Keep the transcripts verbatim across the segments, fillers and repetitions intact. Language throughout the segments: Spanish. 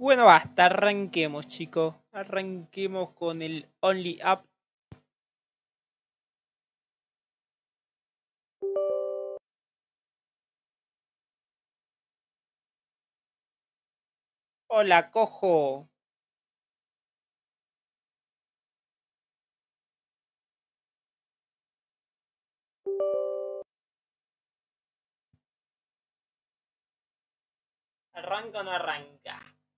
Bueno, basta, arranquemos, chicos. Arranquemos con el Only Up. Hola, cojo. ¿Arranca o no arranca?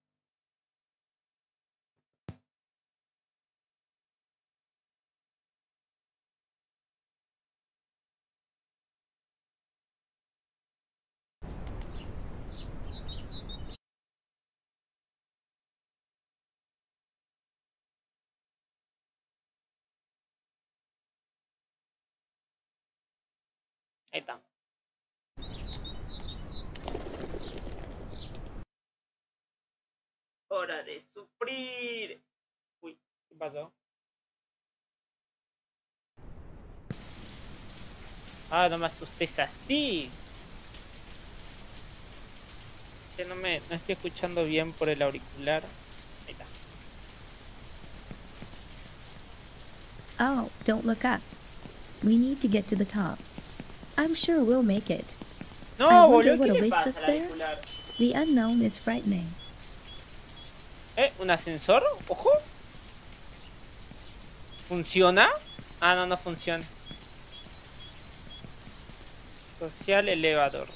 Ahí está. Hora de sufrir. Uy, ¿qué pasó? Ah, no me asustes así. Que no me no estoy escuchando bien por el auricular. Ahí está. Oh, don't look up. We need to get to the top. I'm sure we'll make it. No, I wonder boludo, what ¿qué le awaits pasa us al there? auricular? The unknown is frightening. ¿Eh? ¿Un ascensor? Ojo. ¿Funciona? Ah, no, no funciona. Social elevador.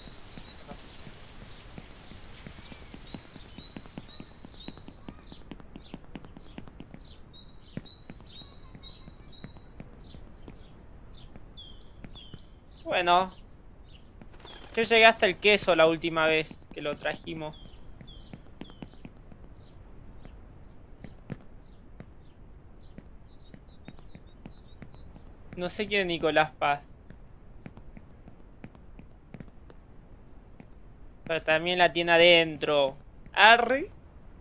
Bueno, yo llegué hasta el queso la última vez que lo trajimos. No sé quién es Nicolás Paz. Pero también la tiene adentro. Arre.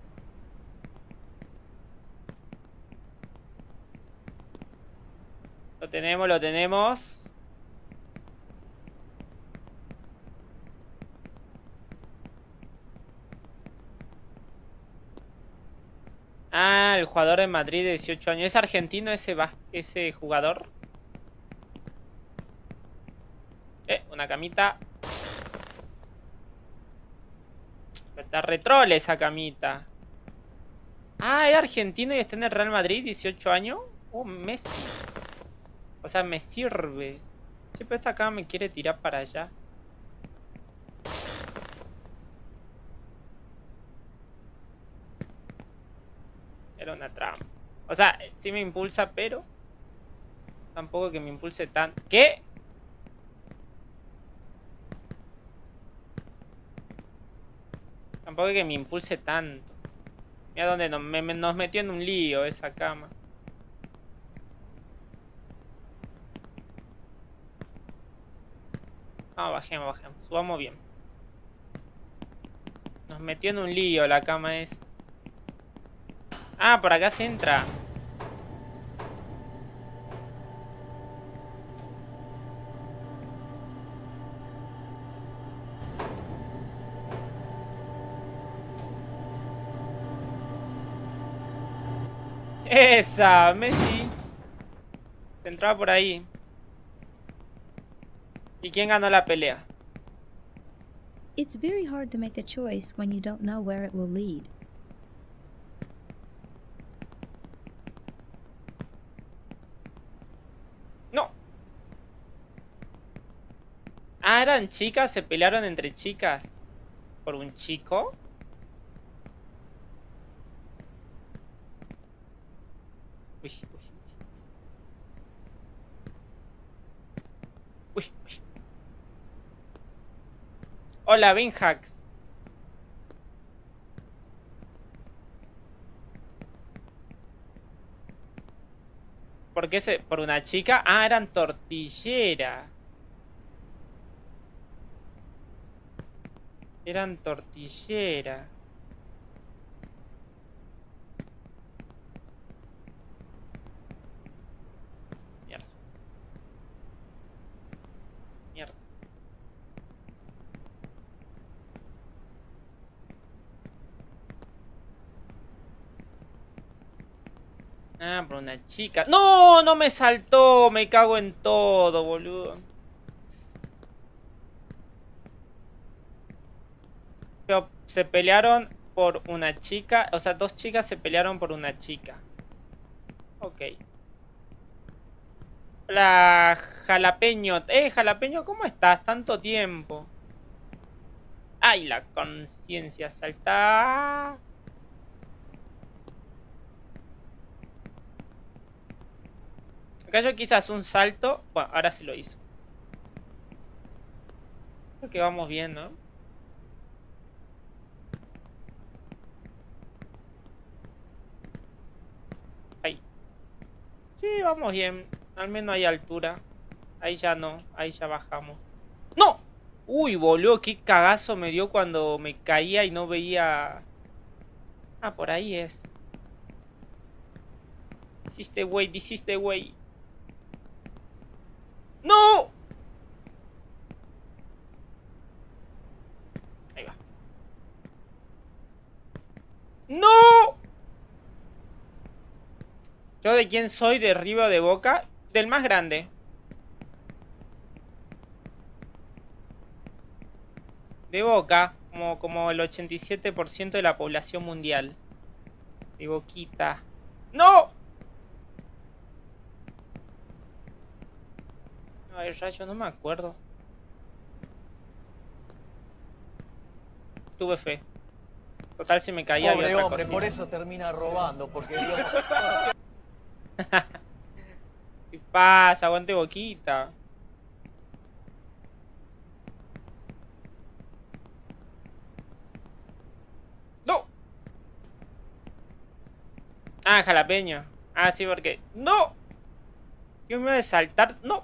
Lo tenemos, lo tenemos. Ah, el jugador de Madrid de dieciocho años. ¿Es argentino ese, ese jugador? Eh, una camita. Está retrole esa camita. Ah, es argentino y está en el Real Madrid, dieciocho años. Oh, Messi. O sea, me sirve. Sí, pero esta acá me quiere tirar para allá. Era una trampa. O sea, sí me impulsa, pero tampoco que me impulse tan... ¿Qué? Tampoco que me impulse tanto. Mira dónde nos, me, nos metió en un lío esa cama. Ah, bajemos, bajemos. Subamos bien. Nos metió en un lío la cama esa. Ah, por acá se entra. Esa, Messi. Se entraba por ahí. ¿Y quién ganó la pelea? It's very hard to make a choice when you don't know where it will lead. No. Ah, eran chicas, se pelearon entre chicas. ¿Por un chico? Uy, uy. Uy, uy. Hola, Benjax. ¿Por qué se...? ¿Por una chica? Ah, eran tortillera. Eran tortillera. Mierda. Mierda. Ah, por una chica. ¡No! No me saltó. Me cago en todo, boludo. Pero se pelearon por una chica. O sea, dos chicas se pelearon por una chica. Ok. Hola, Jalapeño. Eh, Jalapeño, ¿cómo estás? Tanto tiempo. Ay, la conciencia salta. Acá yo quizás un salto. Bueno, ahora sí lo hizo. Creo que vamos bien, ¿no? Ahí. Sí, vamos bien. Al menos hay altura. Ahí ya no. Ahí ya bajamos. ¡No! Uy, boludo, qué cagazo me dio cuando me caía y no veía... Ah, por ahí es. This is the way, this is the way. ¡No! Ahí va. ¡No! ¿Yo de quién soy? ¿De River o de Boca? Del más grande. De Boca, como, como el ochenta y siete por ciento de la población mundial. De Boquita. ¡No! Ay, rayo, no me acuerdo. Tuve fe. Total, si me caía Pobre había otra hombre, cosita. por eso termina robando, porque Dios... ¿Qué pasa? Aguante Boquita. ¡No! Ah, Jalapeño. Ah, sí, porque... ¡No! Yo me voy a saltar... ¡No!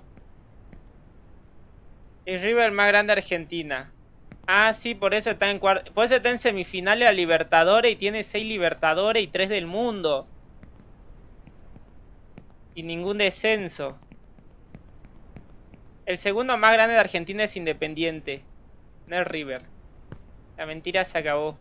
El River más grande de Argentina. Ah, sí, por eso está en cuart... Por eso está en semifinales a Libertadores y tiene seis Libertadores y tres del mundo. Y ningún descenso. El segundo más grande de Argentina es Independiente. No es River. La mentira se acabó.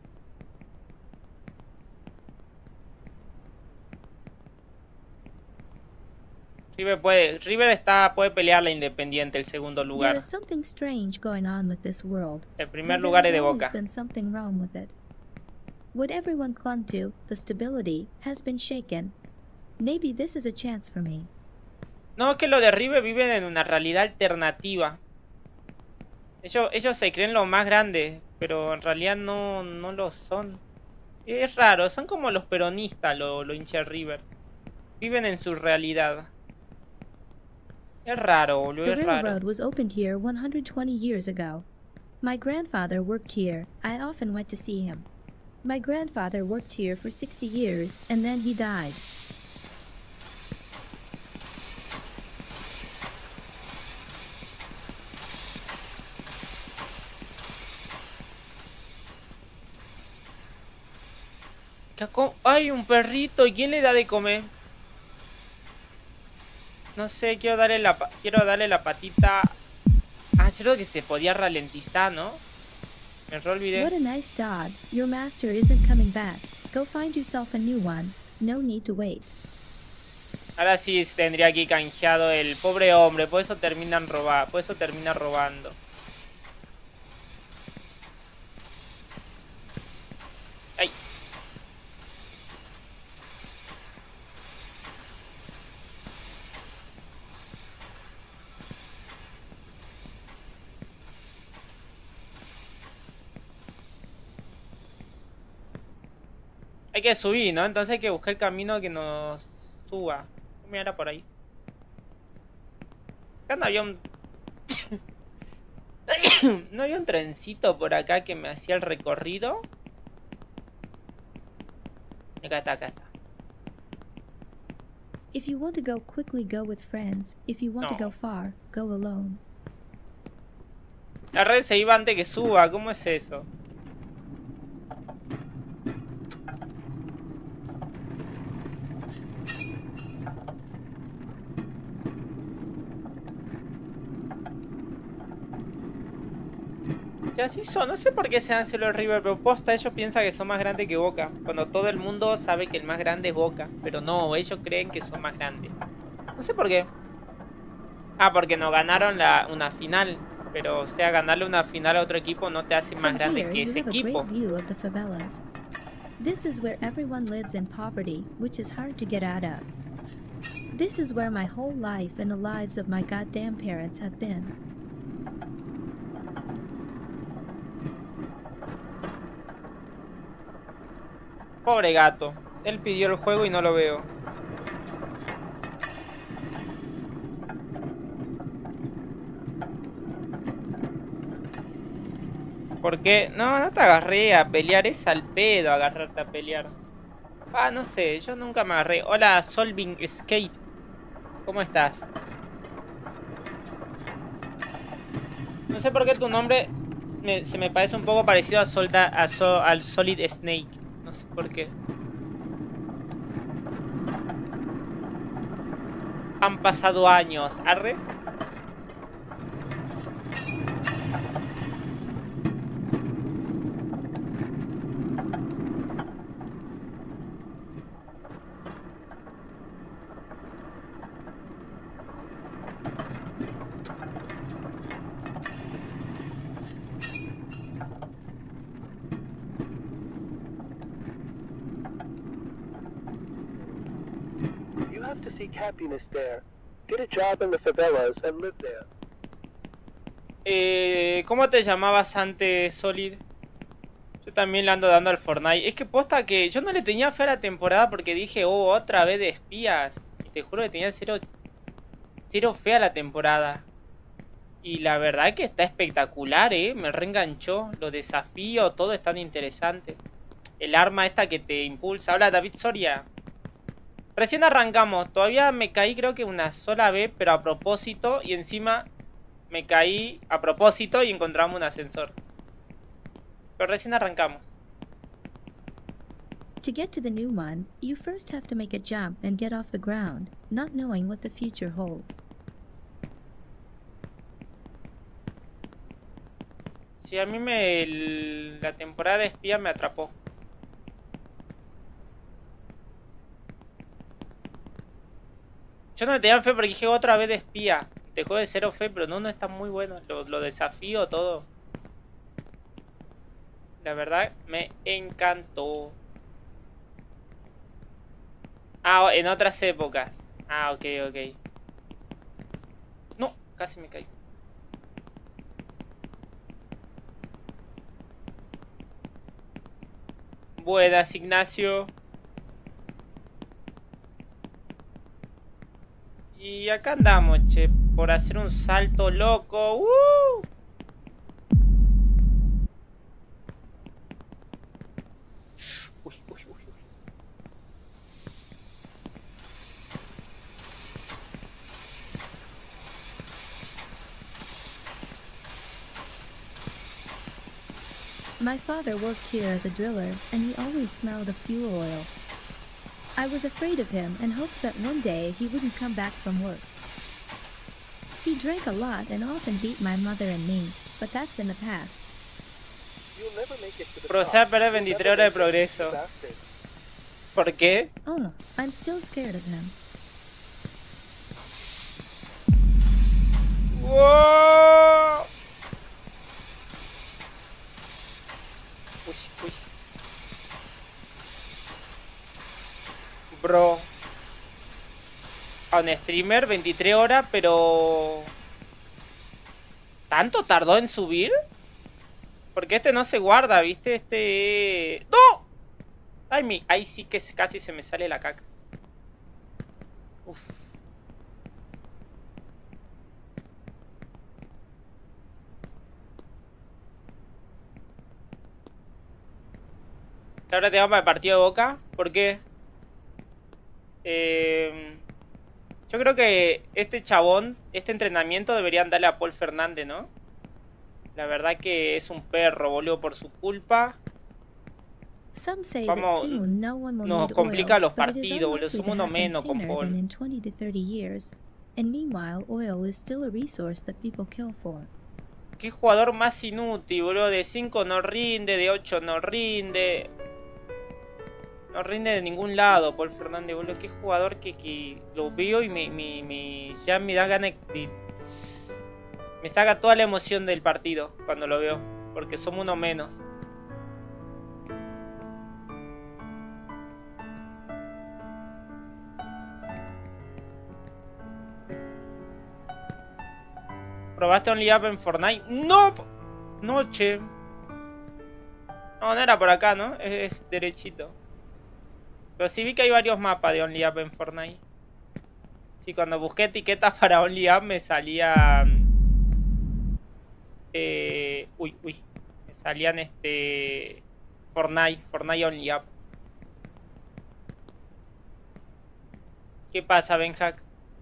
River puede, River está, puede pelear la Independiente, el segundo There lugar. is something strange going on with this world. El primer Though lugar there es de has always Boca. been something wrong with it. What everyone clung to, the stability, has been shaken. Maybe this is a chance for me. No, es que los de River viven en una realidad alternativa. Ellos, ellos se creen lo más grande, pero en realidad no, no lo son. Es raro, son como los peronistas, los lo hincha de River. Viven en su realidad. Es raro, boludo, The es raro. railroad was opened here one hundred twenty years ago. My grandfather worked here. I often went to see him. My grandfather worked here for sixty years, and then he died. ¿Qué co- ¡Ay, un perrito! ¿Y quién le da de comer? No sé, quiero darle la, pa- quiero darle la patita... Ah, creo que se podía ralentizar, ¿no? Me re olvidé. What a nice dog. Your master isn't coming back. Go find yourself a new one. No need to wait. Ahora sí tendría aquí canjeado el pobre hombre, por eso terminan robando, por eso termina robando. Ay. Hay que subir, ¿no? Entonces hay que buscar el camino que nos suba. Mira, era por ahí. Acá no había un... ¿No había un trencito por acá que me hacía el recorrido? Acá está, acá está. If you want to go quickly, go with friends. If you want to No. go far, go alone. La red se iba antes que suba, ¿cómo es eso? Ya así son, no sé por qué se hacen los River, pero posta ellos piensan que son más grandes que Boca. Cuando todo el mundo sabe que el más grande es Boca. Pero no, ellos creen que son más grandes. No sé por qué. Ah, porque no ganaron la, una final. Pero, o sea, ganarle una final a otro equipo no te hace más From grande here, que you ese have a equipo. great view of the favelas. This is where everyone lives in poverty, which is hard to get out of. This is where my whole life and the lives of my goddamn parents have been. Pobre gato. Él pidió el juego y no lo veo. ¿Por qué? No, no te agarré a pelear. Es al pedo agarrarte a pelear. Ah, no sé. Yo nunca me agarré. Hola, Solving Skate. ¿Cómo estás? No sé por qué tu nombre me, se me parece un poco parecido a Solda, a so, al Solid Snake. No sé por qué. Han pasado años. ¿Arre? You have to seek happiness there. Get a job in the favelas and live there. Eh, ¿Cómo te llamabas antes, Solid? Yo también le ando dando al Fortnite. Es que posta que yo no le tenía fe a la temporada porque dije, oh, otra vez de espías. Y te juro que tenía cero, cero fe a la temporada. Y la verdad que está espectacular, eh. Me reenganchó. Los desafíos, todo es tan interesante. El arma esta que te impulsa. Habla David Soria. Recién arrancamos. Todavía me caí creo que una sola vez, pero a propósito. Y encima me caí a propósito y encontramos un ascensor. Pero recién arrancamos. To get to the new one, you first have to make a jump and get off the ground, not knowing what the future holds. Sí, a mí me... el- la temporada de espía me atrapó. Yo no le tenía fe porque dije otra vez de espía. Dejó de cero fe, pero no, no está muy bueno. Lo, lo desafío todo. La verdad, me encantó. Ah, en otras épocas. Ah, ok, ok. No, casi me caí. Buenas, Ignacio. Y acá andamos, che, por hacer un salto loco. ¡Uh! Uy, uy, uy, uy. My father worked here as a driller, and he always smelled of fuel oil. I was afraid of him and hoped that one day he wouldn't come back from work. He drank a lot and often beat my mother and me, but that's in the past. You'll never make it to the Proceder a top. perder You'll veintitrés never horas de make it, progreso. bastard. ¿Por qué? Oh, I'm still scared of him. ¡Wow! Uy, uy. Bro. A un streamer veintitrés horas, pero... ¿tanto tardó en subir? Porque este no se guarda, ¿viste? Este... ¡No! Ay, mi... Ahí sí que casi se me sale la caca. Uf. Ahora te vamos para el partido de Boca. ¿Por qué? Eh, yo creo que este chabón, este entrenamiento deberían darle a Paul Fernández, ¿no? La verdad que es un perro, boludo, por su culpa. Some say Vamos, that soon no one will nos need complica oil, los but it is partidos, boludo. unlikely Somos to uno happen menos con sooner Paul. than in twenty to thirty years. And meanwhile, oil is still a resource that people kill for. Qué jugador más inútil, boludo. De cinco no rinde, de ocho no rinde. No rinde de ningún lado, Paul Fernández, boludo. Qué jugador que, que lo veo y me, me, me, ya me da ganas de... Me saca toda la emoción del partido cuando lo veo. Porque somos uno menos. ¿Probaste Only Up en Fortnite? ¡No! Noche. No, no era por acá, ¿no? Es, es derechito. Pero sí vi que hay varios mapas de Only Up en Fortnite. Sí, cuando busqué etiquetas para Only Up me salían... Eh, uy, uy. Me salían este... Fortnite, Fortnite Only Up. ¿Qué pasa, Benhack?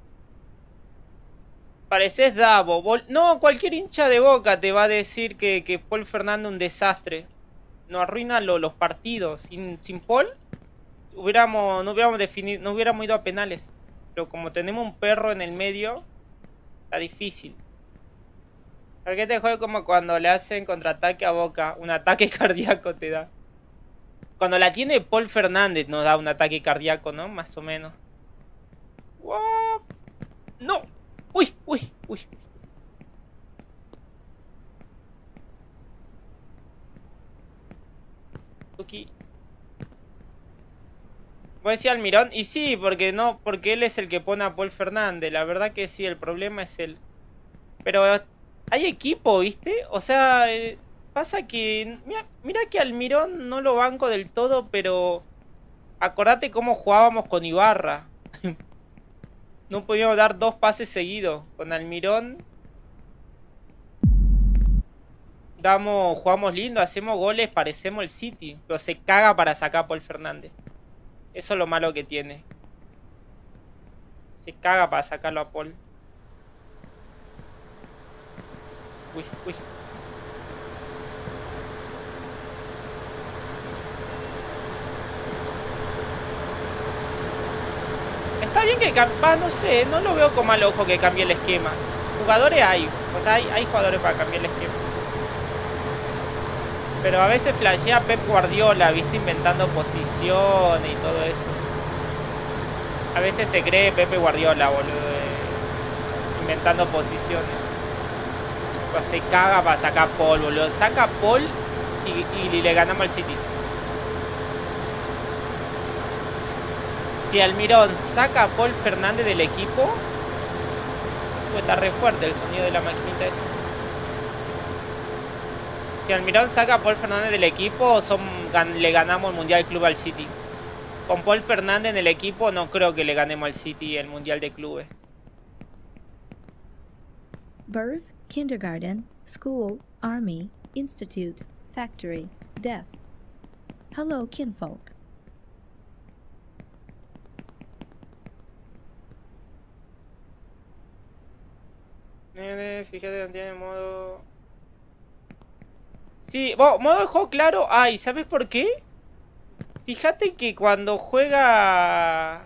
Pareces Davo. Vol no, cualquier hincha de Boca te va a decir que, que Paul Fernández es un desastre. Nos arruina lo, los partidos. Sin, sin Paul, hubiéramos, no, hubiéramos definido, no hubiéramos ido a penales. Pero como tenemos un perro en el medio, está difícil. ¿Por qué te juego como cuando le hacen contraataque a Boca? Un ataque cardíaco te da. Cuando la tiene Paul Fernández nos da un ataque cardíaco, ¿no? Más o menos. ¡Wow! ¡No! ¡Uy! ¡Uy! ¡Uy! Tuki. Voy a decir Almirón. Y sí, porque no, porque él es el que pone a Paul Fernández. La verdad que sí, el problema es él. Pero hay equipo, ¿viste? O sea, eh, pasa que... Mira, mira que Almirón no lo banco del todo, pero... Acordate cómo jugábamos con Ibarra. No podíamos dar dos pases seguidos. Con Almirón damos, jugamos lindo, hacemos goles, parecemos el City. Pero se caga para sacar a Paul Fernández. Eso es lo malo que tiene. Se caga para sacarlo a Paul. Uy, uy. Está bien que cambie, no sé, no lo veo con mal ojo que cambie el esquema. Jugadores hay, o sea, hay, hay jugadores para cambiar el esquema. Pero a veces flashea Pep Guardiola, viste, inventando posiciones y todo eso. A veces se cree Pepe Guardiola, boludo, eh, inventando posiciones. Pero se caga para sacar Paul, boludo. Saca Paul y, y le ganamos al City. Si Almirón saca a Paul Fernández del equipo, pues está re fuerte el sonido de la maquinita esa. Si Almirón saca a Paul Fernández del equipo, son, gan, le ganamos el Mundial de Club al City. Con Paul Fernández en el equipo no creo que le ganemos al City el Mundial de Clubes. Birth, kindergarten, school, army, institute, factory, death. Hello, kinfolk. Fíjate, no tiene modo... Sí, bueno, modo de juego claro. Ay, ¿sabes por qué? Fíjate que cuando juega...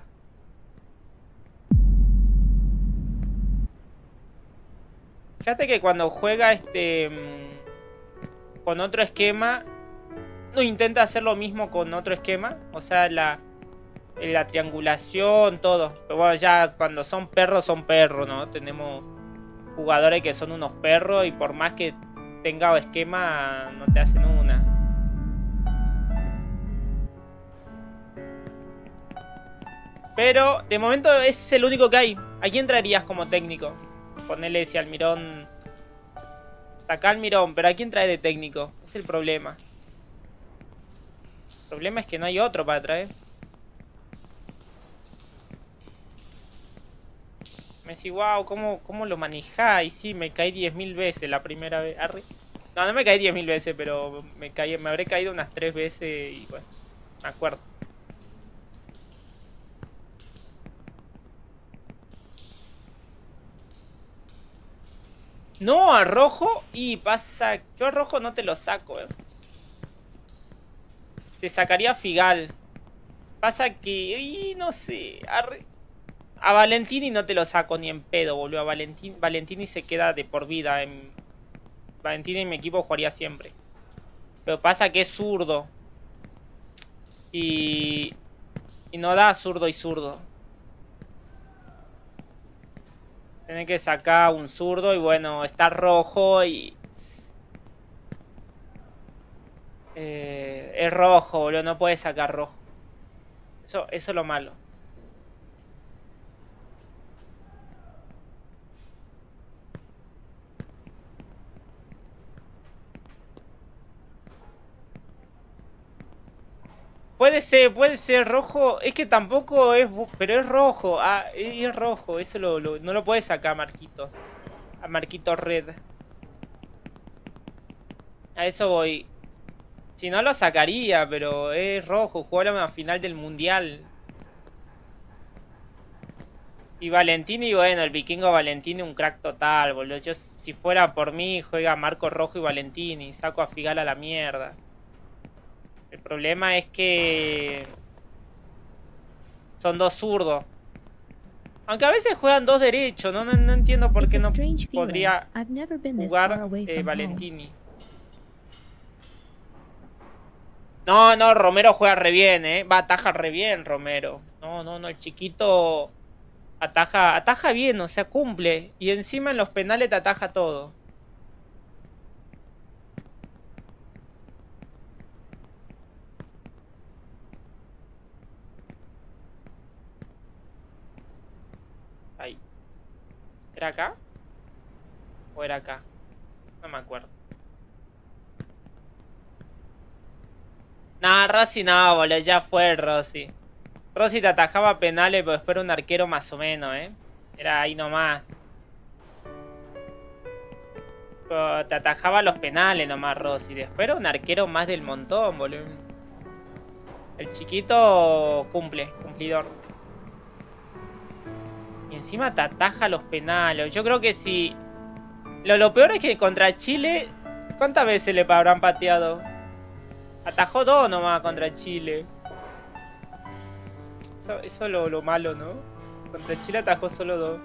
Fíjate que cuando juega este... con otro esquema, no intenta hacer lo mismo con otro esquema. O sea, la... la triangulación, todo. Pero bueno, ya cuando son perros, son perros, ¿no? Tenemos... jugadores que son unos perros y por más que tenga esquema no te hacen una. Pero de momento es el único que hay. ¿A quién traerías como técnico? Ponele si Almirón... Saca Almirón, pero ¿a quién trae de técnico? Es el problema. El problema es que no hay otro para traer. Me decís, wow, ¿cómo, cómo lo manejás? Y sí, me caí diez mil veces la primera vez. Arre. No, no me caí diez mil veces, pero me, caí, me habré caído unas tres veces y bueno, me acuerdo. No, a rojo. Y pasa... Yo a rojo no te lo saco, eh. Te sacaría a Figal. Pasa que... Y no sé. Arre. A Valentini no te lo saco ni en pedo, boludo. A Valentín, Valentini se queda de por vida en, Valentini en mi equipo jugaría siempre. Pero pasa que es zurdo. Y... Y no da zurdo y zurdo. Tiene que sacar un zurdo y bueno, está rojo y... Eh, es rojo, boludo, no puede sacar rojo. Eso, eso es lo malo. Puede ser, puede ser rojo. Es que tampoco es... Pero es rojo. Ah, es rojo. Eso lo, lo, no lo puede sacar Marquitos. A Marquitos Red. A eso voy. Si no lo sacaría, pero es rojo. Jugó a la final del mundial. Y Valentini, bueno, el vikingo Valentini un crack total, boludo. Yo, si fuera por mí, juega Marco Rojo y Valentini. Saco a Figal a la mierda. El problema es que... Son dos zurdos. Aunque a veces juegan dos derechos. No, no, no entiendo por qué no podría jugar eh, Valentini. No, no, Romero juega re bien, eh. Va, ataja re bien, Romero. No, no, no, el chiquito... Ataja, ataja bien, o sea, cumple. Y encima en los penales te ataja todo. Ahí. ¿Era acá? ¿O era acá? No me acuerdo. Nah, Rossi no, boludo, ya fue el Rossi. Rossi te atajaba penales, pero después era un arquero más o menos, ¿eh? Era ahí nomás. Pero te atajaba los penales nomás, Rossi. Después era un arquero más del montón, boludo. El chiquito cumple, cumplidor. Y encima te ataja los penales. Yo creo que si... Lo, lo peor es que contra Chile... ¿Cuántas veces le habrán pateado? Atajó dos nomás contra Chile. Eso, eso es lo, lo malo, ¿no? Contra Chile atajó solo dos.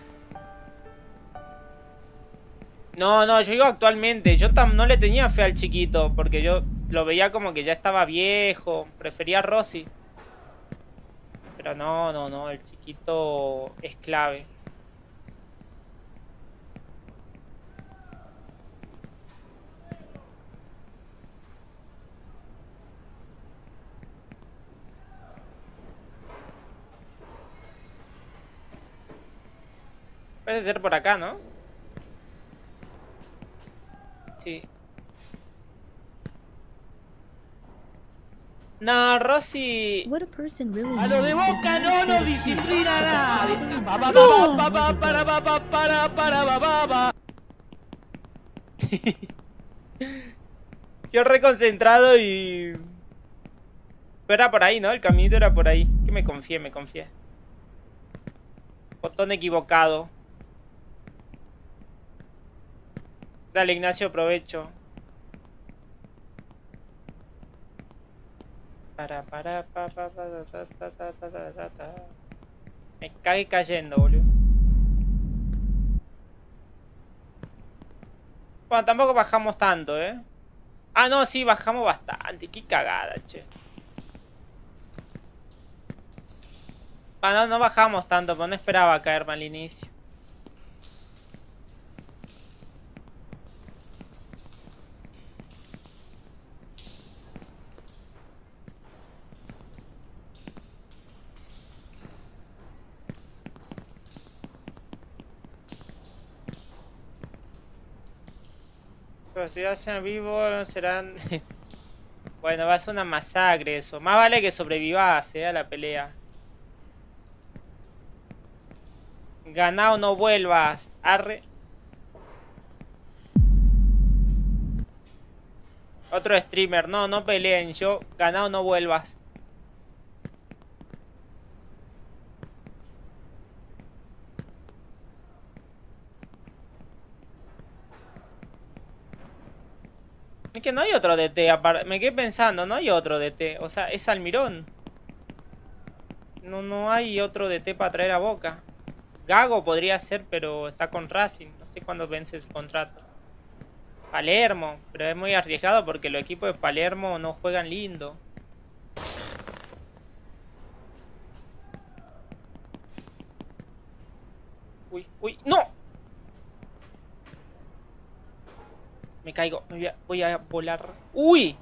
No, no, yo digo actualmente. Yo tam no le tenía fe al chiquito. Porque yo lo veía como que ya estaba viejo. Prefería a Rossi. Pero no, no, no. El chiquito es clave. Puede ser por acá, ¿no? Sí. No, Rossi... What a person really A lo de needs is Boca not a no state nos of peace, disciplina but the nadie. softening Ba, of ba, the ba, hearts ba, and ba, everything. para, ba, ba, para, para, ba, ba, ba. Yo reconcentrado y... Pero era por ahí, ¿no? El caminito era por ahí. Que me confié, me confié. Botón equivocado. Dale, Ignacio, provecho. Para, para, pa, pa, pa, ta, ta, ta, ta, ta, ta, ta. Me cague cayendo, boludo. Bueno, tampoco bajamos tanto, ¿eh? Ah, no, sí, bajamos bastante. Qué cagada, che. Ah, no, no bajamos tanto, pero no esperaba caerme al inicio. Pero si hacen vivo, serán... Bueno, va a ser una masacre eso. Más vale que sobrevivas, eh, a la pelea. Ganá o no vuelvas. Arre. Otro streamer. No, no peleen. Yo, ganá o no vuelvas. Es que no hay otro D T. Me quedé pensando, no hay otro D T. O sea, es Almirón. No, no hay otro D T para traer a Boca. Gago podría ser, pero está con Racing. No sé cuándo vence su contrato. Palermo, pero es muy arriesgado porque los equipos de Palermo no juegan lindo. Uy, uy, ¡no! Me caigo, me voy a, voy a volar. ¡Uy!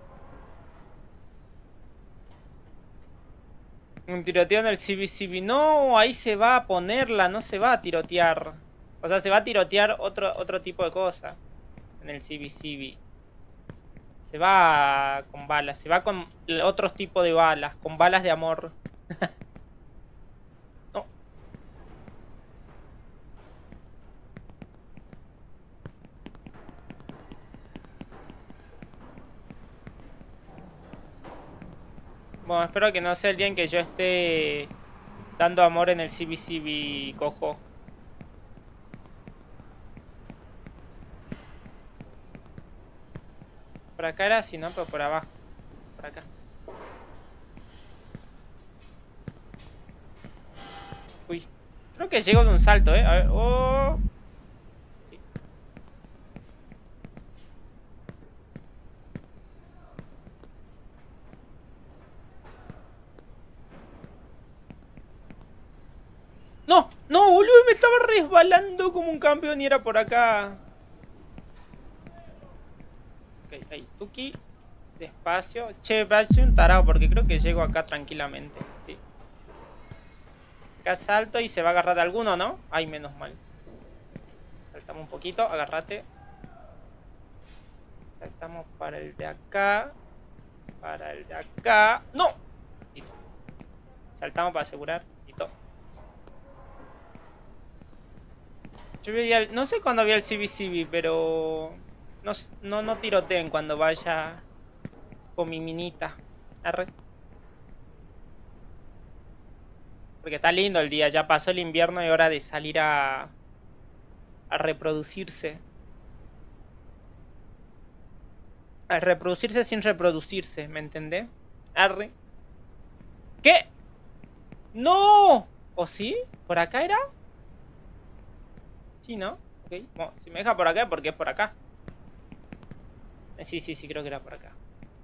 Un tiroteo en el C B C B. No, ahí se va a ponerla, no se va a tirotear. O sea, se va a tirotear otro, otro tipo de cosa en el C B C B. Se va con balas, se va con otros tipos de balas, con balas de amor. No. Bueno, espero que no sea el día en que yo esté dando amor en el C B C B, cojo. Por acá era así, ¿no? Pero por abajo. Por acá. Uy. Creo que llego de un salto, ¿eh? A ver. ¡Oh! Sí. ¡No! ¡No, boludo! Me estaba resbalando como un campeón y era por acá. Ok, ahí. Tuki. Despacio. Che, parece un tarado porque creo que llego acá tranquilamente. Sí. Acá salto y se va a agarrar de alguno, ¿no? Ay, menos mal. Saltamos un poquito, agárrate. Saltamos para el de acá. Para el de acá. ¡No! Listo. Saltamos para asegurar. Listo. Yo veía el... No sé cuándo había el C B C B, pero... No, no, no tiroteen cuando vaya con mi minita. Arre. Porque está lindo el día. Ya pasó el invierno y hora de salir a... A reproducirse. A reproducirse sin reproducirse, ¿me entendés? Arre. ¿Qué? ¡No! ¿O sí? ¿Por acá era? Sí, ¿no? Ok. Bueno, si me deja por acá, porque es por acá. Eh, sí, sí, sí, creo que era por acá.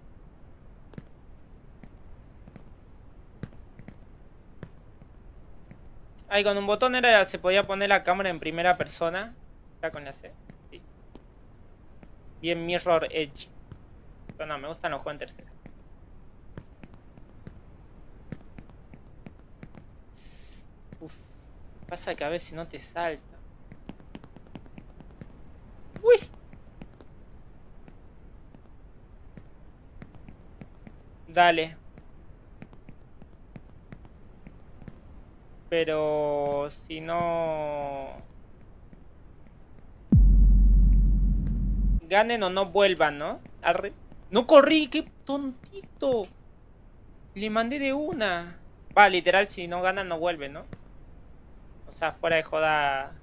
Ahí con un botón era, se podía poner la cámara en primera persona. Acá con la C. Sí. Bien Mirror Edge. Pero no, me gustan los juegos en tercera. Uf. Pasa que a veces no te salta. Uy. Dale. Pero si no... Ganen o no vuelvan, ¿no? Arre. No corrí, qué tontito. Le mandé de una. Va, literal, si no ganan no vuelven, ¿no? O sea, fuera de joda.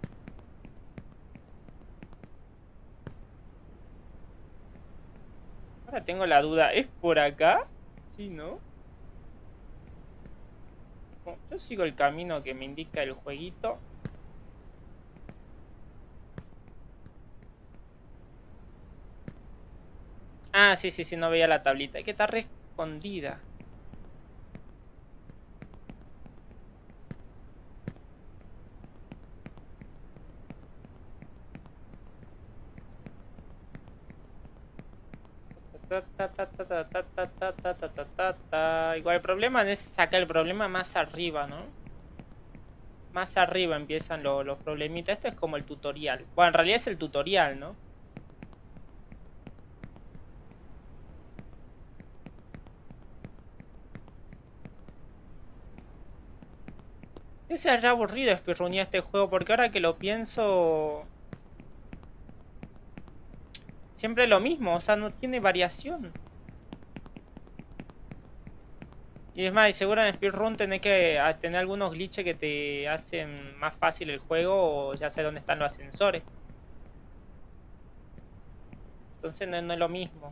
Ahora tengo la duda, ¿es por acá? Sí, ¿no? Yo sigo el camino que me indica el jueguito. Ah, sí, sí, sí, no veía la tablita. Es que está re escondida. Igual el problema es sacar el problema más arriba, ¿no? Más arriba empiezan lo, los problemitas. Esto es como el tutorial. Bueno, en realidad es el tutorial, ¿no? Ese es ya aburrido espirrunear este juego porque ahora que lo pienso... Siempre lo mismo, o sea, no tiene variación. Y es más, y seguro en speedrun tenés que tener algunos glitches que te hacen más fácil el juego o ya sé dónde están los ascensores. Entonces no, no es lo mismo.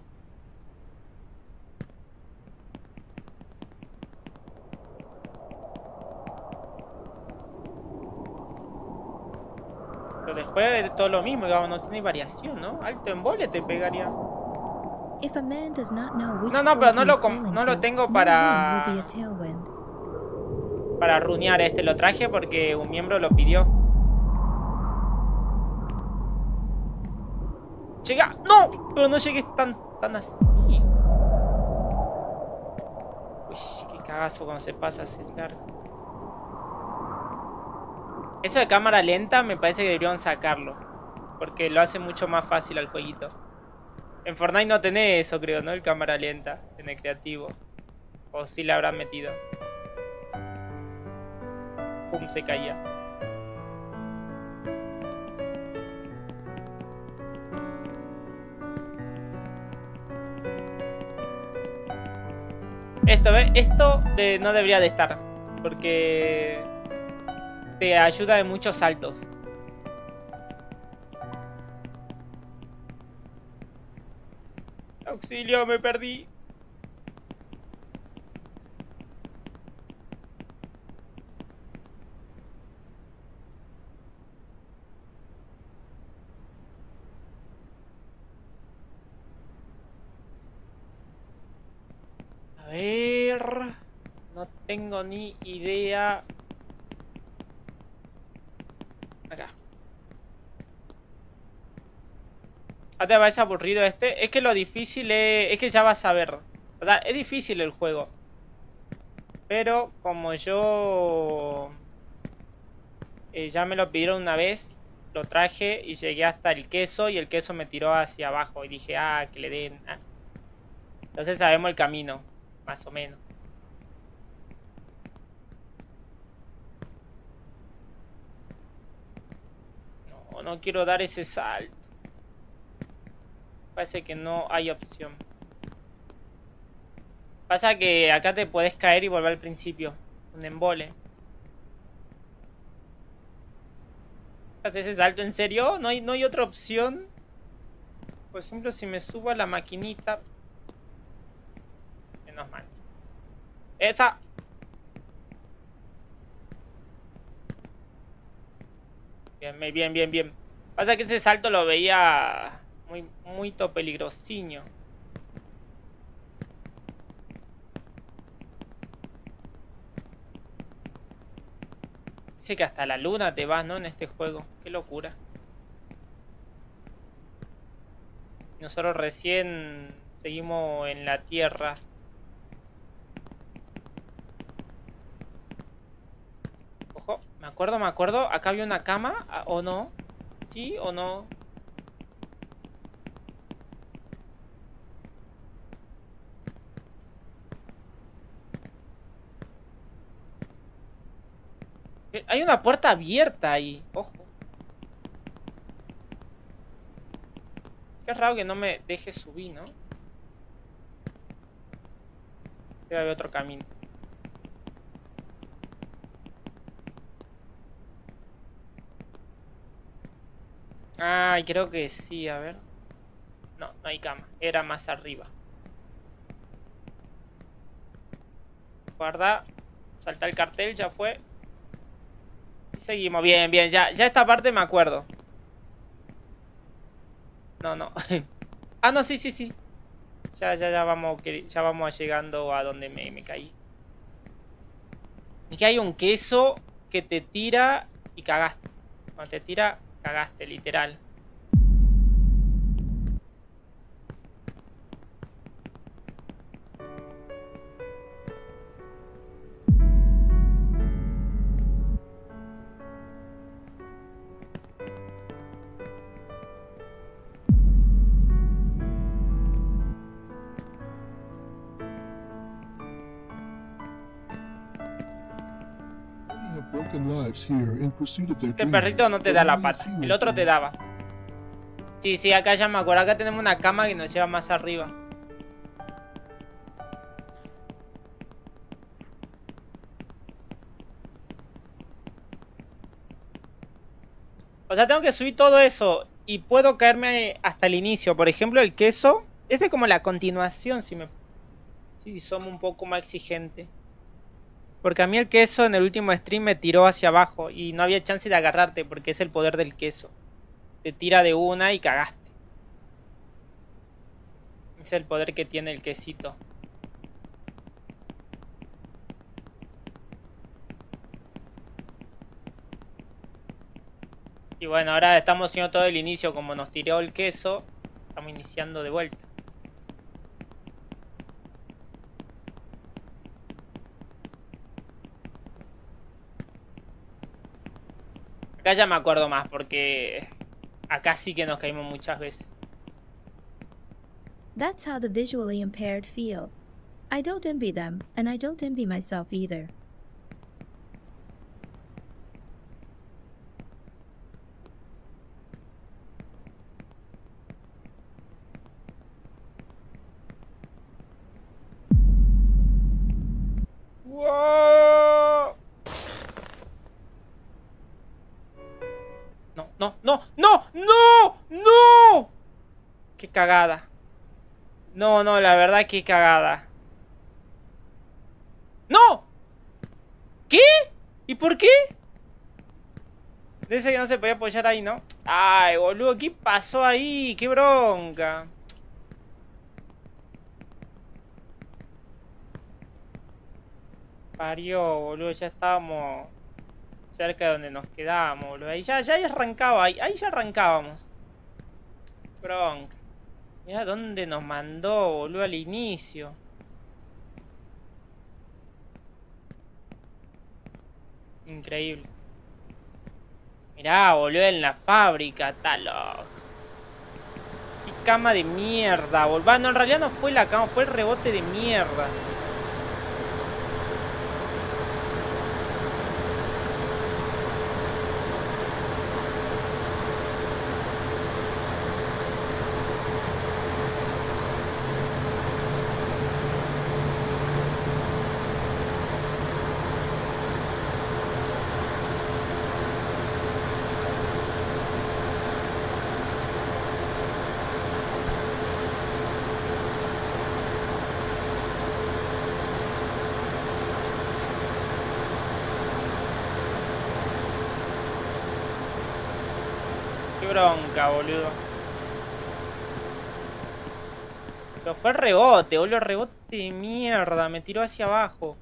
Pero después de todo lo mismo, digamos, no tiene variación, ¿no? Alto embole te pegaría. If a man does not know which No, no, pero port no he lo, is com- sailing no lo to, tengo no para... wind will be a tailwind. Para runear este, lo traje porque un miembro lo pidió. ¡Llega! ¡No! Pero no llegues tan, tan así. Uy, qué cagazo cuando se pasa así largo. Eso de cámara lenta me parece que deberían sacarlo. Porque lo hace mucho más fácil al jueguito. En Fortnite no tenés eso, creo, ¿no? El cámara lenta en el creativo. O sí la habrán metido. Pum, se caía. Esto, ¿ves? Esto de, no debería de estar. Porque te ayuda de muchos saltos. Auxilio, me perdí. A ver... No tengo ni idea. Acá. ¿A te parece aburrido este? Es que lo difícil es... Es que ya vas a ver. O sea, es difícil el juego. Pero como yo... Eh, ya me lo pidieron una vez. Lo traje y llegué hasta el queso. Y el queso me tiró hacia abajo. Y dije, ah, que le den... Ah. Entonces sabemos el camino. Más o menos. No, no quiero dar ese salto. Parece que no hay opción. Pasa que acá te puedes caer y volver al principio. Un embole. ¿Haces ese salto en serio? ¿No hay, no hay otra opción? Por ejemplo, si me subo a la maquinita. Menos mal. ¡Esa! Bien, bien, bien, bien. Pasa que ese salto lo veía muy, muy peligrosiño. Dice que hasta la luna te vas, ¿no? En este juego. Qué locura. Nosotros recién seguimos en la Tierra. Ojo, me acuerdo, me acuerdo. Acá había una cama, ¿o no? ¿Sí o no? Hay una puerta abierta ahí. Ojo. Qué raro que no me deje subir, ¿no? Debe haber otro camino. Ay, creo que sí, a ver. No, no hay cama. Era más arriba. Guarda. Salta el cartel, ya fue. Y seguimos. Bien, bien. Ya, ya esta parte me acuerdo. No, no. Ah, no, sí, sí, sí. Ya, ya, ya vamos, ya vamos llegando a donde me, me caí. Es que hay un queso que te tira y cagaste. Cuando te tira, cagaste, literal. Este perrito no te da la pata, el otro te daba. Sí, sí, acá ya me acuerdo. Acá tenemos una cama que nos lleva más arriba. O sea, tengo que subir todo eso y puedo caerme hasta el inicio. Por ejemplo, el queso. Este es como la continuación, si me... Si somos un poco más exigentes. Porque a mí el queso en el último stream me tiró hacia abajo y no había chance de agarrarte porque es el poder del queso. te tira de una y cagaste. Es el poder que tiene el quesito. Y bueno, ahora estamos haciendo todo el inicio como nos tiró el queso. Estamos iniciando de vuelta. Acá ya me acuerdo más porque acá sí que nos caímos muchas veces. That's how the visually impaired feel. I don't envy them, and I don't envy myself either. ¡Wow! No, no, no, no, no, no. Qué cagada. No, no, la verdad qué cagada. ¡No! ¿Qué? ¿Y por qué? Dice que no se podía apoyar ahí, ¿no? Ay, boludo, ¿qué pasó ahí? ¡Qué bronca! Parió, boludo, ya estábamos cerca de donde nos quedamos, boludo. Ahí ya, ya arrancaba, ahí, ahí ya arrancábamos. Bronca. Mirá dónde nos mandó, boludo, al inicio. Increíble. Mirá, boludo, en la fábrica, está loco. Qué cama de mierda, boludo. No, en realidad no fue la cama, fue el rebote de mierda. Bronca, boludo. Pero fue el rebote, boludo, rebote de mierda, me tiró hacia abajo.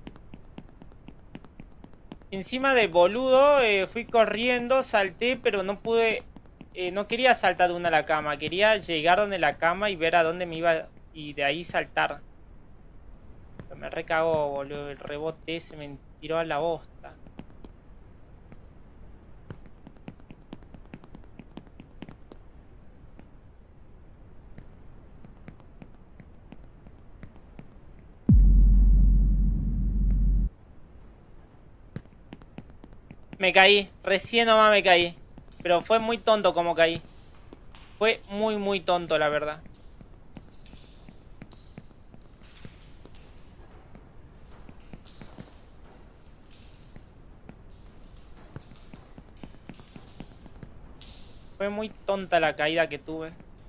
Encima de boludo, eh, fui corriendo, salté, pero no pude, eh, no quería saltar de una a la cama, quería llegar donde la cama y ver a dónde me iba y de ahí saltar. Pero me recagó, boludo, el rebote ese me tiró a la bosta. Me caí, recién nomás me caí. Pero fue muy tonto como caí. Fue muy muy tonto, la verdad. Fue muy tonta la caída que tuve.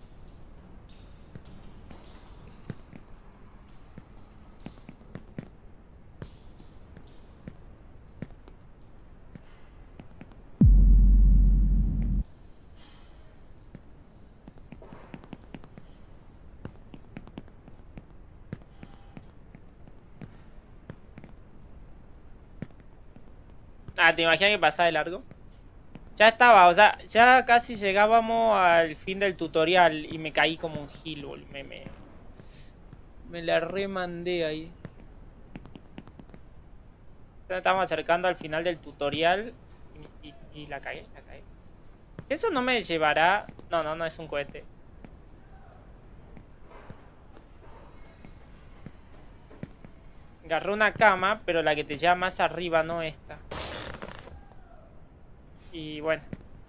Ah, ¿te imaginas que pasaba de largo? Ya estaba, o sea, ya casi llegábamos al fin del tutorial y me caí como un gil, boludo. Me, me, me la remandé ahí. Ya estamos acercando al final del tutorial y, y, y la caí, la caí. Eso no me llevará... No, no, no es un cohete. Agarré una cama, pero la que te lleva más arriba, no esta. Y bueno.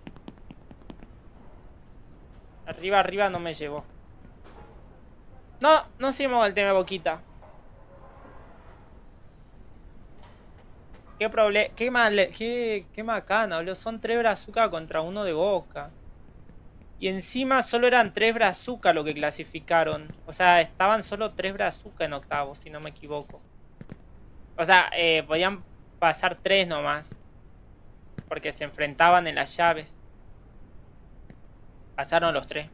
Arriba, arriba no me llevó. No, no seguimos el tema boquita. Qué problema, qué mal, qué, qué macana, boludo. Son tres brazucas contra uno de boca. Y encima solo eran tres brazucas lo que clasificaron. O sea, estaban solo tres brazucas en octavo, si no me equivoco. O sea, eh, podían pasar tres nomás. Porque se enfrentaban en las llaves. Pasaron los tres.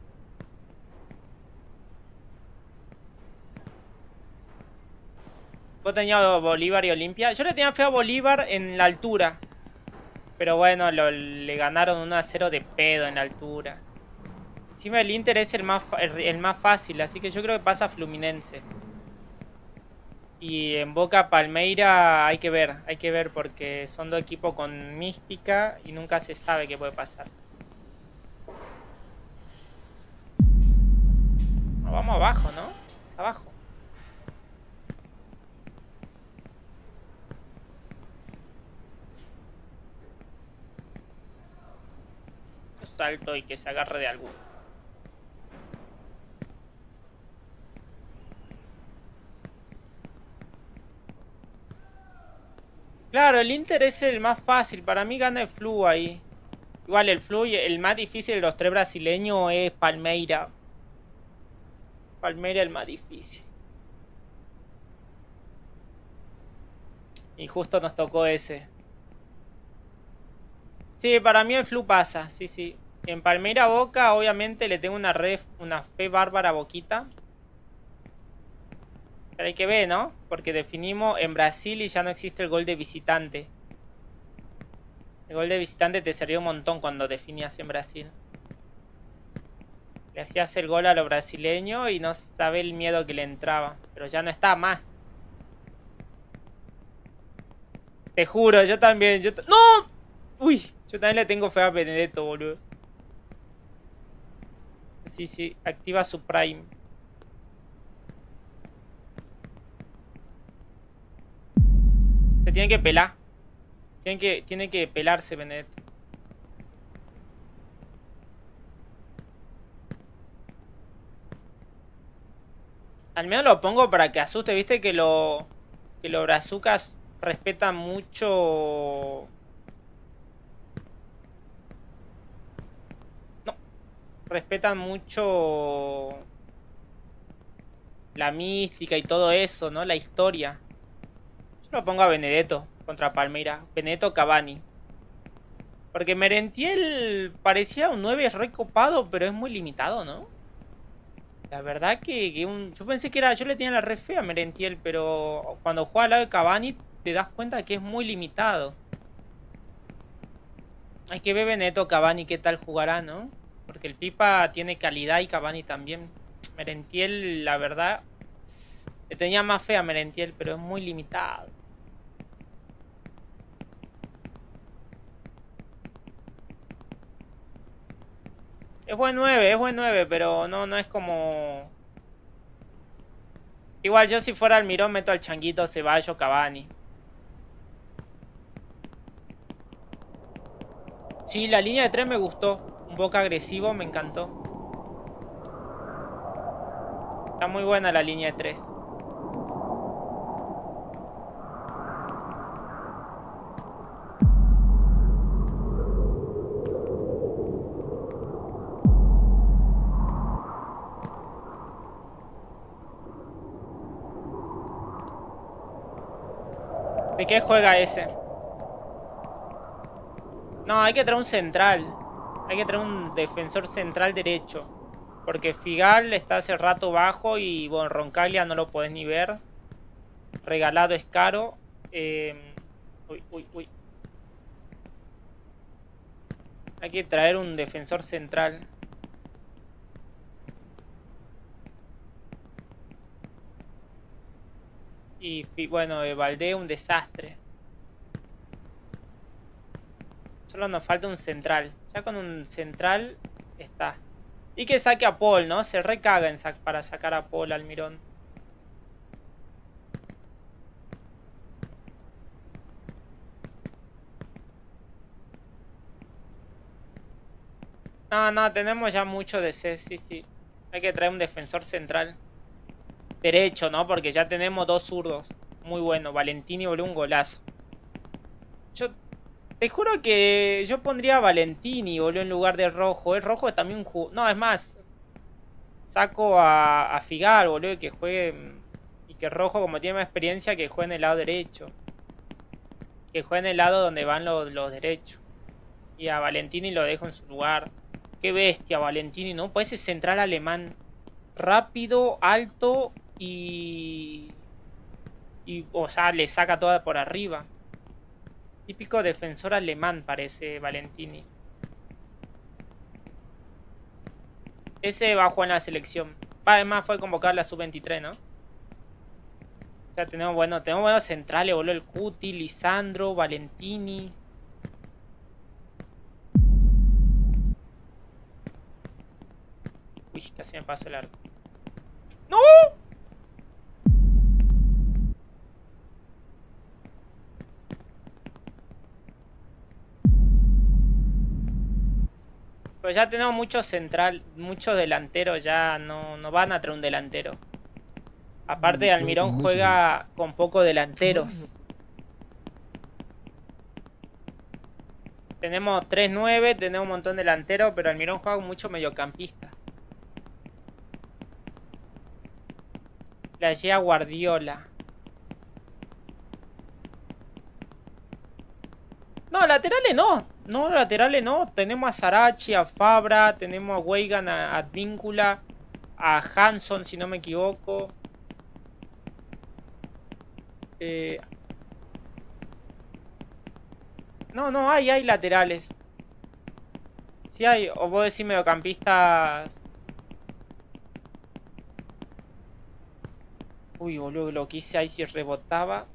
Vos tenías Bolívar y Olimpia. Yo le tenía fe a Bolívar en la altura. Pero bueno, lo, le ganaron uno a cero de pedo en la altura. Encima el Inter es el más, el, el más fácil, así que yo creo que pasa Fluminense. Y en Boca Palmeira hay que ver, hay que ver porque son dos equipos con mística y nunca se sabe qué puede pasar. No, vamos abajo, ¿no? Es abajo. Yo salto y que se agarre de alguno. Claro, el Inter es el más fácil. Para mí gana el Flu ahí. Igual el Flu, el más difícil de los tres brasileños es Palmeira. Palmeira el más difícil. Y justo nos tocó ese. Sí, para mí el Flu pasa, sí, sí. En Palmeira Boca, obviamente le tengo una, re, una fe bárbara a Boquita. Pero hay que ver, ¿no? Porque definimos en Brasil y ya no existe el gol de visitante. El gol de visitante te sirvió un montón cuando definías en Brasil. Le hacías el gol a los brasileños y no sabe el miedo que le entraba. Pero ya no está más. Te juro, yo también. Yo ¡No! Uy, yo también le tengo fe a Benedetto, boludo. Sí, sí, activa su Prime. Se tiene que pelar. Tiene que, tiene que pelarse Benedetto. Al menos lo pongo para que asuste, viste que lo que los brazucas respetan mucho. No, respetan mucho la mística y todo eso, ¿no? La historia. Yo lo pongo a Benedetto contra Palmeira. Benedetto Cavani. Porque Merentiel parecía un nueve recopado, pero es muy limitado, ¿no? La verdad que, que un, yo pensé que era, yo le tenía la re fea a Merentiel, pero cuando juega al lado de Cavani te das cuenta que es muy limitado. Hay que ver Benedetto Cavani qué tal jugará, ¿no? Porque el Pipa tiene calidad y Cavani también. Merentiel, la verdad, le tenía más fe a Merentiel, pero es muy limitado. Es buen nueve, es buen nueve, pero no, no es como... Igual yo si fuera Almirón meto al Changuito, Ceballos, Cavani. Sí, la línea de tres me gustó. Un poco agresivo, me encantó. Está muy buena la línea de tres. ¿De qué juega ese? No, hay que traer un central. Hay que traer un defensor central derecho. Porque Figal está hace rato bajo y bueno, Roncaglia no lo podés ni ver. Regalado es caro. Eh... Uy, uy, uy. Hay que traer un defensor central. Y bueno, de Valdé un desastre. Solo nos falta un central. Ya con un central está. Y que saque a Paul, ¿no? Se recaga en sac para sacar a Paul Almirón. No, no, tenemos ya mucho de C, sí, sí. Hay que traer un defensor central. Derecho, ¿no? Porque ya tenemos dos zurdos. Muy bueno. Valentini volvió un golazo. Yo te juro que yo pondría a Valentini, boludo, en lugar de Rojo. El Rojo es también un jugador. No, es más. Saco a, a Figal, boludo, que juegue. Y que Rojo, como tiene más experiencia, que juegue en el lado derecho. Que juegue en el lado donde van los, los derechos. Y a Valentini lo dejo en su lugar. qué bestia, Valentini, ¿no? Parece central alemán. Rápido, alto y... Y, o sea, le saca toda por arriba. Típico defensor alemán parece Valentini. Ese va a jugar en la selección. Además fue convocado a la sub veintitrés, ¿no? O sea, tenemos, bueno, tenemos buenos centrales, boludo. El Cuti, Lisandro, Valentini. Uy, casi me pasó el arco. ¡No! Pues ya tenemos muchos central, muchos delanteros, ya no, no van a traer un delantero. Aparte, Almirón juega con pocos delanteros. Tenemos tres nueve, tenemos un montón de delanteros, pero Almirón juega con muchos mediocampistas. La llega Guardiola. No, laterales no. No, laterales no. Tenemos a Sarachi, a Fabra, tenemos a Weigan, a Advíncula, a Hanson, si no me equivoco. Eh... No, no, hay, hay laterales. Sí hay, o vos decís mediocampistas. Uy, boludo, lo que hice ahí si rebotaba.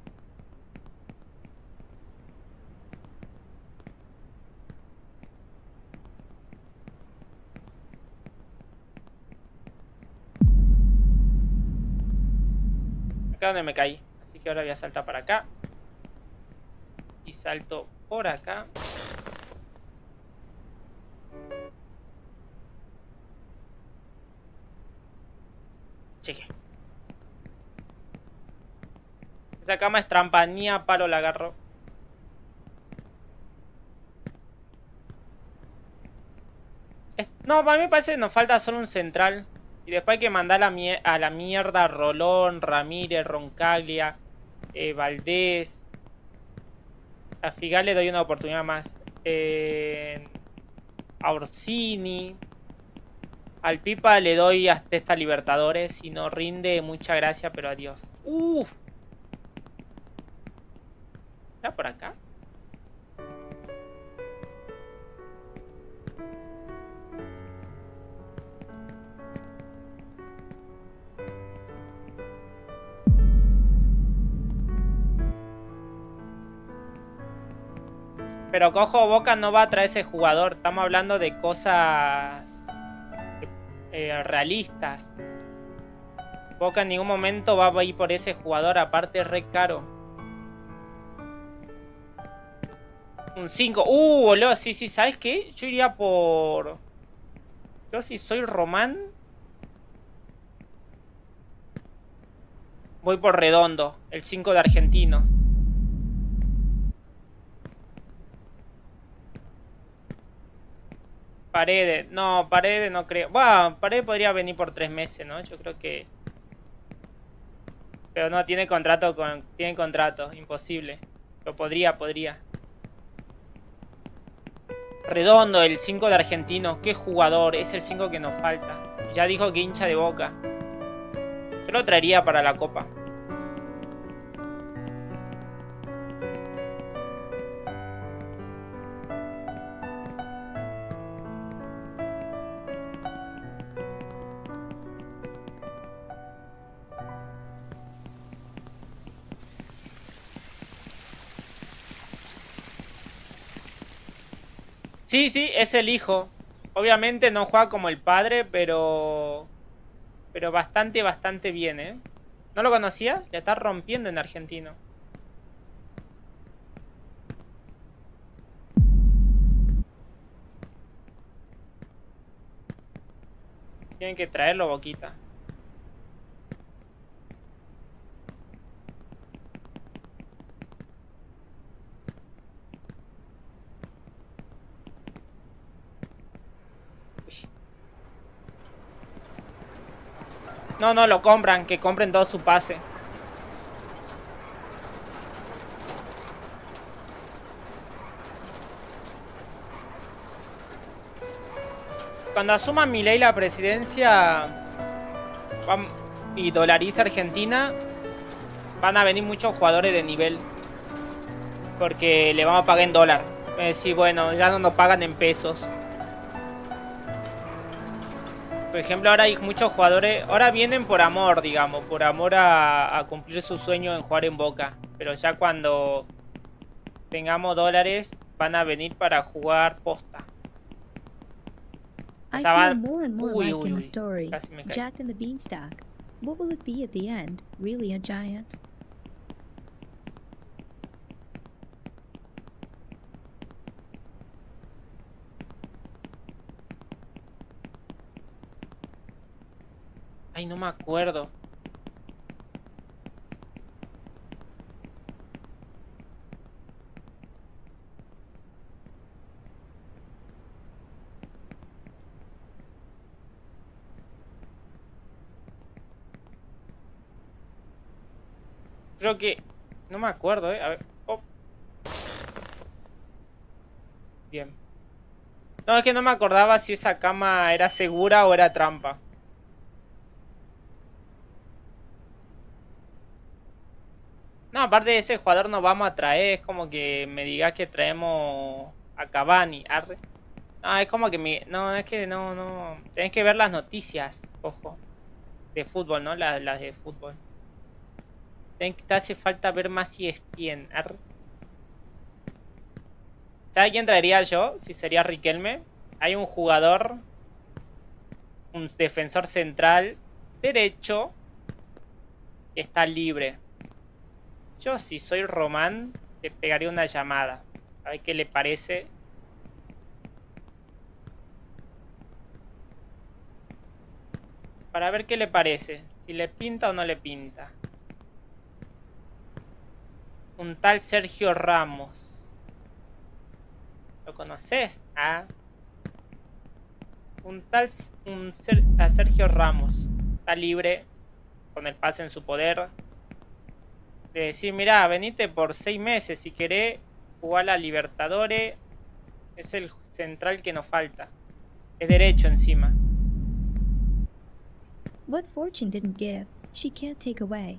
Acá donde me caí. Así que ahora voy a saltar para acá. Y salto por acá. Cheque. Esa cama es trampa, ni a palo la agarro. Es... No, para mí me parece que nos falta solo un central. Y después hay que mandar a, mier a la mierda a Rolón, Ramírez, Roncaglia, eh, Valdés. A Figal le doy una oportunidad más. Eh, a Orsini. Al Pipa le doy hasta esta Libertadores. Si no rinde, muchas gracias, pero adiós. Uff. ¿Está por acá? Pero cojo, Boca no va a traer ese jugador. Estamos hablando de cosas eh, realistas. Boca en ningún momento va a ir por ese jugador. Aparte es re caro. Un cinco. Uh, boludo. Sí, sí, ¿sabes qué? Yo iría por... Yo si soy Román. Voy por Redondo. El cinco de Argentinos. Paredes, no, Paredes no creo. Bueno, Paredes podría venir por tres meses, ¿no? Yo creo que... Pero no, tiene contrato con... Tiene contrato, imposible. Pero podría, podría. Redondo, el cinco de Argentino. Qué jugador, es el cinco que nos falta. Ya dijo que hincha de Boca. Yo lo traería para la Copa. Sí, sí, es el hijo. Obviamente no juega como el padre, pero... Pero bastante, bastante bien, ¿eh? ¿No lo conocía? Ya está rompiendo en Argentino. Tienen que traerlo, Boquita. No, no, lo compran, que compren todo su pase. cuando asuma Milei la presidencia vam- y dolariza Argentina, van a venir muchos jugadores de nivel. Porque le vamos a pagar en dólar. Es decir, bueno, ya no nos pagan en pesos. Por ejemplo, ahora hay muchos jugadores. Ahora vienen por amor, digamos. Por amor a, a cumplir su sueño en jugar en Boca. Pero ya cuando tengamos dólares, van a venir para jugar posta. O I sea, feel van... more and more Uy, like uy, in the uy. story, Casi me caí. Jack and the Beanstalk. What will it be at the end? Really a giant? Ay, no me acuerdo. Creo que... No me acuerdo, eh. A ver. Oh. Bien. No, es que no me acordaba si esa cama era segura o era trampa. No, aparte de ese jugador nos vamos a traer. Es como que me digas que traemos a Cavani. Arre. No, es como que me... No, es que no, no... Tenés que ver las noticias, ojo. De fútbol, ¿no? Las, las de fútbol. Te hace falta ver más E S P N. Arre. ¿Sabes quién traería yo? Si sería Riquelme. Hay un jugador, un defensor central derecho, que está libre. Yo, si soy Román, le pegaría una llamada. A ver qué le parece. Para ver qué le parece. Si le pinta o no le pinta. Un tal Sergio Ramos. ¿Lo conoces? Ah. Un tal un Ser, a Sergio Ramos. Está libre. Con el pase en su poder. De decir, mirá, venite por seis meses. Si querés jugar a la Libertadores. Es el central que nos falta. Es derecho encima. What fortune didn't give, she can't take away.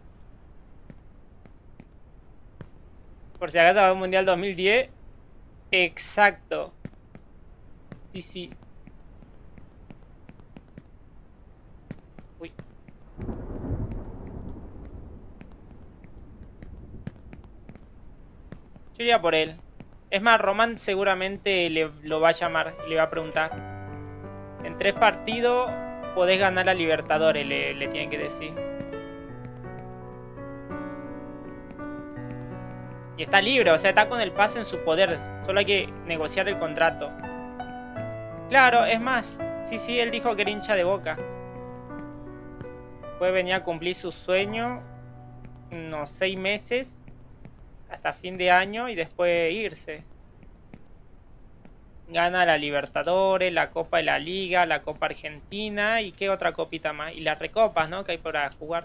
Por si acaso va a un Mundial dos mil diez. Exacto. Sí, sí. Uy. Yo iría por él. Es más, Román seguramente le, lo va a llamar y le va a preguntar. En tres partidos podés ganar a Libertadores, le, le tienen que decir. Y está libre, o sea, está con el pase en su poder. Solo hay que negociar el contrato. Claro, es más. Sí, sí, él dijo que era hincha de Boca. Puede venir a cumplir su sueño unos seis meses hasta fin de año y después irse. Gana la Libertadores, la Copa de la Liga, la Copa Argentina y qué otra copita más. Y las recopas, ¿no? Que hay para jugar.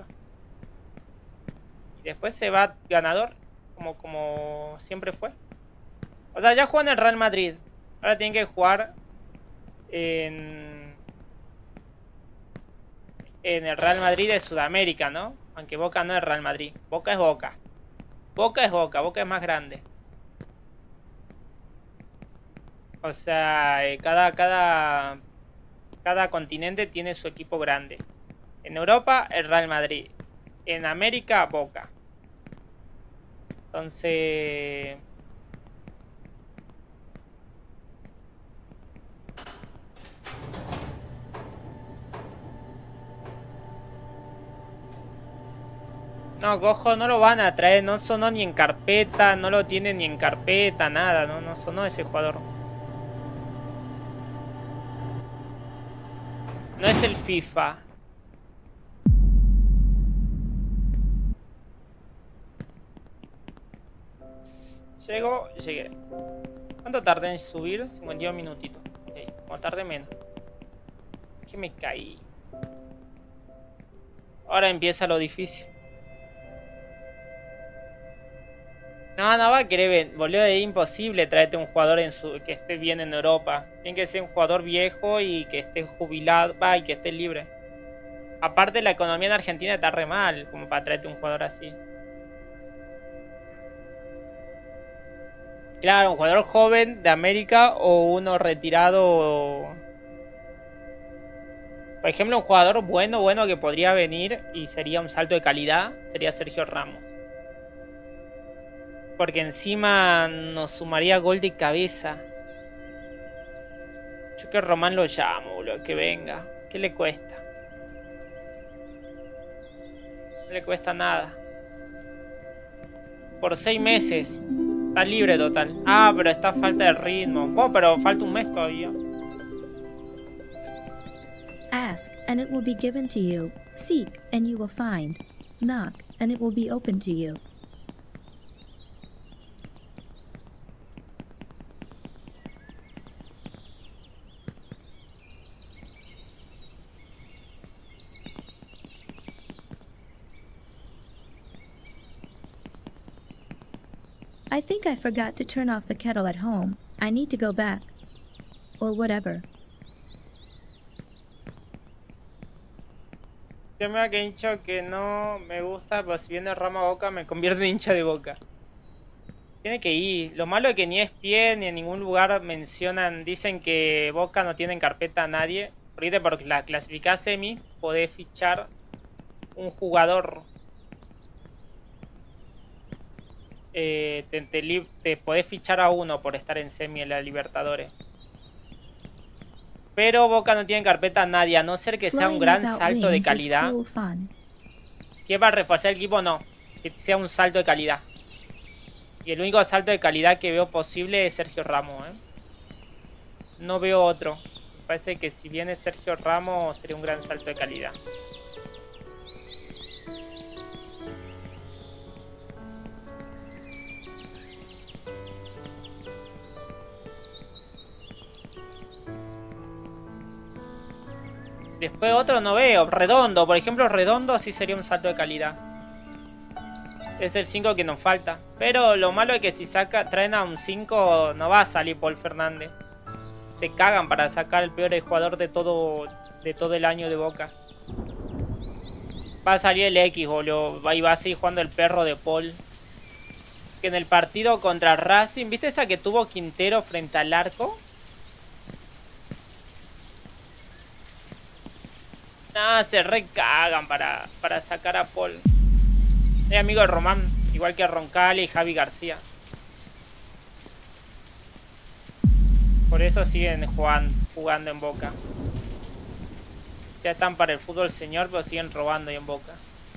Y después se va ganador, como, como siempre fue. O sea, ya jugó en el Real Madrid. Ahora tiene que jugar en... en el Real Madrid de Sudamérica, ¿no? Aunque Boca no es Real Madrid. Boca es Boca. Boca es Boca. Boca es más grande. O sea, eh, cada, cada, cada continente tiene su equipo grande. En Europa, el Real Madrid. En América, Boca. Entonces... No, cojo, no lo van a traer, no sonó ni en carpeta, no lo tienen ni en carpeta, nada, no, no sonó ese jugador. No es el FIFA. Llego, llegué. ¿Cuánto tardé en subir? cincuenta y un minutitos. Okay, como tardé menos. Que me caí. Ahora empieza lo difícil. No, no va a querer, ven- boludo, es imposible traerte un jugador en su, que esté bien en Europa. Tiene que ser un jugador viejo y que esté jubilado, va, y que esté libre. Aparte la economía en Argentina está re mal, como para traerte un jugador así. Claro, un jugador joven de América o uno retirado. Por ejemplo, un jugador bueno, bueno que podría venir y sería un salto de calidad, sería Sergio Ramos. Porque encima nos sumaría gol de cabeza. Yo que Román lo llamo, boludo, que venga. ¿Qué le cuesta? No le cuesta nada. Por seis meses. Está libre total. Ah, pero está falta de ritmo. Bueno, pero falta un mes todavía. Ask, and it will be given to you. Seek, and you will find. Knock, and it will be open to you. I think I forgot to turn off the kettle at home. I need to go back. Or whatever. Yo me ha dicho que no me gusta, pero si viene Rama Boca me convierte en hincha de Boca. Tiene que ir. Lo malo es que ni E S P N ni en ningún lugar mencionan, dicen que Boca no tiene en carpeta a nadie. Porque por la clasificada semi podés fichar un jugador. Eh, te, te, te podés fichar a uno por estar en semi en la Libertadores. Pero Boca no tiene en carpeta a nadie, a no ser que sea un gran salto de calidad. Si es para reforzar el equipo, no. Que sea un salto de calidad. Y el único salto de calidad que veo posible es Sergio Ramos, ¿eh? No veo otro. Me parece que si viene Sergio Ramos sería un gran salto de calidad. Después otro no veo. Redondo, por ejemplo, Redondo sí sería un salto de calidad. Es el cinco que nos falta. Pero lo malo es que si saca, traen a un cinco no va a salir Paul Fernández. Se cagan para sacar el peor jugador de todo de todo el año de Boca. Va a salir el X, boludo. Y va a seguir jugando el perro de Paul. Que en el partido contra Racing, ¿viste esa que tuvo Quintero frente al arco? Nada, se recagan para, para sacar a Paul. Es amigo de Román, igual que Roncalli y Javi García. Por eso siguen jugando, jugando en Boca. Ya están para el fútbol señor, pero siguen robando ahí en Boca.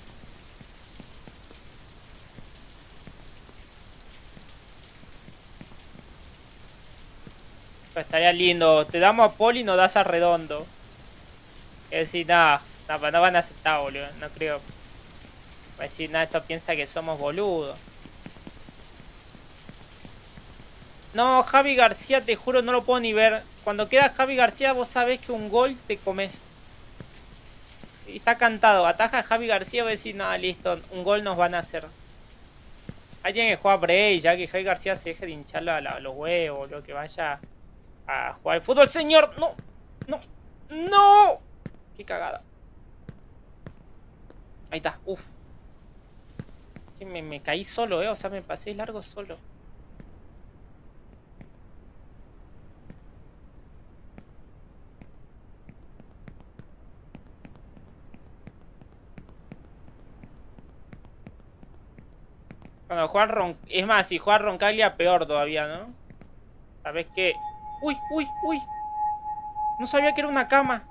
Pues estaría lindo. Te damos a Paul y nos das a Redondo. Es decir, nada, no, no van a aceptar, boludo. No creo. Va a decir, nada, esto piensa que somos boludos. No, Javi García, te juro, no lo puedo ni ver. Cuando queda Javi García, vos sabés que un gol te comes. Y está cantado. Ataja a Javi García, voy a decir, nada, listo, un gol nos van a hacer. Ahí tiene que jugar Bray, ya que Javi García se deje de hinchar la, la, los huevos, lo que vaya a jugar al fútbol. Señor, no, no, no. Qué cagada. Ahí está, uff. Me, me caí solo, eh, o sea, me pasé largo solo. Cuando jugar Ron... Es más, si jugar Roncaglia, peor todavía, ¿no? ¿Sabes qué? Uy, uy, uy. No sabía que era una cama.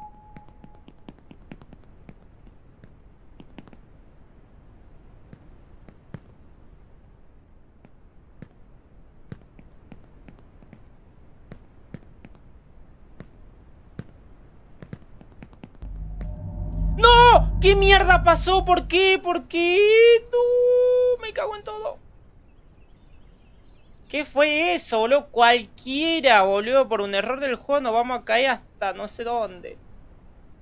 ¡No! ¿Qué mierda pasó? ¿Por qué? ¿Por qué? ¡No! Me cago en todo. ¿Qué fue eso, boludo? Cualquiera, boludo. Por un error del juego nos vamos a caer hasta no sé dónde.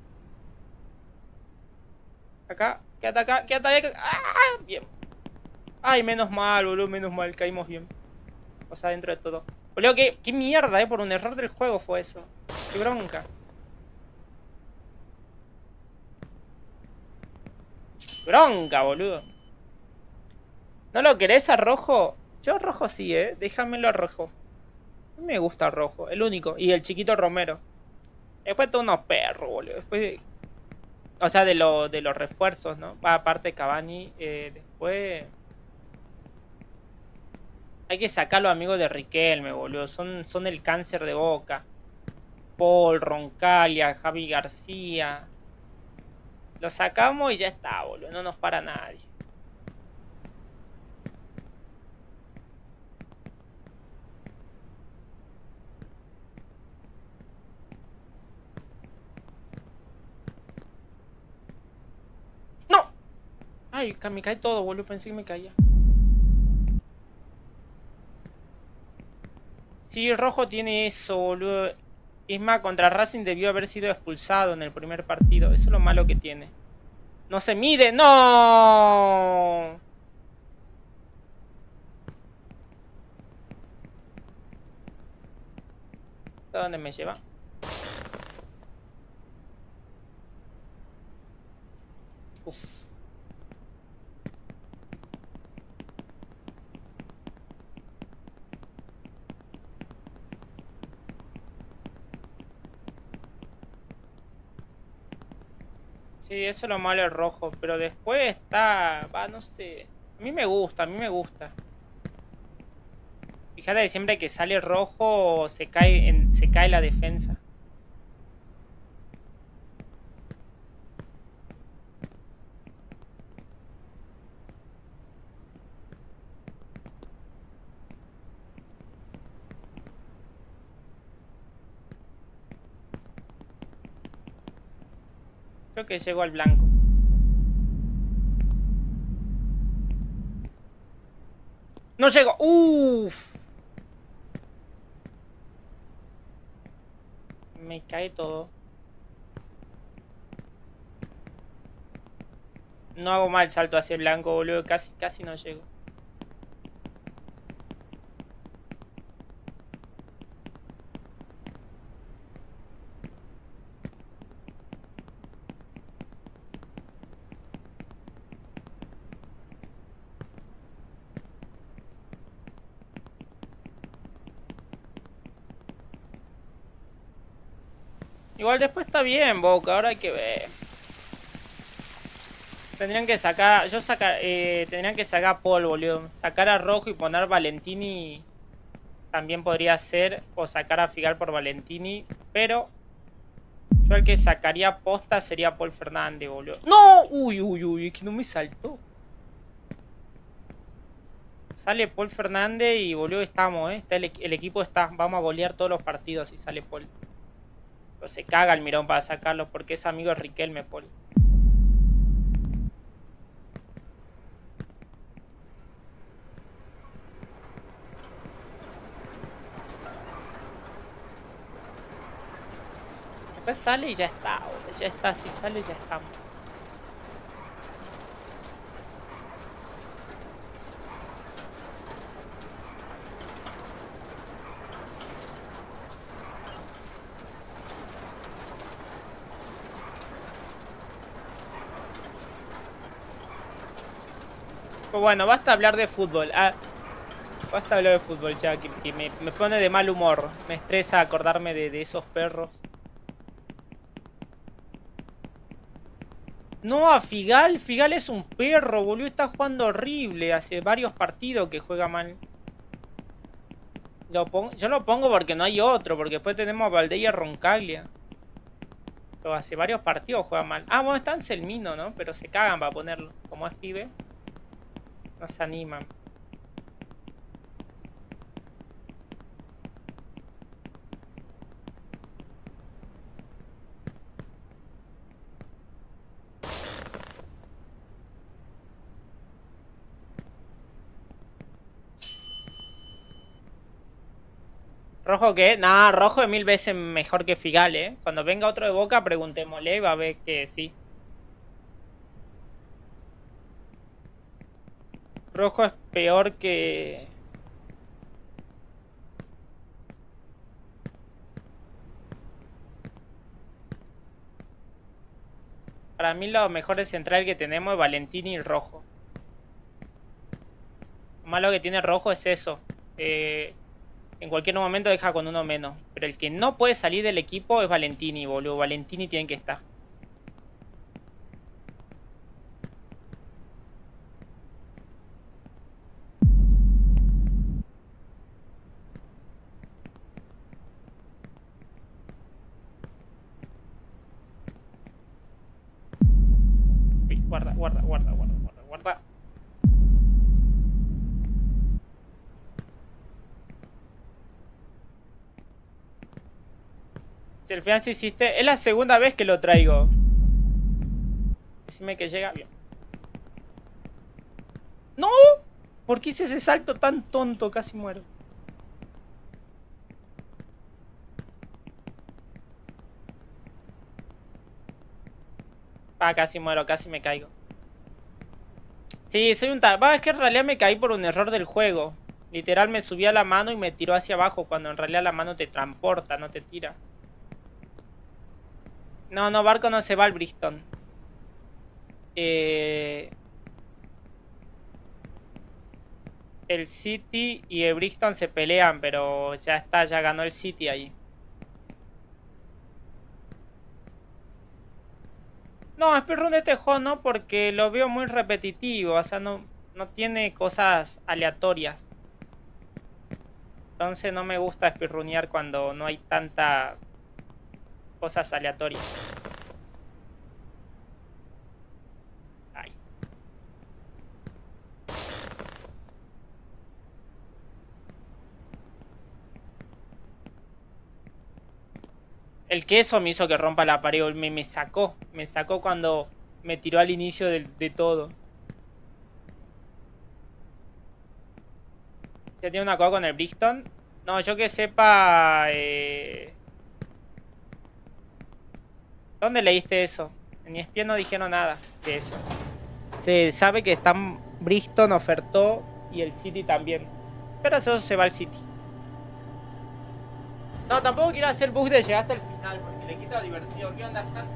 Acá, quédate acá, quédate acá. ¡Ah! Bien. Ay, menos mal, boludo, menos mal, caímos bien. O sea, dentro de todo. Boludo, qué, qué mierda, eh, por un error del juego fue eso. Qué bronca. Bronca, boludo. ¿No lo querés a rojo? Yo rojo sí, eh. Déjamelo a rojo. A mí me gusta rojo, el único. Y el chiquito Romero. Después todos unos perros, boludo. Después... O sea, de, lo, de los refuerzos, ¿no? Va, aparte Cavani. Eh, después... Hay que sacar a los amigos de Riquelme, boludo. Son, son el cáncer de Boca. Paul, Roncalia, Javi García. Lo sacamos y ya está, boludo. No nos para nadie. ¡No! Ay, me cae todo, boludo. Pensé que me caía. Sí, rojo tiene eso, boludo. Es más, contra Racing debió haber sido expulsado en el primer partido. Eso es lo malo que tiene. No se mide. ¡No! ¿A dónde me lleva? Uf. Sí, eso es lo malo el rojo, pero después está... Va, no sé. A mí me gusta, a mí me gusta. Fíjate que siempre que sale rojo se cae, en, se cae la defensa. Creo que llegó al blanco. No llegó. Uff. Me cae todo. No hago mal salto hacia el blanco, boludo. Casi, casi no llego. Igual después está bien, Boca. Ahora hay que ver. Tendrían que sacar... Yo sacar... Eh, tendrían que sacar a Paul, boludo. Sacar a Rojo y poner Valentini... También podría ser. O sacar a Figal por Valentini. Pero... Yo el que sacaría posta sería Paul Fernández, boludo. ¡No! Uy, uy, uy. Es que no me saltó. Sale Paul Fernández y, boludo, estamos, ¿eh? Está el, el equipo está... Vamos a golear todos los partidos si sale Paul. Pero se caga el Mirón para sacarlo porque es amigo de Riquelme, Paul. Después sale y ya está, boludo. Ya está, si sale ya estamos. Pues bueno, basta hablar de fútbol. Ah, basta hablar de fútbol ya, que, que me, me pone de mal humor. Me estresa acordarme de, de esos perros. No, a Figal. Figal es un perro, boludo. Está jugando horrible. Hace varios partidos que juega mal. Lo pongo, yo lo pongo porque no hay otro. Porque después tenemos a Valdés y a Roncaglia. Pero hace varios partidos juega mal. Ah, bueno, está Anselmino, ¿no? Pero se cagan para ponerlo. Como es pibe. No se animan. ¿Rojo qué? Nah, Rojo es mil veces mejor que Figal, ¿eh? Cuando venga otro de Boca, preguntémosle, va a ver que sí. Rojo es peor que... Para mí lo mejor de central que tenemos es Valentini y Rojo. Lo malo que tiene Rojo es eso. Eh, en cualquier momento deja con uno menos. Pero el que no puede salir del equipo es Valentini, boludo. Valentini tiene que estar. Uy, guarda, guarda, guarda, guarda, guarda, guarda. Si al final sí hiciste... Es la segunda vez que lo traigo. Decime que llega bien. ¡No! ¿Por qué hice ese salto tan tonto? Casi muero. Ah, casi muero, casi me caigo. Sí, soy un tal... Va, es que en realidad me caí por un error del juego. Literal me subí a la mano y me tiró hacia abajo, cuando en realidad la mano te transporta, no te tira. No, no, Barco no se va al Brixton. Eh... El City y el Brixton se pelean, pero ya está, ya ganó el City ahí. No, speedrun de este juego no, porque lo veo muy repetitivo, o sea, no, no tiene cosas aleatorias. Entonces no me gusta speedrunear cuando no hay tanta cosas aleatorias. Ay. El queso me hizo que rompa la pared, me, me sacó, me sacó cuando me tiró al inicio de, de todo. ¿Ya tiene una cosa con el Brixton? No, yo que sepa... Eh... ¿Dónde leíste eso? En mi espía no dijeron nada de eso. Se sabe que están... Brixton ofertó y el City también. Pero eso se va al City. No, tampoco quiero hacer bug de llegar hasta el final, porque le quita lo divertido. ¿Qué onda, San?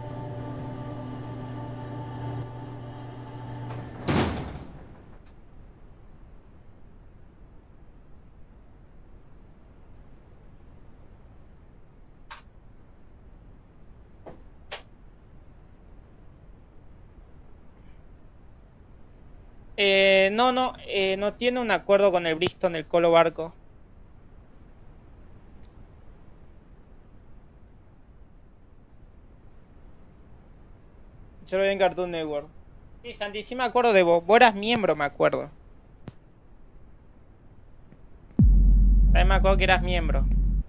Eh, no, no, eh, no tiene un acuerdo con el Brixton, el Colo Barco. Yo lo vi en Cartoon Network. Sí, Santi, sí me acuerdo de vos. Vos eras miembro, me acuerdo. También me acuerdo que eras miembro.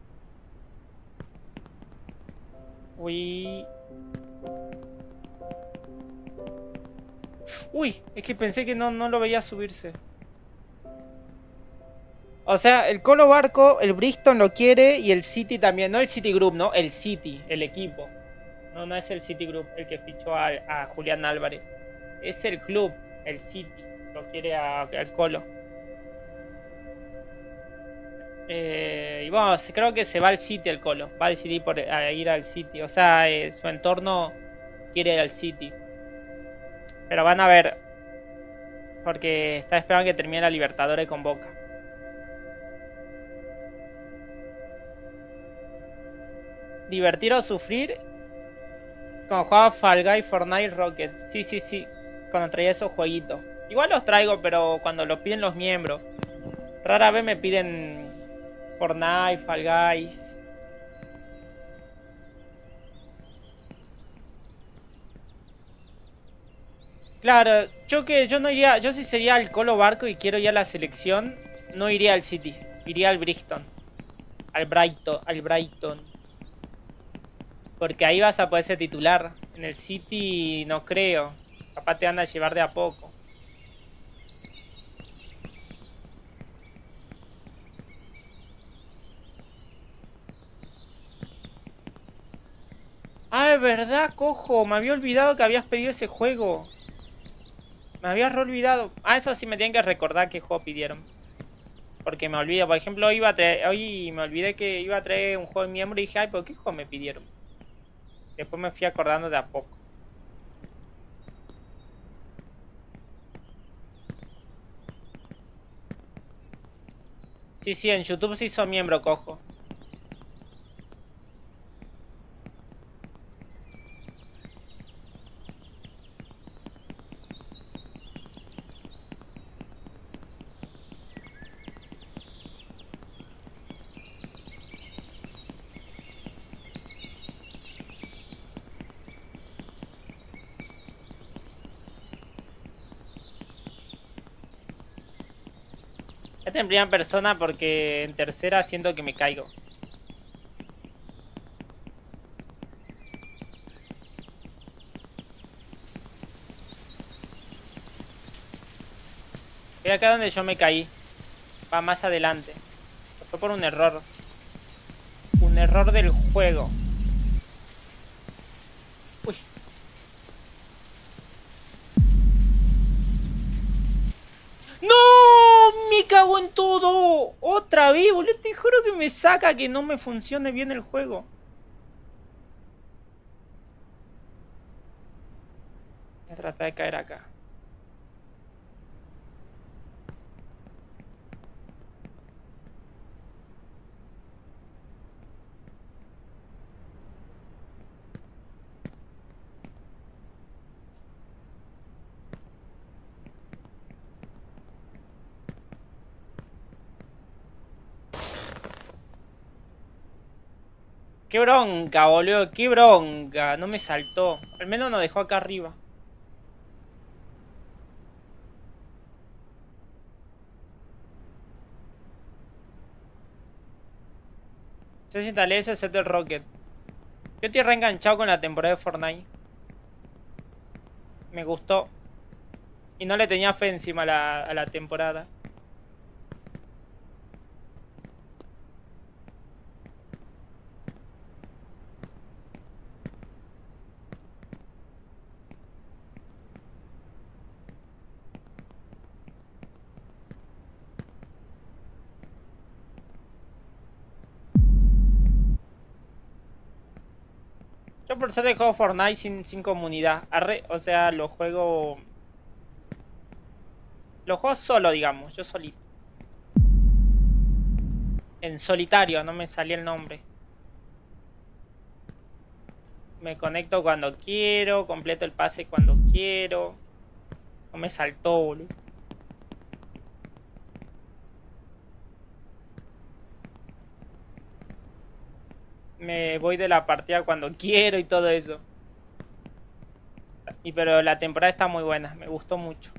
Uy. Uy, es que pensé que no, no lo veía subirse. O sea, el Colo Barco, el Brixton lo quiere y el City también. No el City Group, no, el City, el equipo. No, no es el City Group el que fichó a, a Julián Álvarez. Es el club, el City. Lo quiere a, al Colo. Eh, y bueno, creo que se va al City el Colo. Va a decidir por a ir al City. O sea, eh, su entorno quiere ir al City. Pero van a ver. Porque está esperando que termine la Libertadores con Boca. Divertir o sufrir. Cuando jugaba Fall Guy, Fortnite, Rocket. Sí, sí, sí. Cuando traía esos jueguitos. Igual los traigo, pero cuando los piden los miembros. Rara vez me piden Fortnite, Fall Guys. Claro, yo que yo no iría, yo si sería el Colo Barco y quiero ir a la selección, no iría al City, iría al Brixton, al Brighton, al Brighton. Porque ahí vas a poder ser titular. En el City no creo. Capaz te van a llevar de a poco. Ah, es verdad, cojo. Me había olvidado que habías pedido ese juego. Me había re olvidado. Ah, eso sí me tienen que recordar qué juego pidieron. Porque me olvido. Por ejemplo, hoy, iba a traer, hoy me olvidé que iba a traer un juego de miembro y dije, ay, ¿por qué juego me pidieron? Después me fui acordando de a poco. Sí, sí, en YouTube se hizo miembro, cojo. Este en primera persona porque en tercera siento que me caigo. Es acá donde yo me caí. Va más adelante. Fue por un error. Un error del juego. Uy. ¡No! ¡Me cago en todo! ¡Otra vez, boludo! Te juro que me saca que no me funcione bien el juego. Voy a tratar de caer acá. ¡Qué bronca, boludo! ¡Qué bronca! No me saltó. Al menos nos dejó acá arriba. Yo desinstalé eso excepto el Rocket. Yo estoy reenganchado con la temporada de Fortnite. Me gustó. Y no le tenía fe encima a la, a la temporada. Yo por ser de juego Fortnite sin, sin comunidad. Arre, o sea, lo juego... Lo juego solo, digamos. Yo solito. En solitario, no me salía el nombre. Me conecto cuando quiero. Completo el pase cuando quiero. No me saltó, boludo. Me voy de la partida cuando quiero y todo eso. Y pero la temporada está muy buena, me gustó mucho.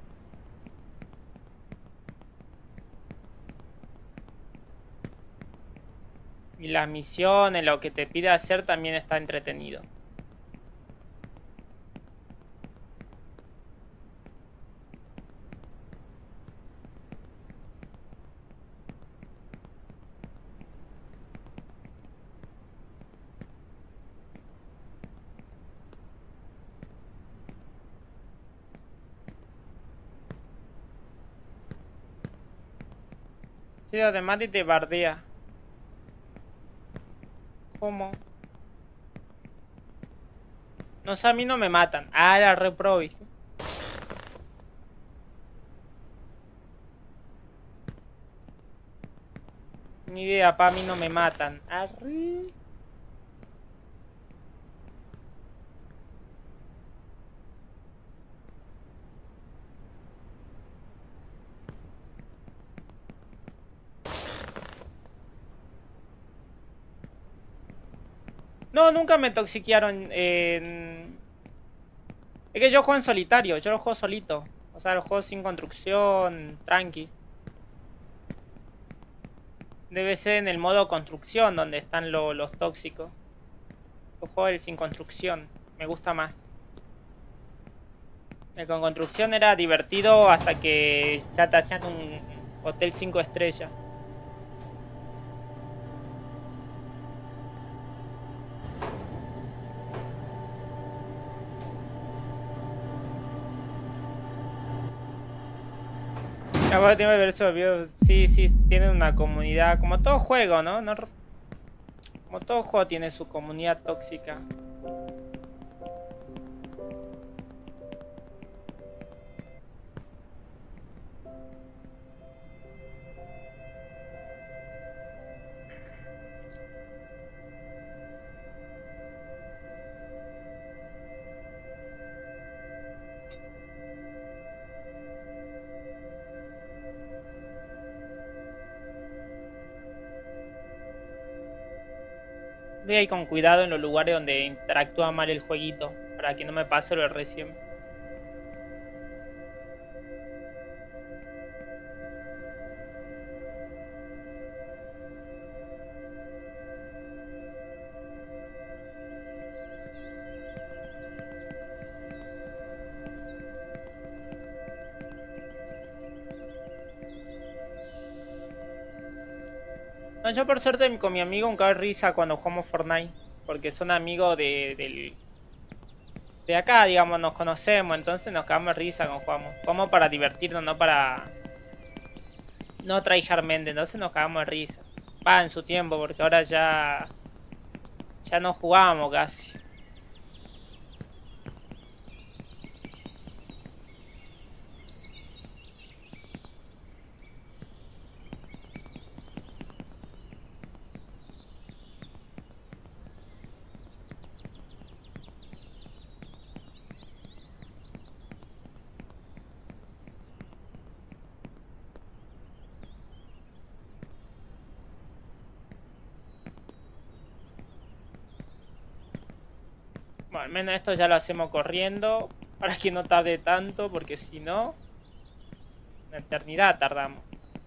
Y las misiones, lo que te pide hacer también está entretenido. Sí, te mata y te bardea. ¿Cómo? No sé, a mí no me matan. Ah, era re pro, ¿viste? Ni idea, pa, a mí no me matan. Arre. No, nunca me toxiquearon. En... Es que yo juego en solitario, yo lo juego solito. O sea, lo juego sin construcción, tranqui. Debe ser en el modo construcción donde están lo, los tóxicos. Yo juego el sin construcción, me gusta más. El con construcción era divertido hasta que ya te hacían un hotel cinco estrellas. Capaz tiene que ver esos videos. Sí, sí, tiene una comunidad. Como todo juego, ¿no? no Como todo juego tiene su comunidad tóxica. Voy a ir con cuidado en los lugares donde interactúa mal el jueguito, para que no me pase lo de recién. No, yo por suerte con mi amigo un cago de risa cuando jugamos Fortnite, porque son amigos de, del, de acá, digamos, nos conocemos, entonces nos cagamos de risa cuando jugamos. Jugamos para divertirnos, no para... No tryhardmente, entonces nos cagamos de risa. Va, en su tiempo, porque ahora ya... Ya no jugamos casi. Bueno, al menos esto ya lo hacemos corriendo, para que no tarde tanto, porque si no, una eternidad tardamos.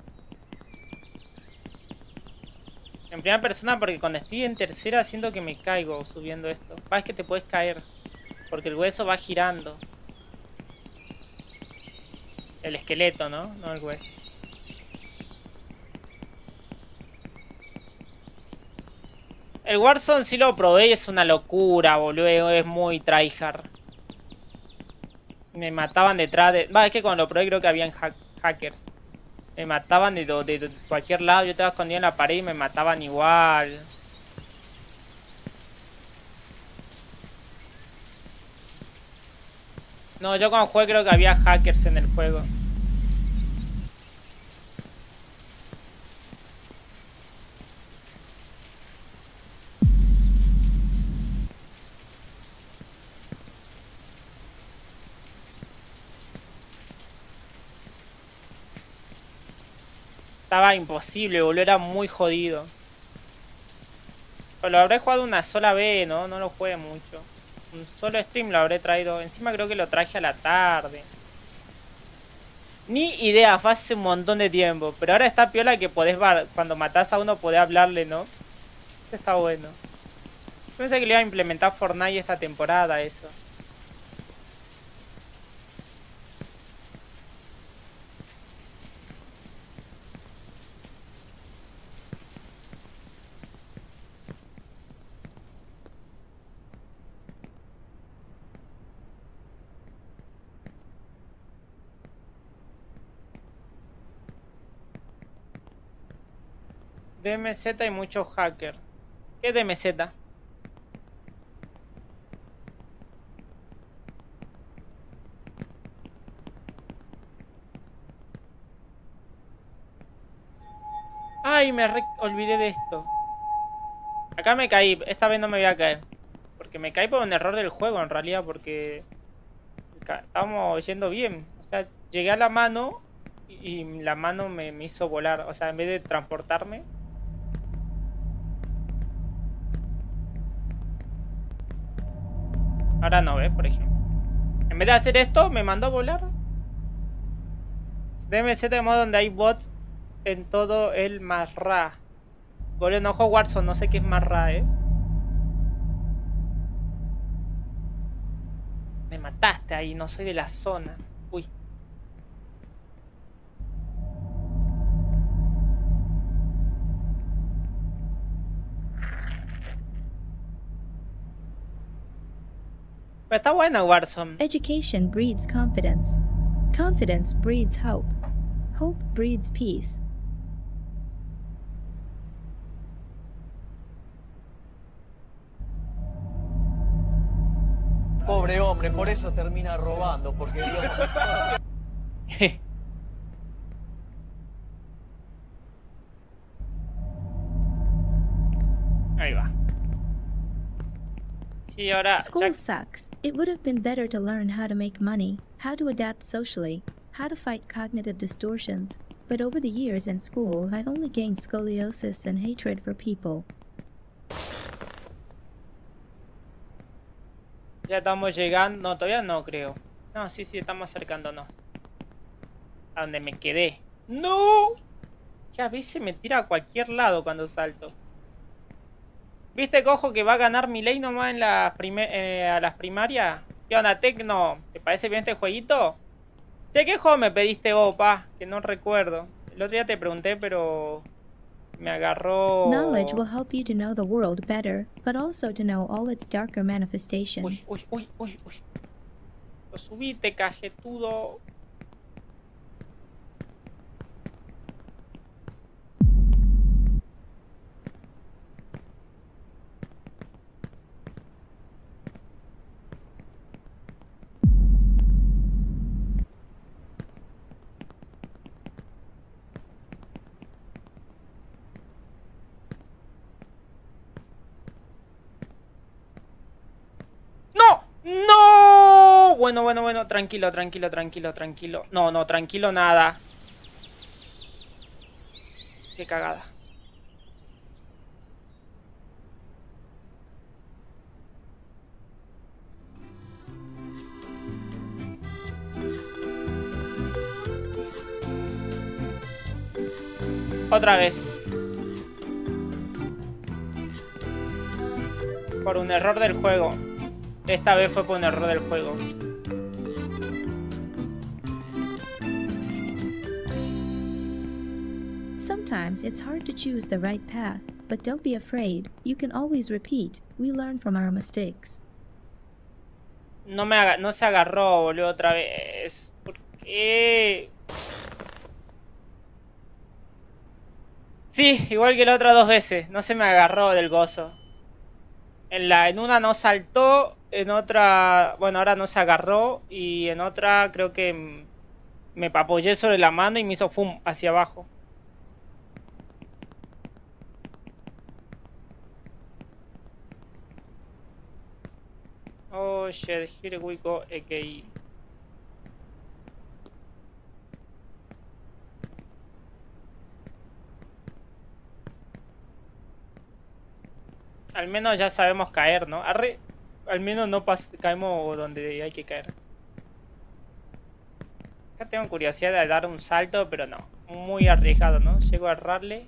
En primera persona, porque cuando estoy en tercera siento que me caigo subiendo esto. Va, es que te puedes caer, porque el hueso va girando. El esqueleto, ¿no? No el hueso. El Warzone sí lo probé y es una locura, boludo. Es muy tryhard. Me mataban detrás de... Va, es que cuando lo probé creo que habían ha hackers. Me mataban de, de, de cualquier lado. Yo estaba escondido en la pared y me mataban igual. No, yo cuando jugué creo que había hackers en el juego. Estaba imposible, boludo, era muy jodido. Pero lo habré jugado una sola vez, ¿no? No lo jugué mucho. Un solo stream lo habré traído. Encima creo que lo traje a la tarde. Ni idea, fue hace un montón de tiempo. Pero ahora está piola que podés, cuando matás a uno, podés hablarle, ¿no? Eso está bueno. Yo pensé que le iba a implementar Fortnite esta temporada, eso. D M Z y muchos hackers. ¿Qué es D M Z? Ay, me re olvidé de esto. Acá me caí, esta vez no me voy a caer. Porque me caí por un error del juego en realidad, porque estábamos yendo bien. O sea, llegué a la mano y la mano me, me hizo volar. O sea, en vez de transportarme. Ahora no, ¿ves? Por ejemplo. En vez de hacer esto, me mandó a volar. D M Z de modo donde hay bots en todo el Marra. Boludo, no juego Warzone, no sé qué es Marra, eh. Me mataste ahí, no soy de la zona. Uy. Pero está buena Warzone. Education breeds confidence. Confidence breeds hope. Hope breeds peace. Pobre hombre, por eso termina robando, porque Dios... Ahí va. Sí, ahora... School ya- sucks. It would have been better to learn how to make money, how to adapt socially, how to fight cognitive distortions. But over the years in school, I've only gained scoliosis and hatred for people. Ya estamos llegando... No, todavía no creo. No, sí, sí, estamos acercándonos. A donde me quedé. ¡No! Que a veces me tira a cualquier lado cuando salto. ¿Viste, cojo, que va a ganar mi ley nomás en la prime eh, a las primarias? ¿Qué onda, Tecno? ¿Te parece bien este jueguito? Che, ¿qué juego me pediste vos, pa? Que no recuerdo. El otro día te pregunté, pero... me agarró... Knowledge will help you to know the world better, but also to know all its darker Uy, manifestations. uy, uy, uy, uy. Lo subiste, cajetudo. ¡No! ¡No! Bueno, bueno, bueno. Tranquilo, tranquilo, tranquilo, tranquilo. No, no, tranquilo nada. Qué cagada. Otra vez. Por un error del juego. Esta vez fue por un error del juego. Sometimes it's hard to choose the right path, but don't be afraid. You can always repeat. We learn from our mistakes. No me haga, no se agarró, boludo, otra vez. ¿Por qué? Sí, igual que la otra dos veces. No se me agarró del gozo. En la, en una no saltó, en otra, bueno, ahora no se agarró y en otra creo que me apoyé sobre la mano y me hizo fum hacia abajo. Oh shit, here we go again. Al menos ya sabemos caer, ¿no? Arre, al menos no caemos donde hay que caer. Acá tengo curiosidad de dar un salto, pero no. Muy arriesgado, ¿no? Llego a errarle.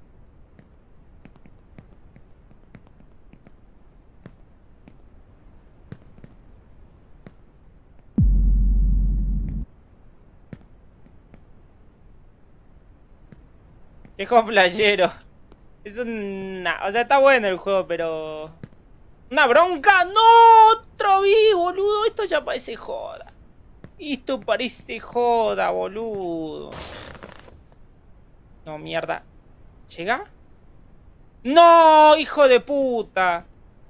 Qué juego playero. Es una... O sea, está bueno el juego, pero... ¡Una bronca! ¡No! ¡Otra vez, boludo! Esto ya parece joda. Esto parece joda, boludo. No, mierda. ¿Llega? ¡No! ¡Hijo de puta!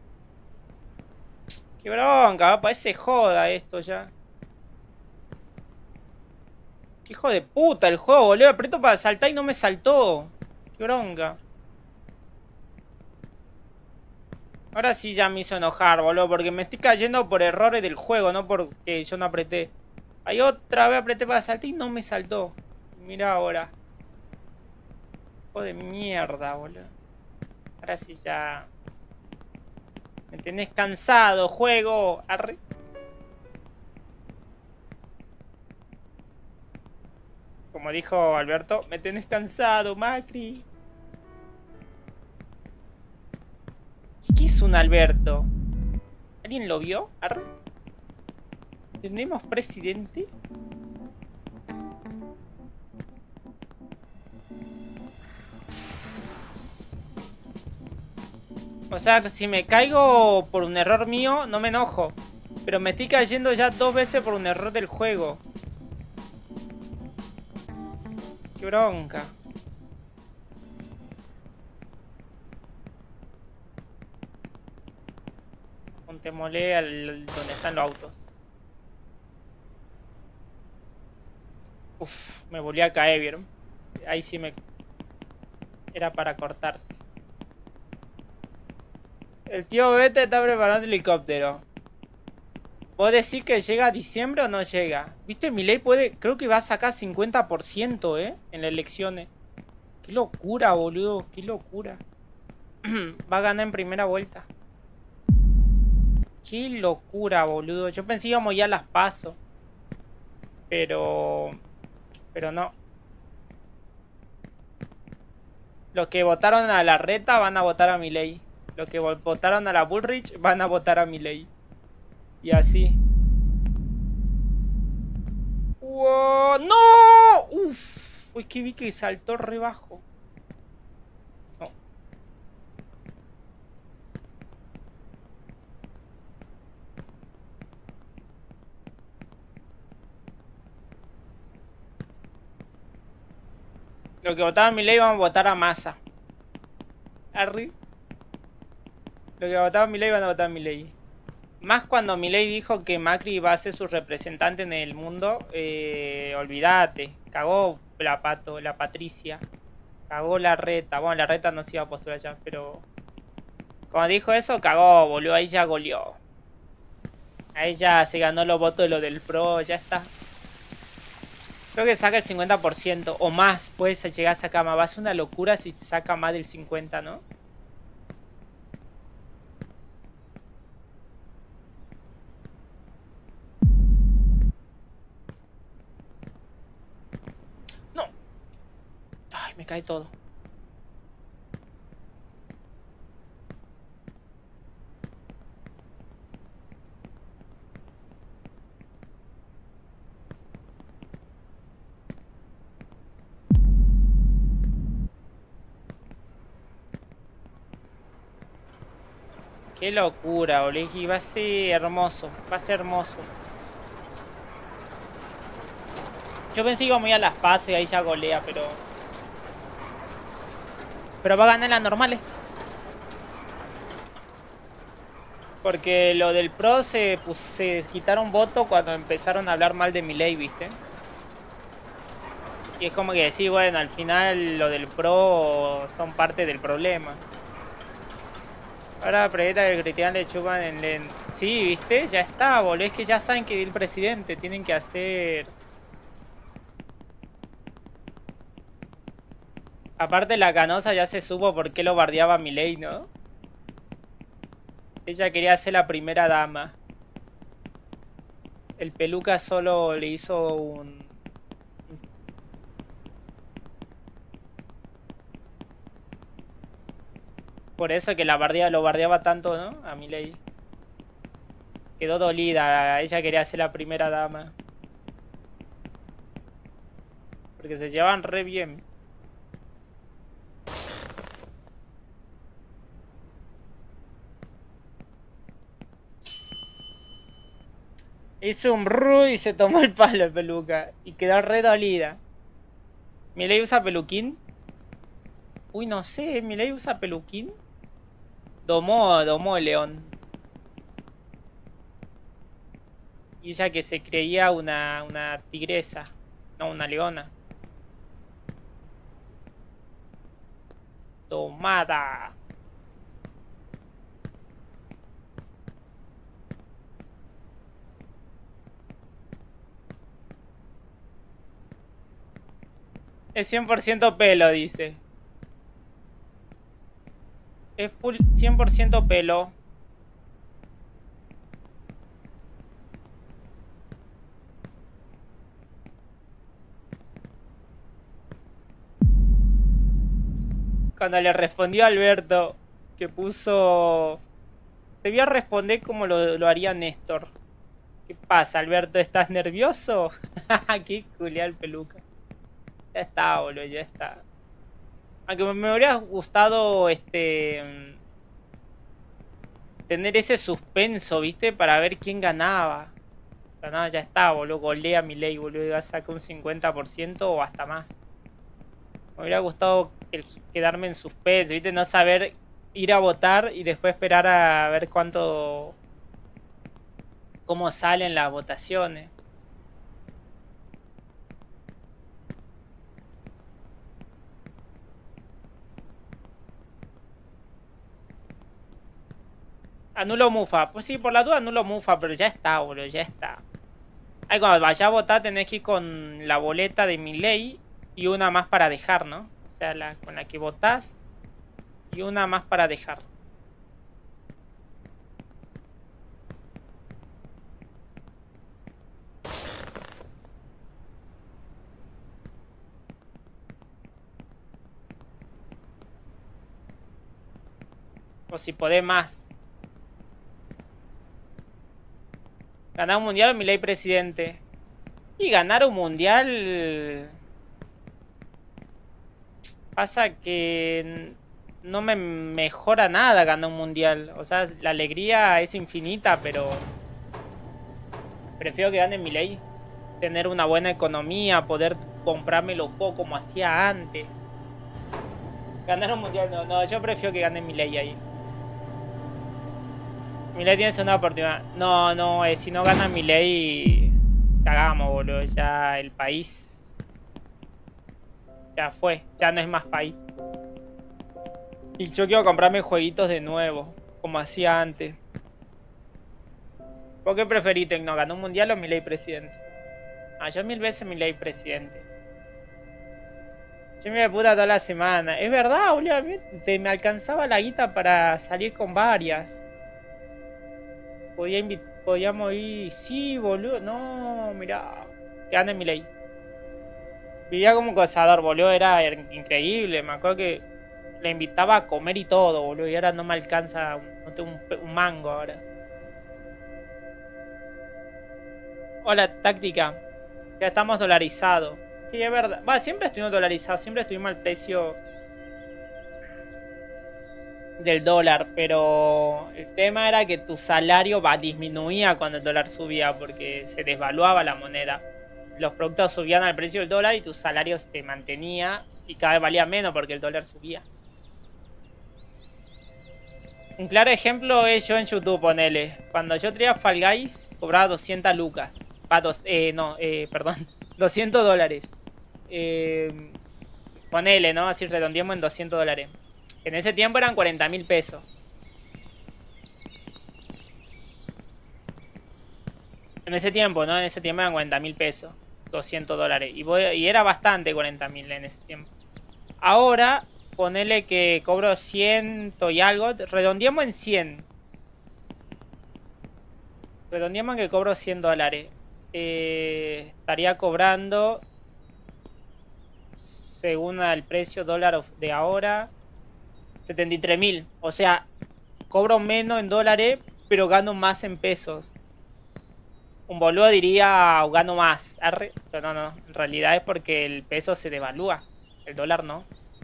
¡Qué bronca! Parece joda esto ya. ¡Qué hijo de puta el juego, boludo! Aprieto para saltar y no me saltó. ¡Qué bronca! Ahora sí ya me hizo enojar, boludo, porque me estoy cayendo por errores del juego, no porque yo no apreté. Ahí otra vez apreté para saltar y no me saltó. Mira ahora. Hijo de mierda, boludo. Ahora sí ya... Me tenés cansado, juego. Arre. Como dijo Alberto, me tenés cansado, Macri. ¿Qué es un Alberto? ¿Alguien lo vio? Arre. ¿Tenemos presidente? O sea, si me caigo por un error mío, no me enojo. Pero me estoy cayendo ya dos veces por un error del juego. Qué bronca. Contémosle al donde están los autos. Uf, me volví a caer, ¿vieron? Ahí sí me... Era para cortarse. El tío Bete está preparando el helicóptero. ¿Vos decís que llega a diciembre o no llega? ¿Viste? Milei puede... Creo que va a sacar cincuenta por ciento, ¿eh? En las elecciones. Qué locura, boludo. Qué locura. Va a ganar en primera vuelta. Qué locura, boludo. Yo pensé que íbamos ya a las paso. Pero... Pero no. Los que votaron a la Reta van a votar a Milei. Los que votaron a la Bullrich van a votar a Milei. Y así. ¡Wow! ¡No! Uf. Uy, que vi que saltó re bajo. No. Los que votaban a Milei van a votar a Massa. Arri. Los que votaban a Milei van a votar a Milei. Más cuando Milei dijo que Macri iba a ser su representante en el mundo, eh, olvídate, cagó la Pato, la Patricia, cagó la Reta, bueno, la Reta no se iba a postular ya, pero cuando dijo eso, cagó, boludo, ahí ya goleó. Ahí ya se ganó los votos de lo del PRO, ya está. Creo que saca el cincuenta por ciento o más, puede llegar a sacar más, va a ser una locura si saca más del cincuenta, ¿no? Me cae todo. Qué locura, Olegi. Va a ser hermoso. Va a ser hermoso. Yo pensé que iba muy a las pases y ahí ya golea, pero... Pero va a ganar las normales. Porque lo del PRO se, pues, se quitaron votos cuando empezaron a hablar mal de Milei, ¿viste? Y es como que decir, bueno, al final lo del PRO son parte del problema. Ahora predieta que el Cristian le chupan en Len. Sí, ¿viste? Ya está, boludo. Es que ya saben que el presidente tienen que hacer... Aparte la Canosa ya se supo por qué lo bardeaba Milei, ¿no? Ella quería ser la primera dama. El Peluca solo le hizo un... Por eso que la bardeaba, lo bardeaba tanto, ¿no? A Milei. Quedó dolida, ella quería ser la primera dama. Porque se llevan re bien. Hizo un ru y se tomó el palo el Peluca. Y quedó re dolida. ¿Milei usa peluquín? Uy, no sé, ¿Milei usa peluquín? Domó, domó el león. Y ella que se creía una, una tigresa. No, una leona. Tomada. Es cien por ciento pelo, dice. Es full cien por ciento pelo. Cuando le respondió a Alberto, que puso... Debía responder como lo, lo haría Néstor. ¿Qué pasa, Alberto? ¿Estás nervioso? Qué culea el Peluca. Ya está, boludo, ya está. Aunque me, me hubiera gustado este tener ese suspenso, ¿viste? Para ver quién ganaba. Pero no, ya está, boludo. Golea Milei, boludo. Iba a sacar un cincuenta por ciento o hasta más. Me hubiera gustado el, quedarme en suspense, ¿viste? No saber ir a votar y después esperar a ver cuánto... cómo salen las votaciones. Anulo Mufa. Pues sí, por la duda anulo Mufa, pero ya está, boludo, ya está. Ahí cuando vayas a votar tenés que ir con la boleta de Milei y una más para dejar, ¿no? O sea, la con la que votás y una más para dejar. O si podés más. Ganar un mundial o Milei presidente. Y ganar un mundial... Pasa que no me mejora nada ganar un mundial. O sea, la alegría es infinita, pero... Prefiero que gane Milei. Tener una buena economía, poder comprarme los juegos como hacía antes. Ganar un mundial, no, no, yo prefiero que gane Milei ahí. Milei tiene una oportunidad. No, no, eh, si no gana Milei, cagamos, boludo. Ya el país... Ya fue, ya no es más país. Y yo quiero comprarme jueguitos de nuevo, como hacía antes. ¿Por qué preferís, Tecno? ¿Ganó un mundial o Milei presidente? Ah, yo mil veces Milei presidente. Yo me de puta toda la semana. Es verdad, boludo. A mí se me alcanzaba la guita para salir con varias. Podía invitar, podíamos ir. Sí, boludo. No, mirá. Que gane Milei. Vivía como cazador, boludo. Era increíble. Me acuerdo que le invitaba a comer y todo, boludo. Y ahora no me alcanza. No tengo un, un mango ahora. Hola, táctica. Ya estamos dolarizados. Sí, es verdad. Va, siempre estuvimos dolarizados. Siempre estuvimos al precio del dólar. Pero el tema era que tu salario va, disminuía cuando el dólar subía. Porque se desvaluaba la moneda. Los productos subían al precio del dólar y tu salario se mantenía. Y cada vez valía menos porque el dólar subía. Un claro ejemplo es yo en YouTube, ponele. Cuando yo traía Fall Guys, cobraba doscientas lucas. Va, dos, eh, no, eh, perdón. doscientos dólares. Eh, ponele, ¿no? Así redondeamos en doscientos dólares. En ese tiempo eran cuarenta mil pesos. En ese tiempo, ¿no? En ese tiempo eran cuarenta mil pesos. doscientos dólares. Y, voy, y era bastante cuarenta mil en ese tiempo. Ahora, ponele que cobro ciento y algo. Redondeamos en cien. Redondeamos en que cobro cien dólares. Eh, estaría cobrando, según el precio dólar de ahora, setenta y tres mil. O sea, cobro menos en dólares, pero gano más en pesos. Un boludo diría, gano más. Arre. Pero no, no. En realidad es porque el peso se devalúa. El dólar no.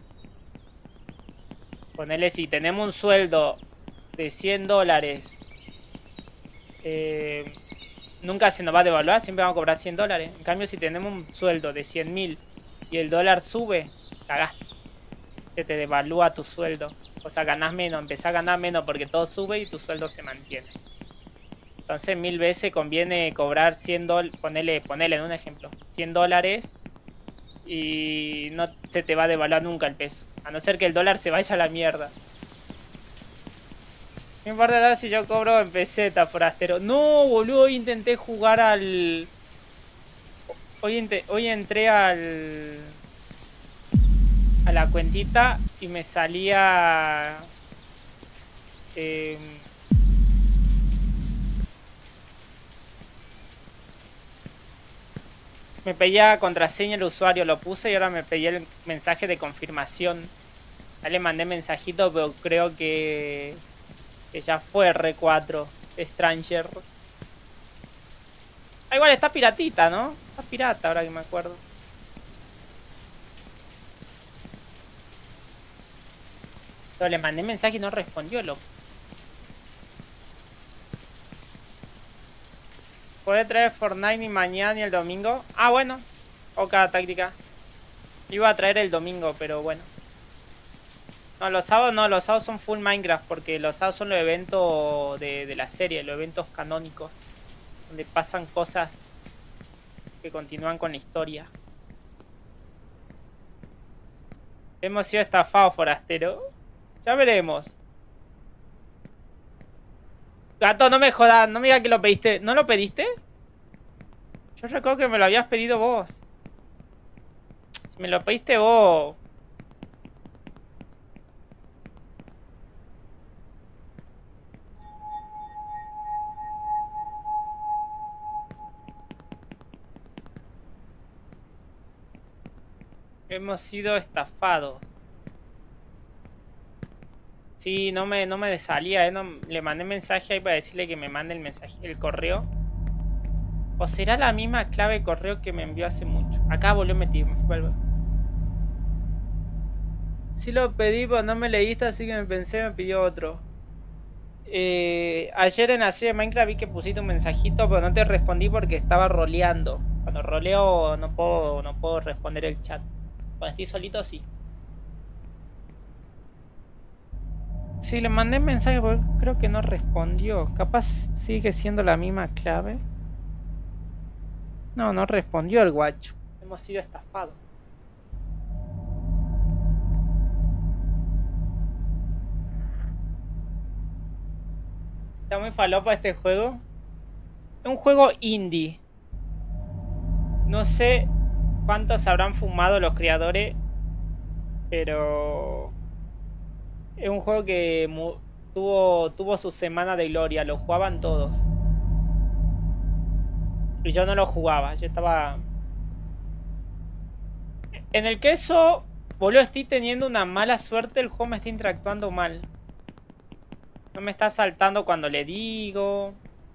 Ponele, si tenemos un sueldo de cien dólares. Eh... Nunca se nos va a devaluar, siempre vamos a cobrar cien dólares. En cambio, si tenemos un sueldo de cien mil y el dólar sube, cagaste. Se te devalúa tu sueldo. O sea, ganás menos, empezás a ganar menos porque todo sube y tu sueldo se mantiene. Entonces, mil veces conviene cobrar cien dólares. Ponele, ponele en un ejemplo: cien dólares y no se te va a devaluar nunca el peso. A no ser que el dólar se vaya a la mierda. No importa nada si yo cobro en peseta, forastero. No, boludo, hoy intenté jugar al... Hoy, hoy entré al... A la cuentita y me salía... Eh... Me pedía contraseña el usuario, lo puse y ahora me pedía el mensaje de confirmación. Ya le mandé mensajito, pero creo que... Que ya fue R cuatro, Stranger. Ah, igual está piratita, ¿no? Está pirata ahora que me acuerdo. Pero le mandé mensaje y no respondió, loco. ¿Puede traer Fortnite ni mañana ni el domingo? Ah, bueno. Oca, táctica. Iba a traer el domingo, pero bueno. No, los sábados no, los sábados son full Minecraft, porque los sábados son los eventos de, de la serie, los eventos canónicos, donde pasan cosas que continúan con la historia. Hemos sido estafados, forastero. Ya veremos. Gato, no me jodas, no me digas que lo pediste. ¿No lo pediste? Yo recuerdo que me lo habías pedido vos. Si me lo pediste vos. Hemos sido estafados. Sí, no me, no me salía, ¿eh? No, le mandé mensaje ahí para decirle que me mande el mensaje, el correo. ¿O será la misma clave de correo que me envió hace mucho? Acá volvió a meter, vuelvo. Sí lo pedí, pero no me leíste, así que me pensé, me pidió otro. Eh, ayer en la serie de Minecraft vi que pusiste un mensajito, pero no te respondí porque estaba roleando. Cuando roleo no puedo, no puedo responder el chat. Cuando estoy solito, sí. Sí, le mandé mensaje, pero creo que no respondió. Capaz sigue siendo la misma clave. No, no respondió el guacho. Hemos sido estafados. Está muy falopa este juego. Es un juego indie. No sé cuántos habrán fumado los creadores, pero es un juego que tuvo, tuvo su semana de gloria. Lo jugaban todos. Y yo no lo jugaba. Yo estaba... En el queso, boludo, estoy teniendo una mala suerte. El juego me está interactuando mal. No me está saltando cuando le digo.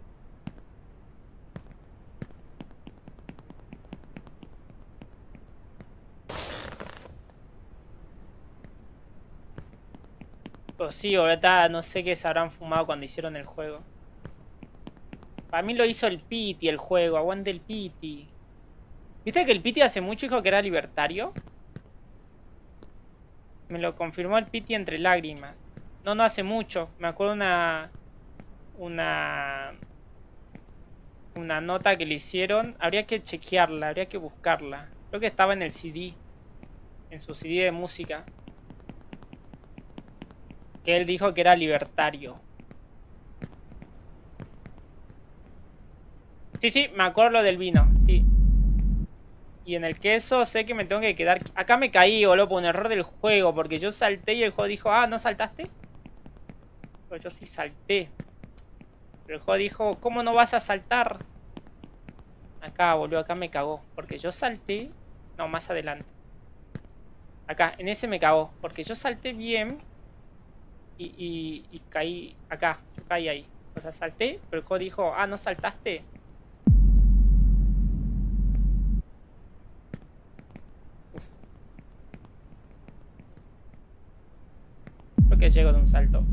Pues sí, ahorita no sé qué se habrán fumado cuando hicieron el juego. Para mí lo hizo el Pity el juego. Aguante el Pity. ¿Viste que el Pity hace mucho dijo que era libertario? Me lo confirmó el Pity entre lágrimas. No, no hace mucho. Me acuerdo una... Una... Una nota que le hicieron. Habría que chequearla, habría que buscarla. Creo que estaba en el C D. En su C D de música. Que él dijo que era libertario. Sí, sí, me acuerdo lo del vino, sí. Y en el queso sé que me tengo que quedar... Acá me caí, boludo, por un error del juego. Porque yo salté y el juego dijo... Ah, ¿no saltaste? Pero yo sí salté. Pero el juego dijo... ¿Cómo no vas a saltar? Acá, boludo, acá me cagó. Porque yo salté... No, más adelante. Acá, en ese me cagó. Porque yo salté bien... Y, y, y caí acá, yo caí ahí. O sea, salté, pero el juego dijo, ah, ¿no saltaste? Uf. Creo que llego de un salto.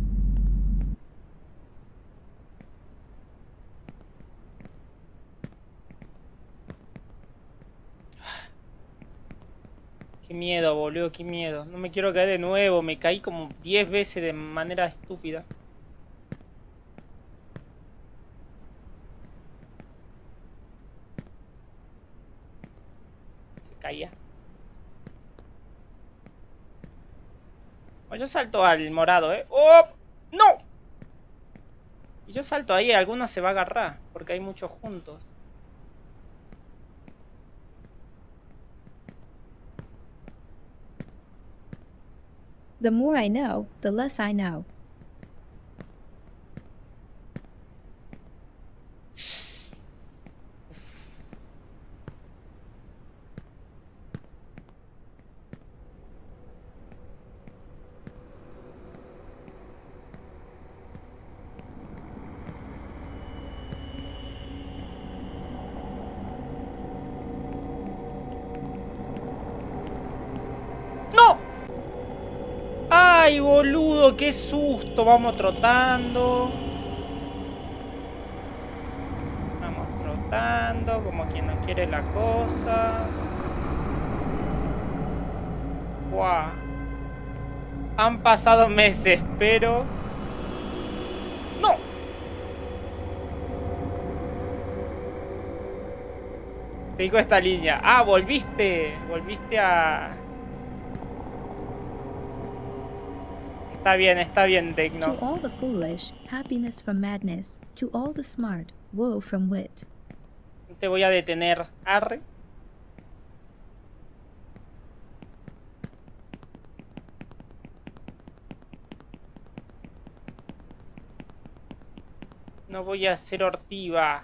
Qué miedo, boludo, qué miedo. No me quiero caer de nuevo, me caí como diez veces de manera estúpida. Se caía. Bueno, yo salto al morado, ¿eh? ¡Oh! ¡No! Y yo salto ahí, alguno se va a agarrar, porque hay muchos juntos. The more I know, the less I know. ¡Ay, boludo! ¡Qué susto! Vamos trotando. Vamos trotando, como quien no quiere la cosa. Buah. Han pasado meses, pero... ¡No! Te digo esta línea. Ah, volviste. Volviste a... Está bien, está bien, Tecno. To all the foolish, happiness from madness. To all the smart, woe from wit. No te voy a detener. Arre. No voy a ser ortiva.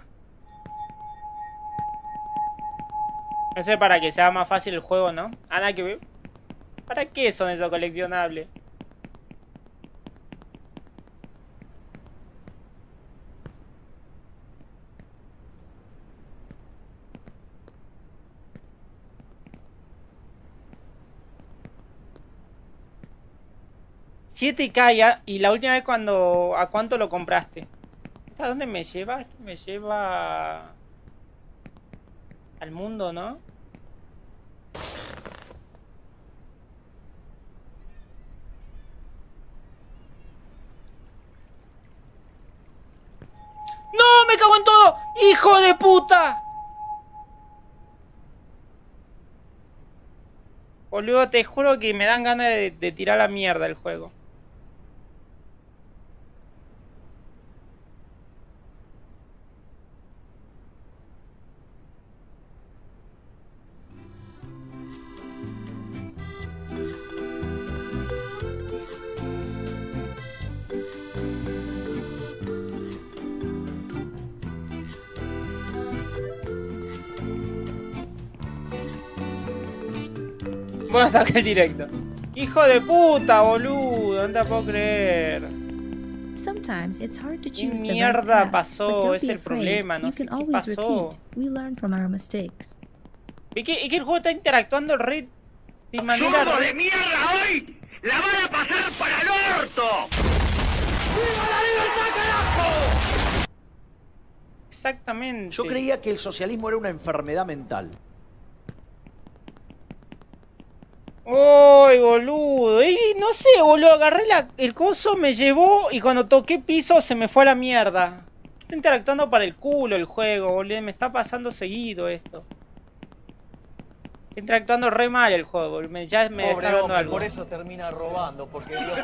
No sé, para que sea más fácil el juego, ¿no? Ah, nada que ver. ¿Para qué son esos coleccionables? siete K ya, y la última vez cuando... ¿A cuánto lo compraste? ¿A dónde me lleva? Esto me lleva... al mundo, ¿no? ¡No! ¡Me cago en todo! ¡Hijo de puta! Boludo, te juro que me dan ganas de, de tirar la mierda el juego. Bueno, hasta acá el directo. ¡Hijo de puta, boludo! No te puedo creer. Sometimes it's hard to ¿Qué choose the right mierda path, pasó? but don't Es be el afraid. problema, no You sé can qué always pasó. repeat. We learn from our mistakes. Es que, es que el juego está interactuando re... de manera... ¡Zurdo re- de mierda hoy! ¡La van a pasar para el orto! ¡Viva la libertad, carajo! Exactamente. Yo creía que el socialismo era una enfermedad mental. ¡Ay, boludo! Y no sé, boludo, agarré la, el coso, me llevó y cuando toqué piso se me fue a la mierda. Está interactuando para el culo el juego, boludo. Me está pasando seguido esto. Está interactuando re mal el juego, boludo. Me- Ya me Pobre está dando hombre, algo. por eso termina robando, porque Dios...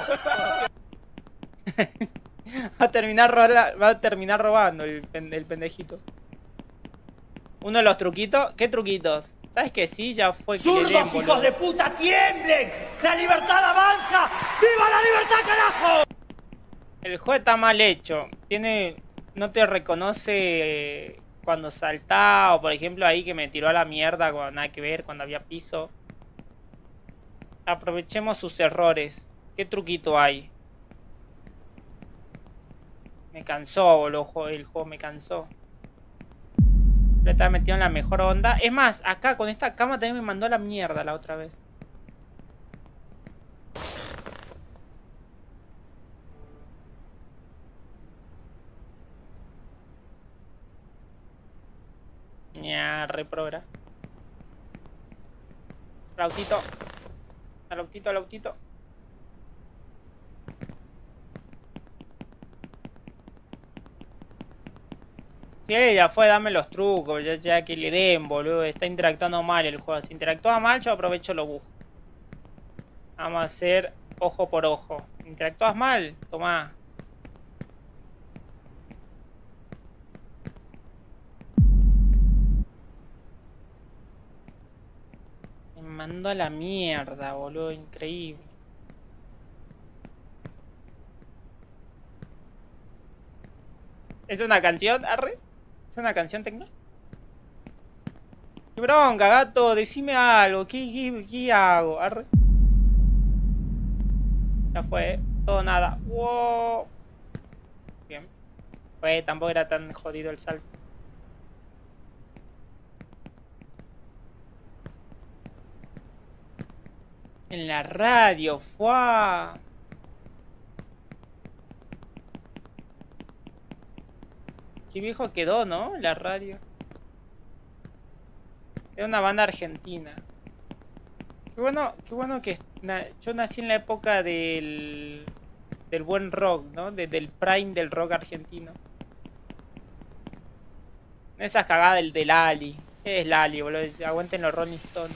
Va a terminar, rola- va a terminar robando el, pen- el pendejito. Uno de los truquitos. ¿Qué truquitos? ¿Sabes que sí? Ya fue que le den, ¡Zurdos, boludo. hijos de puta, tiemblen! ¡La libertad avanza! ¡Viva la libertad, carajo! El juego está mal hecho. Tiene... No te reconoce eh, cuando saltá, o por ejemplo ahí que me tiró a la mierda cuando nada que ver, cuando había piso. Aprovechemos sus errores. ¿Qué truquito hay? Me cansó, boludo, jo- el juego me cansó. Le estaba metido en la mejor onda. Es más, acá con esta cama también me mandó a la mierda la otra vez. Ya, reprogra. Al autito. Al autito, al autito. Sí, ya fue, dame los trucos, ya, ya que le den, boludo. Está interactuando mal el juego. Si interactúa mal, yo aprovecho los bugs. Vamos a hacer ojo por ojo. ¿Interactúas mal? Tomá. Me mandó a la mierda, boludo. Increíble. ¿Es una canción, Arre? ¿Es una canción, Tecno? ¡Qué bronca, gato! Decime algo. ¿Qué, qué, qué hago? Arre. Ya fue. Todo nada. ¡Wow! Bien. Pues tampoco era tan jodido el salto. En la radio. ¡Fua! Qué viejo quedó, ¿no? La radio. Era una banda argentina. Qué bueno, qué bueno que na- yo nací en la época del, del buen rock, ¿no? De- del prime del rock argentino. Esas cagadas del, del Lali. ¿Qué es Lali, boludo? Aguanten los Rolling Stones.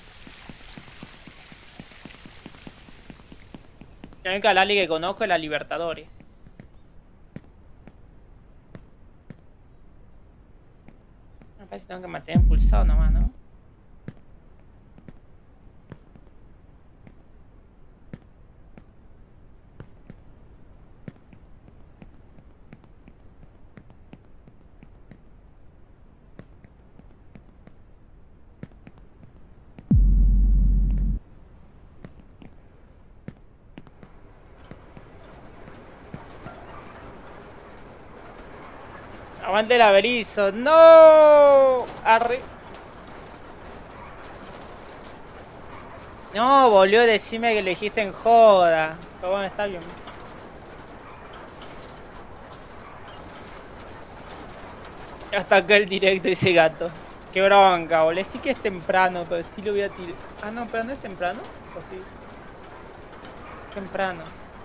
La única Lali que conozco es la Libertadores. Me parece que tengo que mantener impulsado nomás, ¿no? Aguante el averizo. ¡No! Arre. No, boludo, decime que lo dijiste en joda. Pero bueno, está bien. Hasta acá el directo, ese gato. Qué bronca, boludo. Sí que es temprano, pero sí lo voy a tirar. Ah, no, pero no es temprano. ¿O sí? Temprano.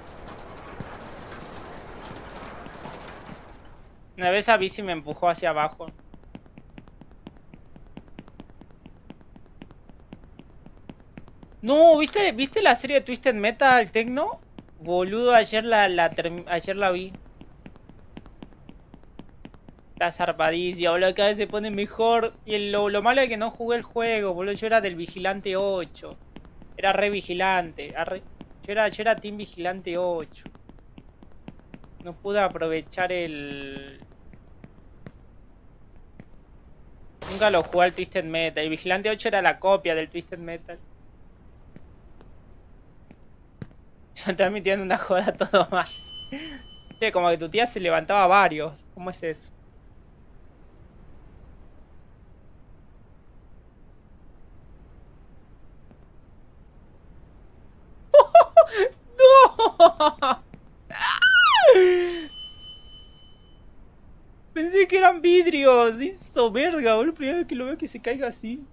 Una vez a bici me empujó hacia abajo. No, ¿viste, ¿viste la serie de Twisted Metal Tecno? Boludo, ayer la, la term- ayer la vi. Está zarpadísima, boludo, cada vez se pone mejor. Y el- lo, lo malo es que no jugué el juego, boludo. Yo era del Vigilante ocho. Era re vigilante. arre- Yo era, yo era Team Vigilante ocho. No pude aprovechar el... Nunca lo jugué al Twisted Metal. El Vigilante ocho era la copia del Twisted Metal. Se está metiendo una joda todo mal. Che, como que tu tía se levantaba varios. ¿Cómo es eso? ¡No! Pensé que eran vidrios. Hizo verga, boludo. Primera vez que lo veo que se caiga así.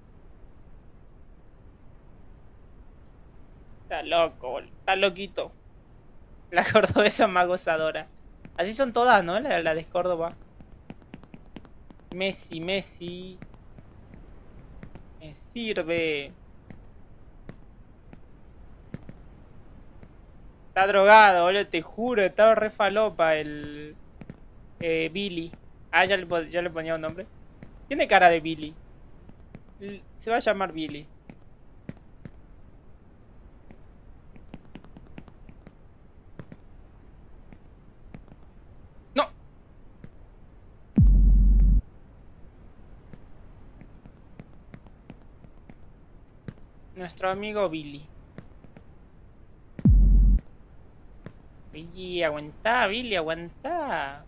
Está loco, boludo. Está loquito. La cordobesa más gozadora. Así son todas, ¿no? La, la de Córdoba. Messi, Messi. Me sirve. Está drogado, boludo. Te juro. Estaba re falopa el... Eh, Billy. Ah, ya le, po- ya le ponía un nombre. Tiene cara de Billy. L- Se va a llamar Billy. ¡No! Nuestro amigo Billy. Billy, aguantá, Billy, aguantá.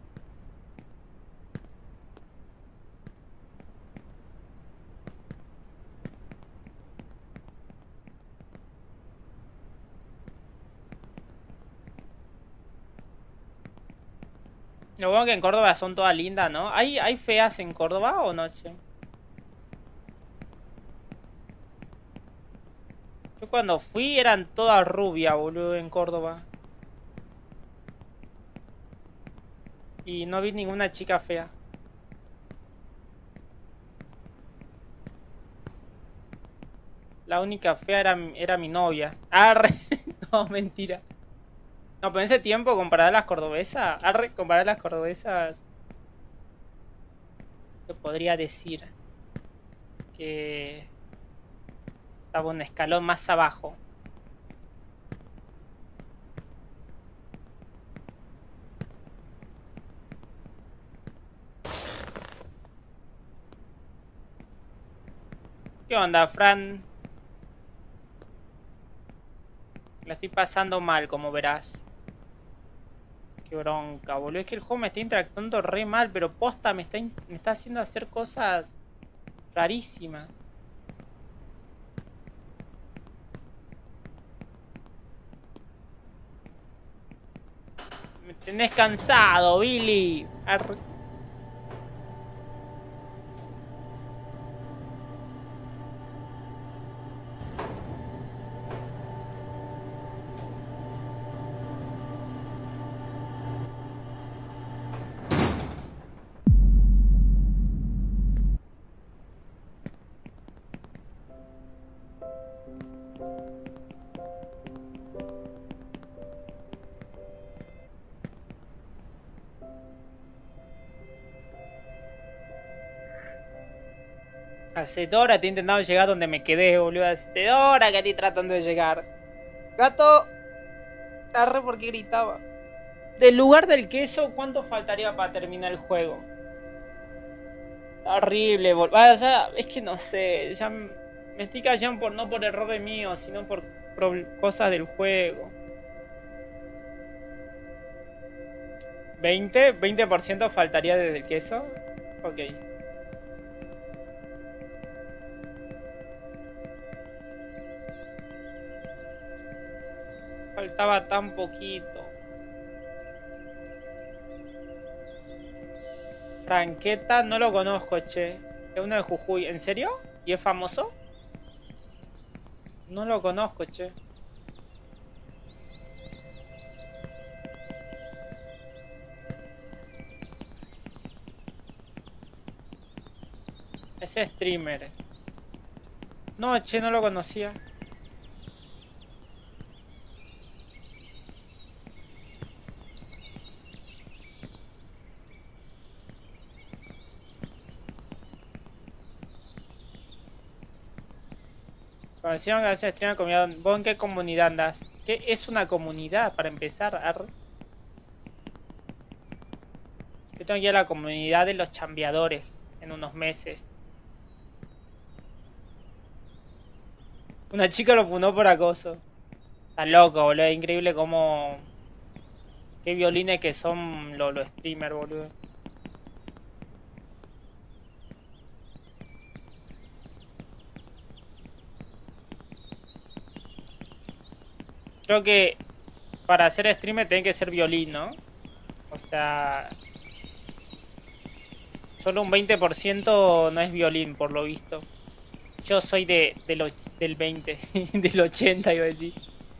Lo bueno que en Córdoba son todas lindas, ¿no? ¿Hay, hay feas en Córdoba o no, che? Yo cuando fui eran todas rubias, boludo, en Córdoba. Y no vi ninguna chica fea. La única fea era, era mi novia. Arre. No, mentira. No, pero en ese tiempo, comparar las cordobesas. Arre, comparar las cordobesas. Yo podría decir que estaba un escalón más abajo. ¿Qué onda, Fran? La estoy pasando mal, como verás. Qué bronca, boludo. Es que el juego me está interactuando re mal, pero posta me está, in- me está haciendo hacer cosas rarísimas. Me tenés cansado, Billy. Arre. Hace dos horas estoy intentando llegar donde me quedé, boludo. Hace dos horas que estoy tratando de llegar. Gato, tarde porque gritaba. Del lugar del queso, ¿cuánto faltaría para terminar el juego? Horrible, boludo. O sea, es que no sé. Ya me estoy callando por, no por errores míos, sino por cosas del juego. ¿veinte? ¿veinte por ciento faltaría desde el queso? Ok. Faltaba tan poquito. Franqueta no lo conozco, che. Es uno de Jujuy. ¿En serio? ¿Y es famoso? No lo conozco, che. Ese streamer. No, che, no lo conocía. Conocieron que hace streamer comunidad. ¿Vos en qué comunidad andas? ¿Qué es una comunidad para empezar? Arre. Yo tengo ya la comunidad de los chambeadores en unos meses. Una chica lo fundó por acoso. Está loco, boludo. Es increíble cómo... Qué violines que son los, los streamers, boludo. Creo que para hacer streamer tiene que ser violín, ¿no? O sea... Solo un veinte por ciento no es violín, por lo visto. Yo soy de, de lo, del veinte, del ochenta iba a decir.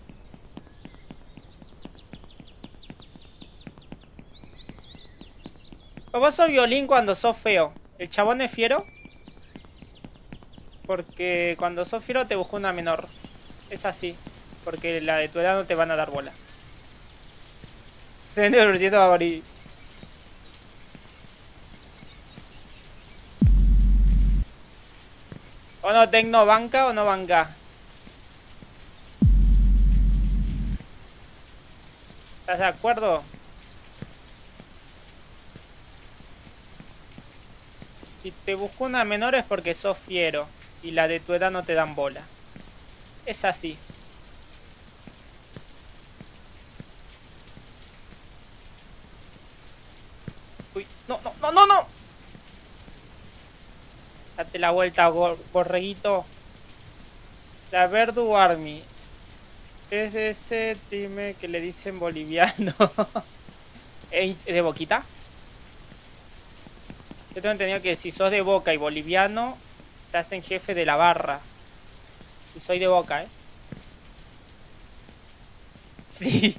Vos sos violín cuando sos feo. ¿El chabón es fiero? Porque cuando sos fiero te busco una menor. Es así. Porque la de tu edad no te van a dar bola. setenta por ciento va a morir. ¿O no, Tecno, banca o no banca? ¿Estás de acuerdo? Si te busco una menor es porque sos fiero y la de tu edad no te dan bola. Es así. Uy, no, no, no, no, no. Date la vuelta, borreguito. La Verdu Army. Es ese time que le dicen boliviano. ¿Es de Boquita? Yo tengo entendido que si sos de Boca y boliviano, te hacen jefe de la barra. Y soy de Boca, ¿eh? Sí.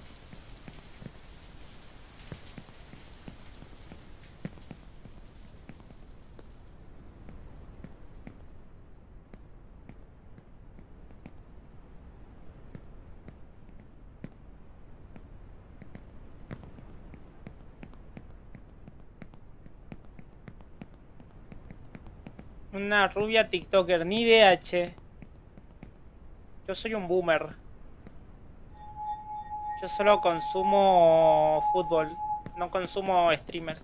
Una rubia tiktoker, ni idea, che. Yo soy un boomer. Yo solo consumo fútbol, no consumo streamers.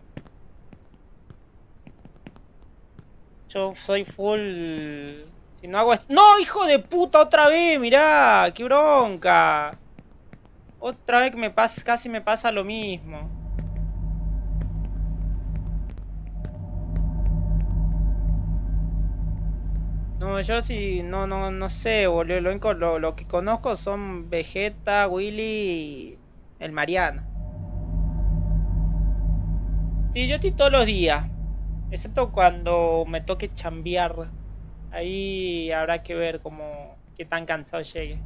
Yo soy full... Si no hago... ¡No, hijo de puta! ¡Otra vez! Mirá, qué bronca. Otra vez que me pasa, casi me pasa lo mismo. No, yo sí, no, no, no sé, boludo. Lo, único- lo, lo que conozco son Vegeta, Willy y el Mariano. Sí, yo estoy todos los días. Excepto cuando me toque chambear. Ahí habrá que ver como qué tan cansado llegue.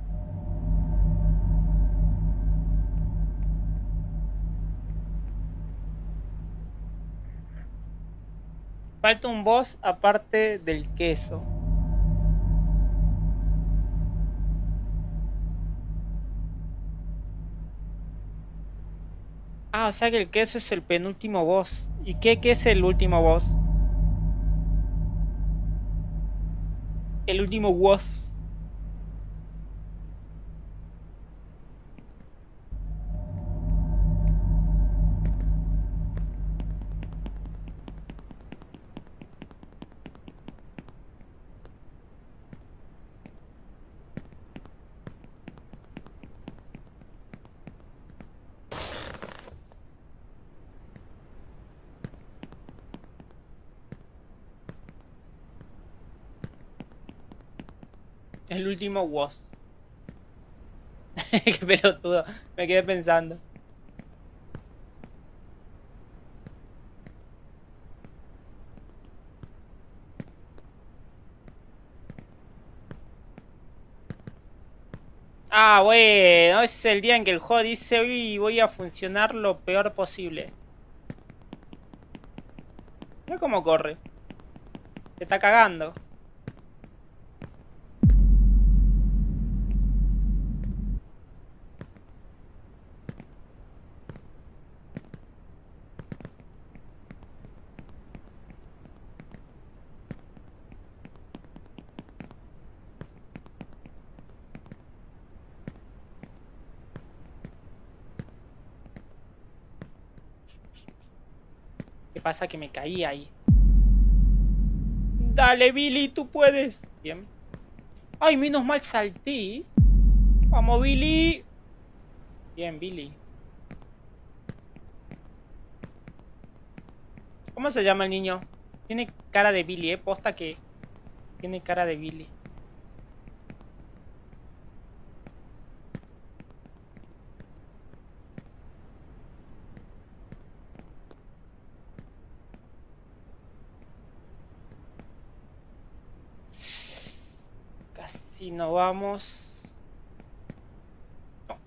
Falta un boss aparte del queso. Ah, o sea que el queso es el penúltimo boss. ¿Y qué, qué es el último boss? El último boss. El último boss. Qué pelotudo. Me quedé pensando. Ah, bueno, ese es el día en que el juego dice hoy voy a funcionar lo peor posible. Mira cómo corre. Se está cagando. ¿Qué pasa? Que me caí ahí. Dale, Billy, tú puedes. Bien. Ay, menos mal salté. Vamos, Billy. Bien, Billy. ¿Cómo se llama el niño? Tiene cara de Billy, eh. Posta que tiene cara de Billy. Casi no vamos. No.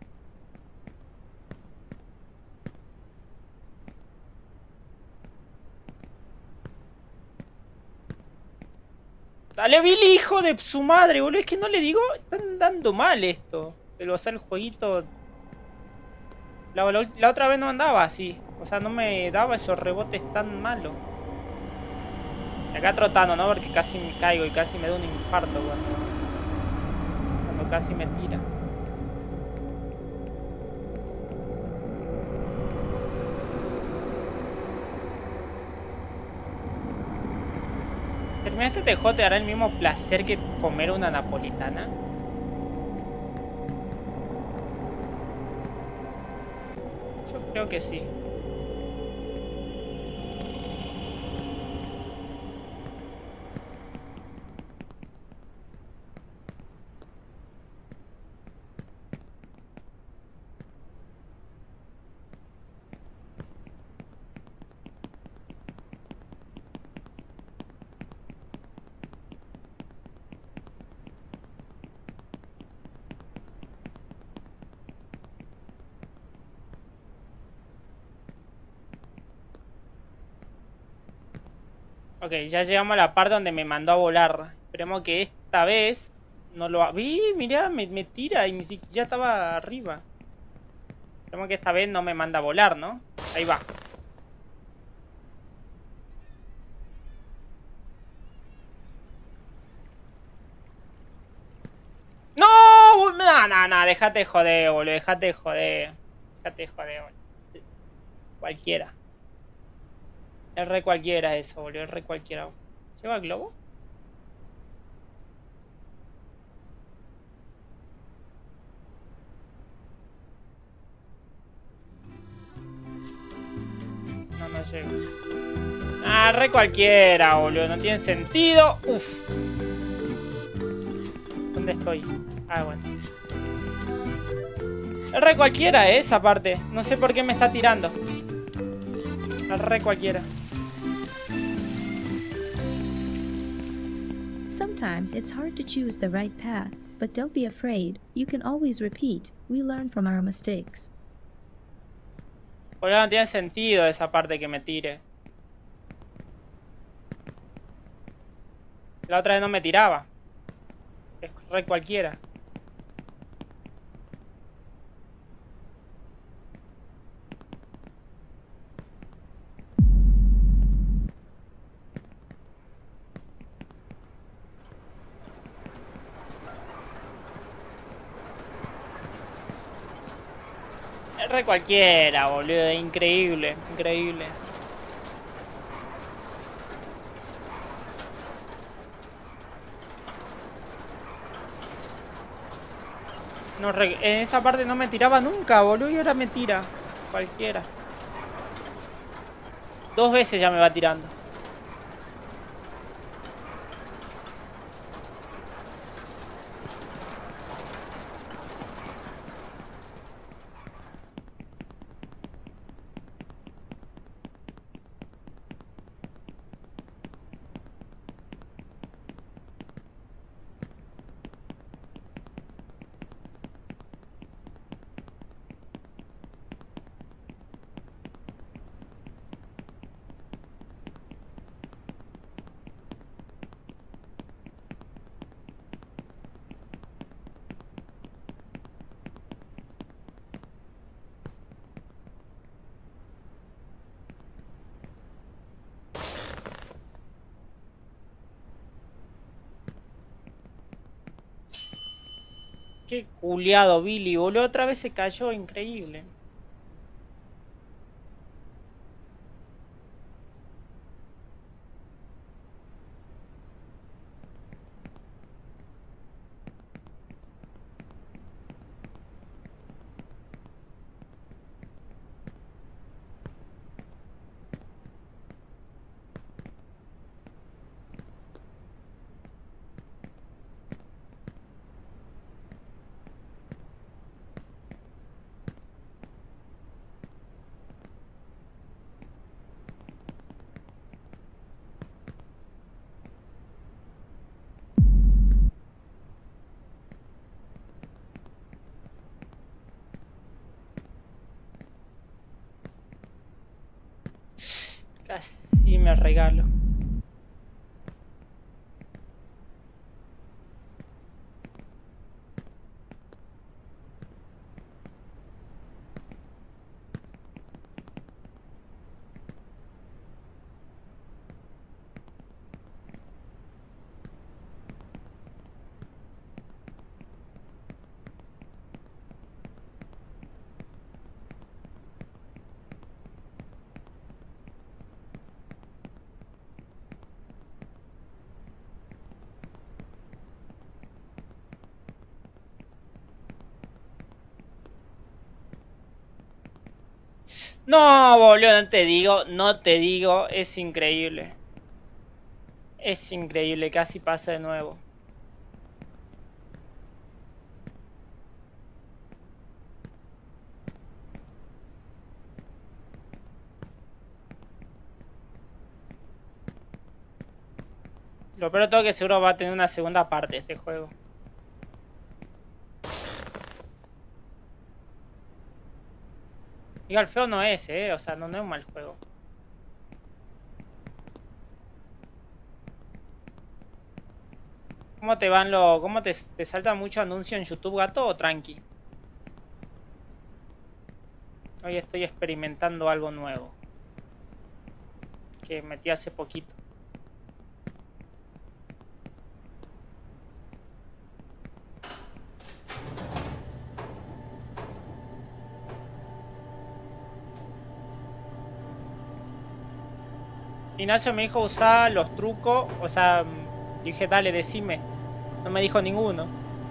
Dale, Billy, hijo de su madre, boludo. Es que no le digo. Están dando mal esto. Pero, o sea, el jueguito. La, la, la otra vez no andaba así. O sea, no me daba esos rebotes tan malos. Y acá trotando, ¿no? Porque casi me caigo y casi me da un infarto cuando, cuando casi me tira. ¿Terminar este T J te dará el mismo placer que comer una napolitana? Yo creo que sí. Ok, ya llegamos a la parte donde me mandó a volar. Esperemos que esta vez no lo... Vi, mirá, me, me tira y ni siquiera ya estaba arriba. Esperemos que esta vez no me manda a volar, ¿no? Ahí va. ¡No! No, no, no, déjate de joder, boludo. Déjate de joder. Déjate de joder, boludo. Cualquiera. Es re cualquiera eso, boludo. Es re cualquiera. ¿Lleva el globo? No, no llego. Ah, re cualquiera, boludo. No tiene sentido. Uf. ¿Dónde estoy? Ah, bueno. Es re cualquiera, eh, esa parte. No sé por qué me está tirando. Es re cualquiera. Sometimes it's hard to choose the right path, but don't be afraid. You can always repeat. We learn from our mistakes. Boludo, no tiene sentido esa parte que me tire. La otra vez no me tiraba. Es re cualquiera. re cualquiera, boludo. Increíble, increíble. No, re- en esa parte no me tiraba nunca, boludo, y ahora me tira. Cualquiera. Dos veces ya me va tirando. Qué culiado Billy, boludo. Otra vez se cayó, increíble. Casi me regalo. No, boludo, no te digo, no te digo, es increíble. Es increíble, casi pasa de nuevo. Lo peor de todo es que seguro va a tener una segunda parte este juego. Igual feo no es, eh, o sea, no, no es un mal juego. ¿Cómo te van los... ¿Cómo te, te salta mucho anuncio en YouTube, gato, o tranqui? Hoy estoy experimentando algo nuevo. Que metí hace poquito. Ignacio me dijo usar los trucos, o sea, dije dale, decime. No me dijo ninguno.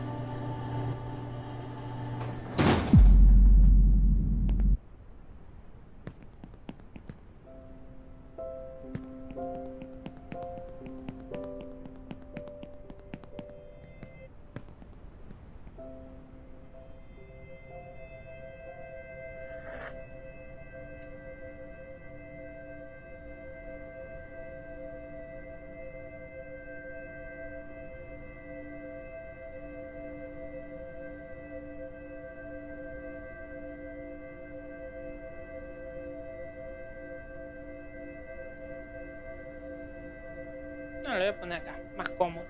No, lo voy a poner acá, más cómodo.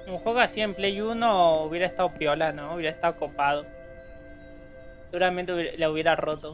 Un juego así en Play uno hubiera estado piola, ¿no? Hubiera estado copado. Seguramente hubiera- la hubiera roto.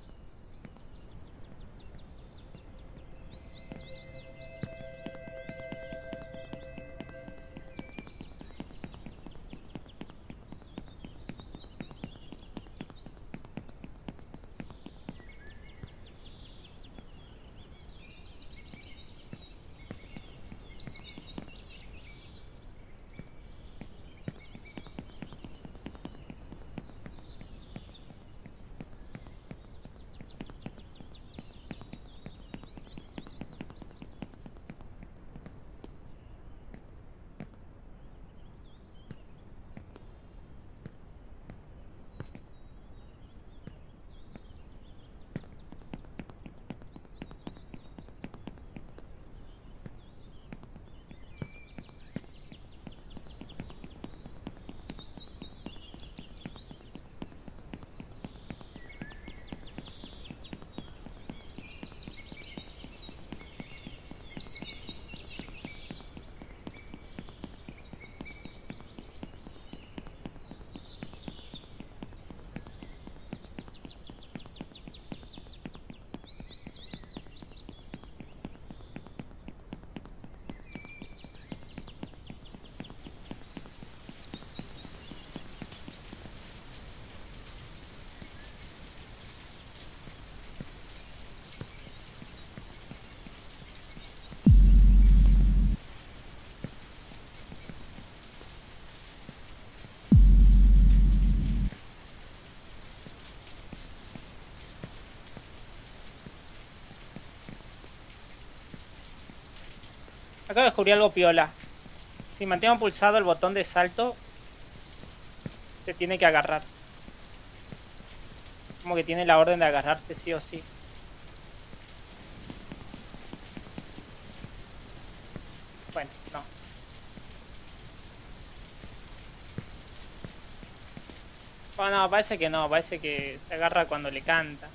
Acabo de descubrir algo piola. Si mantengo pulsado el botón de salto, se tiene que agarrar. Como que tiene la orden de agarrarse sí o sí. Bueno, no. Bueno, no, parece que no, parece que se agarra cuando le canta.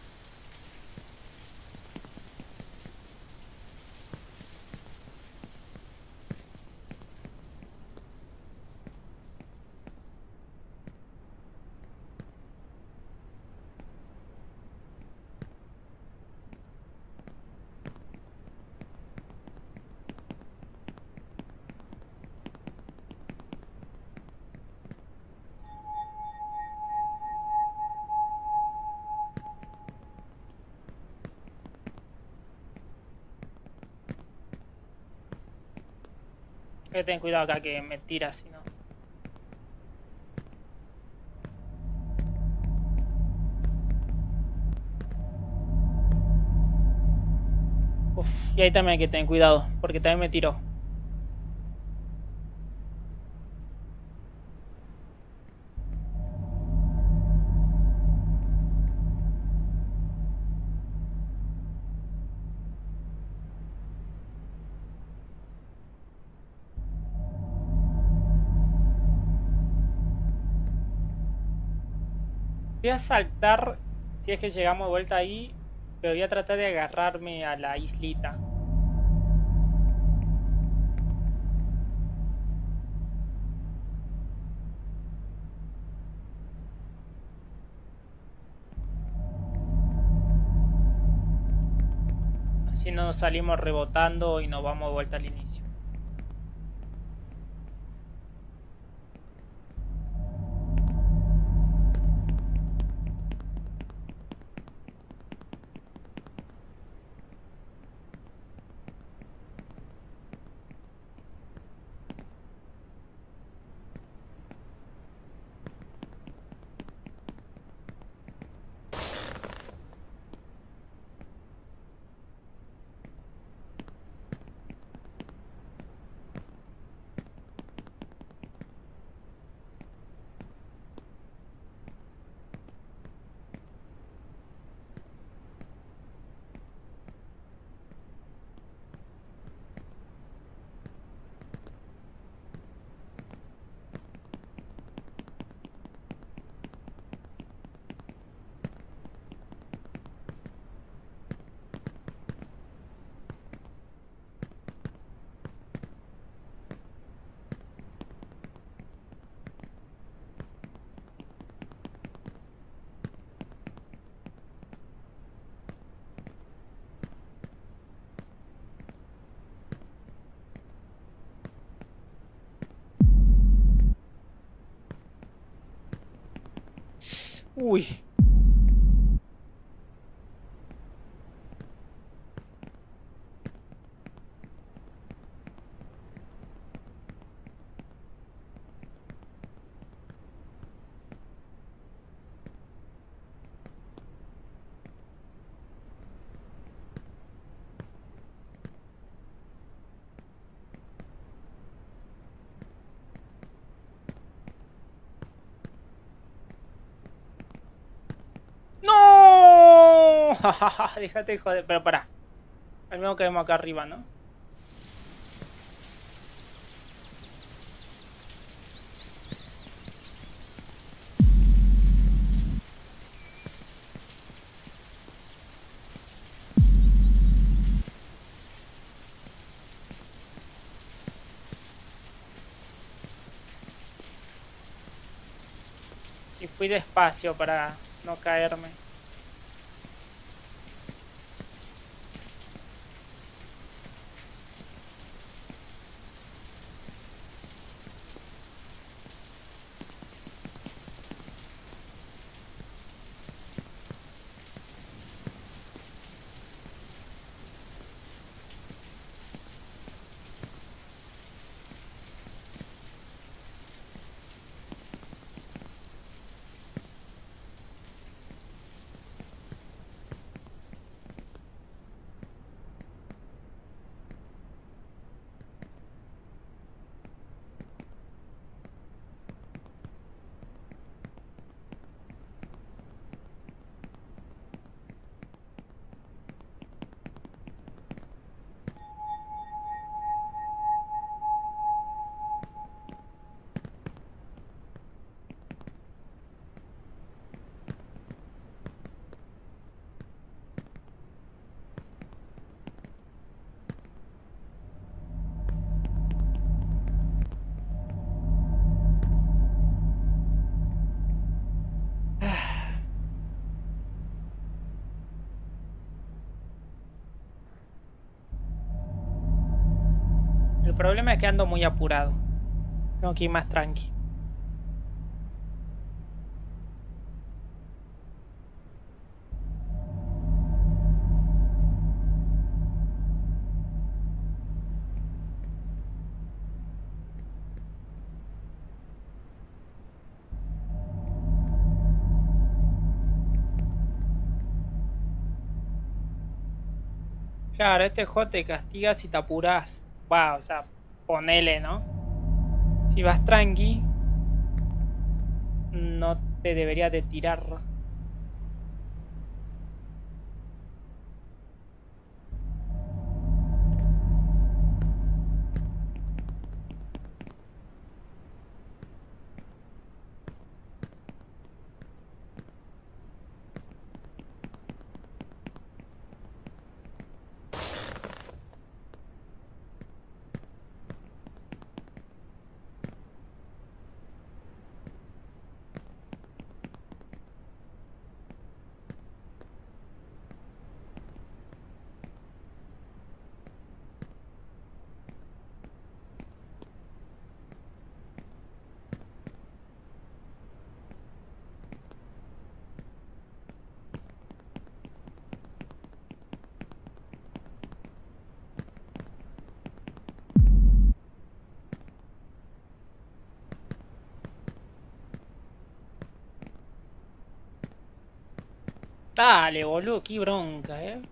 Hay que tener cuidado acá que me tira si no. Uf, y ahí también hay que tener cuidado, porque también me tiró. Voy a saltar si es que llegamos de vuelta ahí, pero voy a tratar de agarrarme a la islita. Así no nos salimos rebotando y nos vamos de vuelta al inicio. Uy. ¡No! Déjate de joder, pero pará. Al menos quedemos acá arriba, ¿no? Y fui despacio para no caerme. El problema es que ando muy apurado. Tengo que ir más tranqui. Claro, este juego te castiga si te apuras. Va, o sea, ponele, ¿no? Si vas tranqui, no te debería de tirar. Dale, boludo, qué bronca, eh.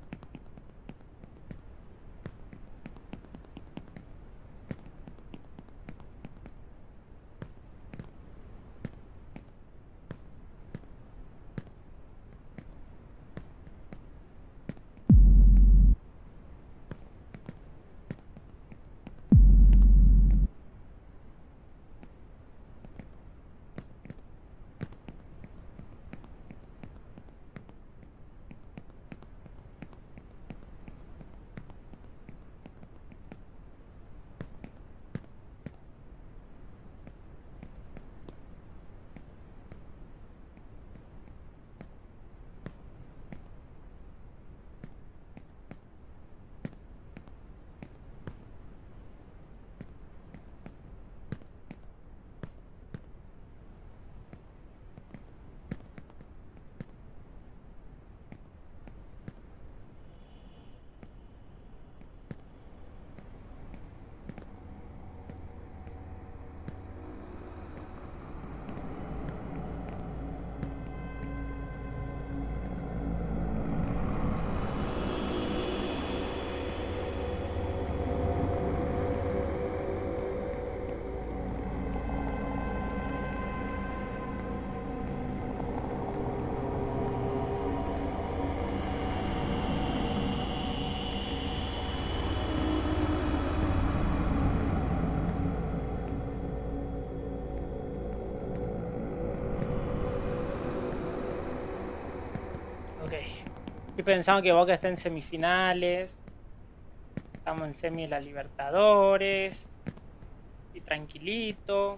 Estoy pensando que Boca está en semifinales. Estamos en semi de la Libertadores. Y tranquilito.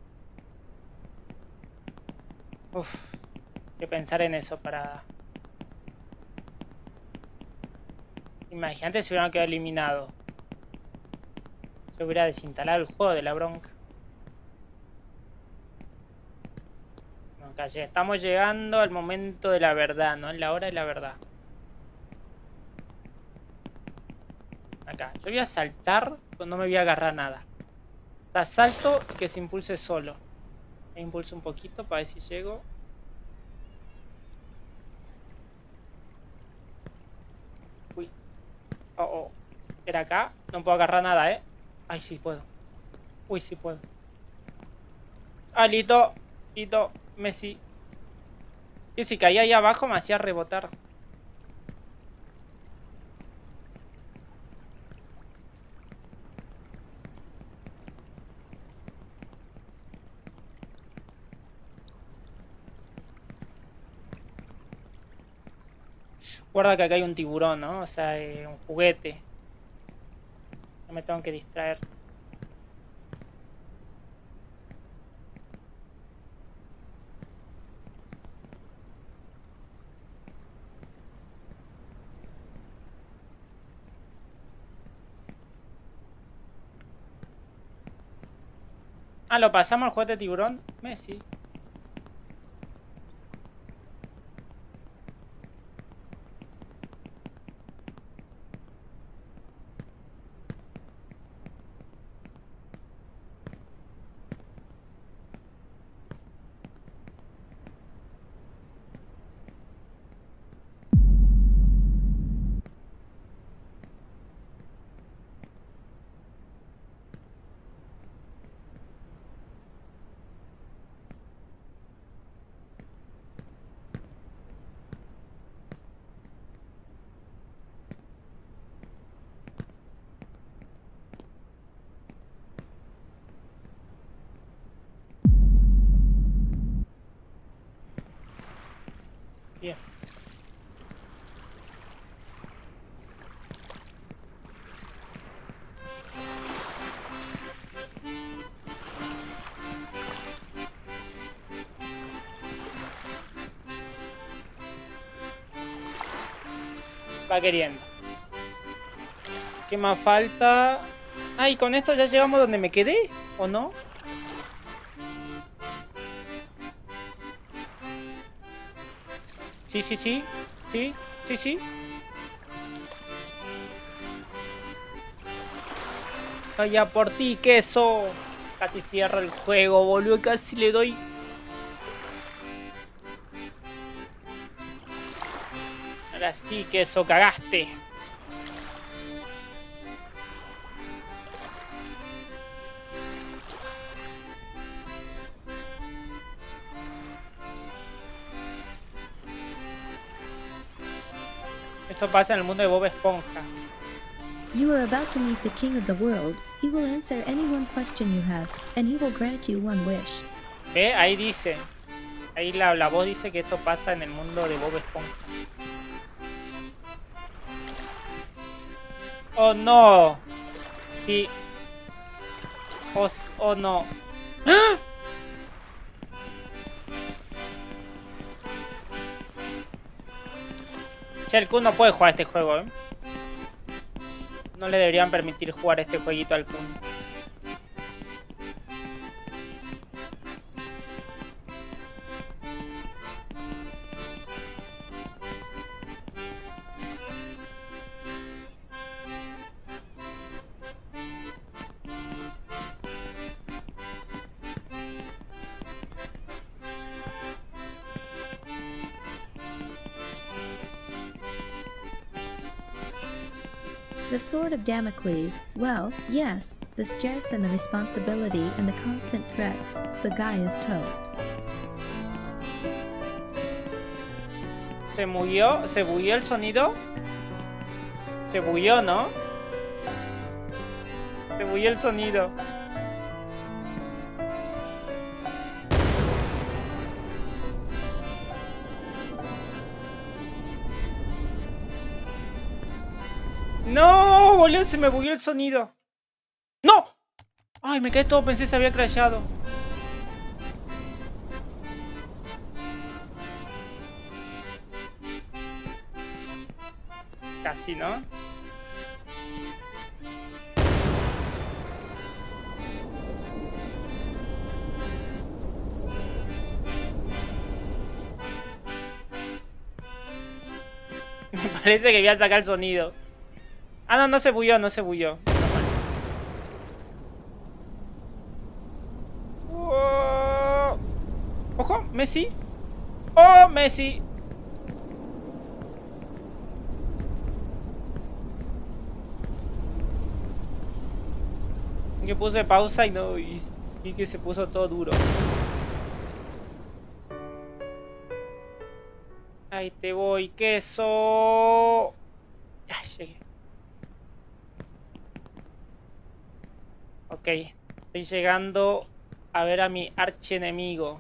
Uf, hay que pensar en eso para... Imagínate si hubieran quedado eliminados. Yo hubiera desinstalado el juego de la bronca. No, calle. Estamos llegando al momento de la verdad, ¿no? En la hora de la verdad. Acá. Yo voy a saltar, pero no me voy a agarrar nada. O sea, salto y que se impulse solo. Me impulso un poquito para ver si llego. Uy. Oh, oh. Era acá. No puedo agarrar nada, ¿eh? Ay, sí puedo. Uy, sí puedo. Ah, listo. Listo. Messi. Y si caía ahí abajo me hacía rebotar. Guarda que acá hay un tiburón, ¿no? O sea, eh, un juguete. No me tengo que distraer. Ah, ¿lo pasamos al juguete tiburón? Messi. Bien. Va queriendo. ¿Qué más falta? Ah, y con esto ya llegamos donde me quedé, ¿o no? Sí, sí, sí. Sí, sí, sí. Vaya por ti, queso. Casi cierra el juego, boludo. Casi le doy. Ahora sí, queso, cagaste. Esto pasa en el mundo de Bob Esponja. You are about to meet the king of the world. He will answer any one question you have, and he will grant you one wish. ¿Ve? Ahí dice. Ahí la, la voz dice que esto pasa en el mundo de Bob Esponja. ¡Oh, no! Sí. ¡Oh, oh no! ¡Ah! Che, el Kun no puede jugar este juego, ¿eh? No le deberían permitir jugar este jueguito al Kun. The sword of Damocles, well, yes, the stress and the responsibility and the constant threats, the guy is toast. ¿Se bugueó? ¿Se bugueó el sonido? Se bugueó, ¿no? Se bugueó el sonido. No, boludo, se me bugueó el sonido. ¡No! Ay, me caí todo, pensé que se había crashado. Casi, ¿no? Me parece que voy a sacar el sonido. Ah, no, no se bulló, no se bulló. Oh. Ojo, Messi. Oh, Messi. Que puse pausa y no, y, y que se puso todo duro. Ahí te voy, queso. Ya llegué. Ok, estoy llegando a ver a mi archienemigo.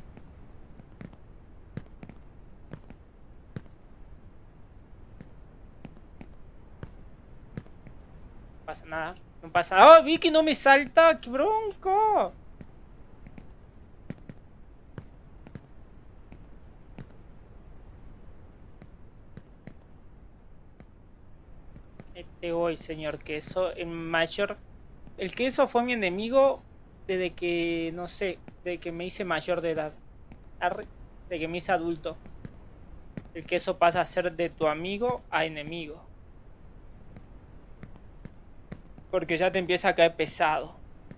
No pasa nada, no pasa nada. ¡Oh, vi que no me salta! ¡Qué bronco! Este voy, señor queso, en mayor... El queso fue mi enemigo desde que, no sé, desde que me hice mayor de edad. Arre, desde que me hice adulto. El queso pasa a ser de tu amigo a enemigo. Porque ya te empieza a caer pesado.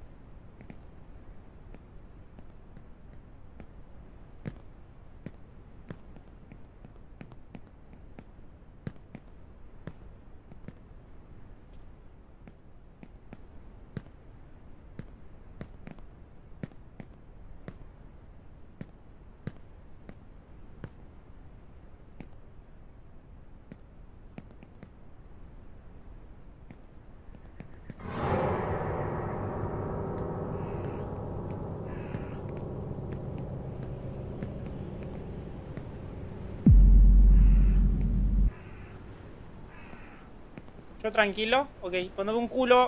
Yo tranquilo, ok, cuando veo un culo.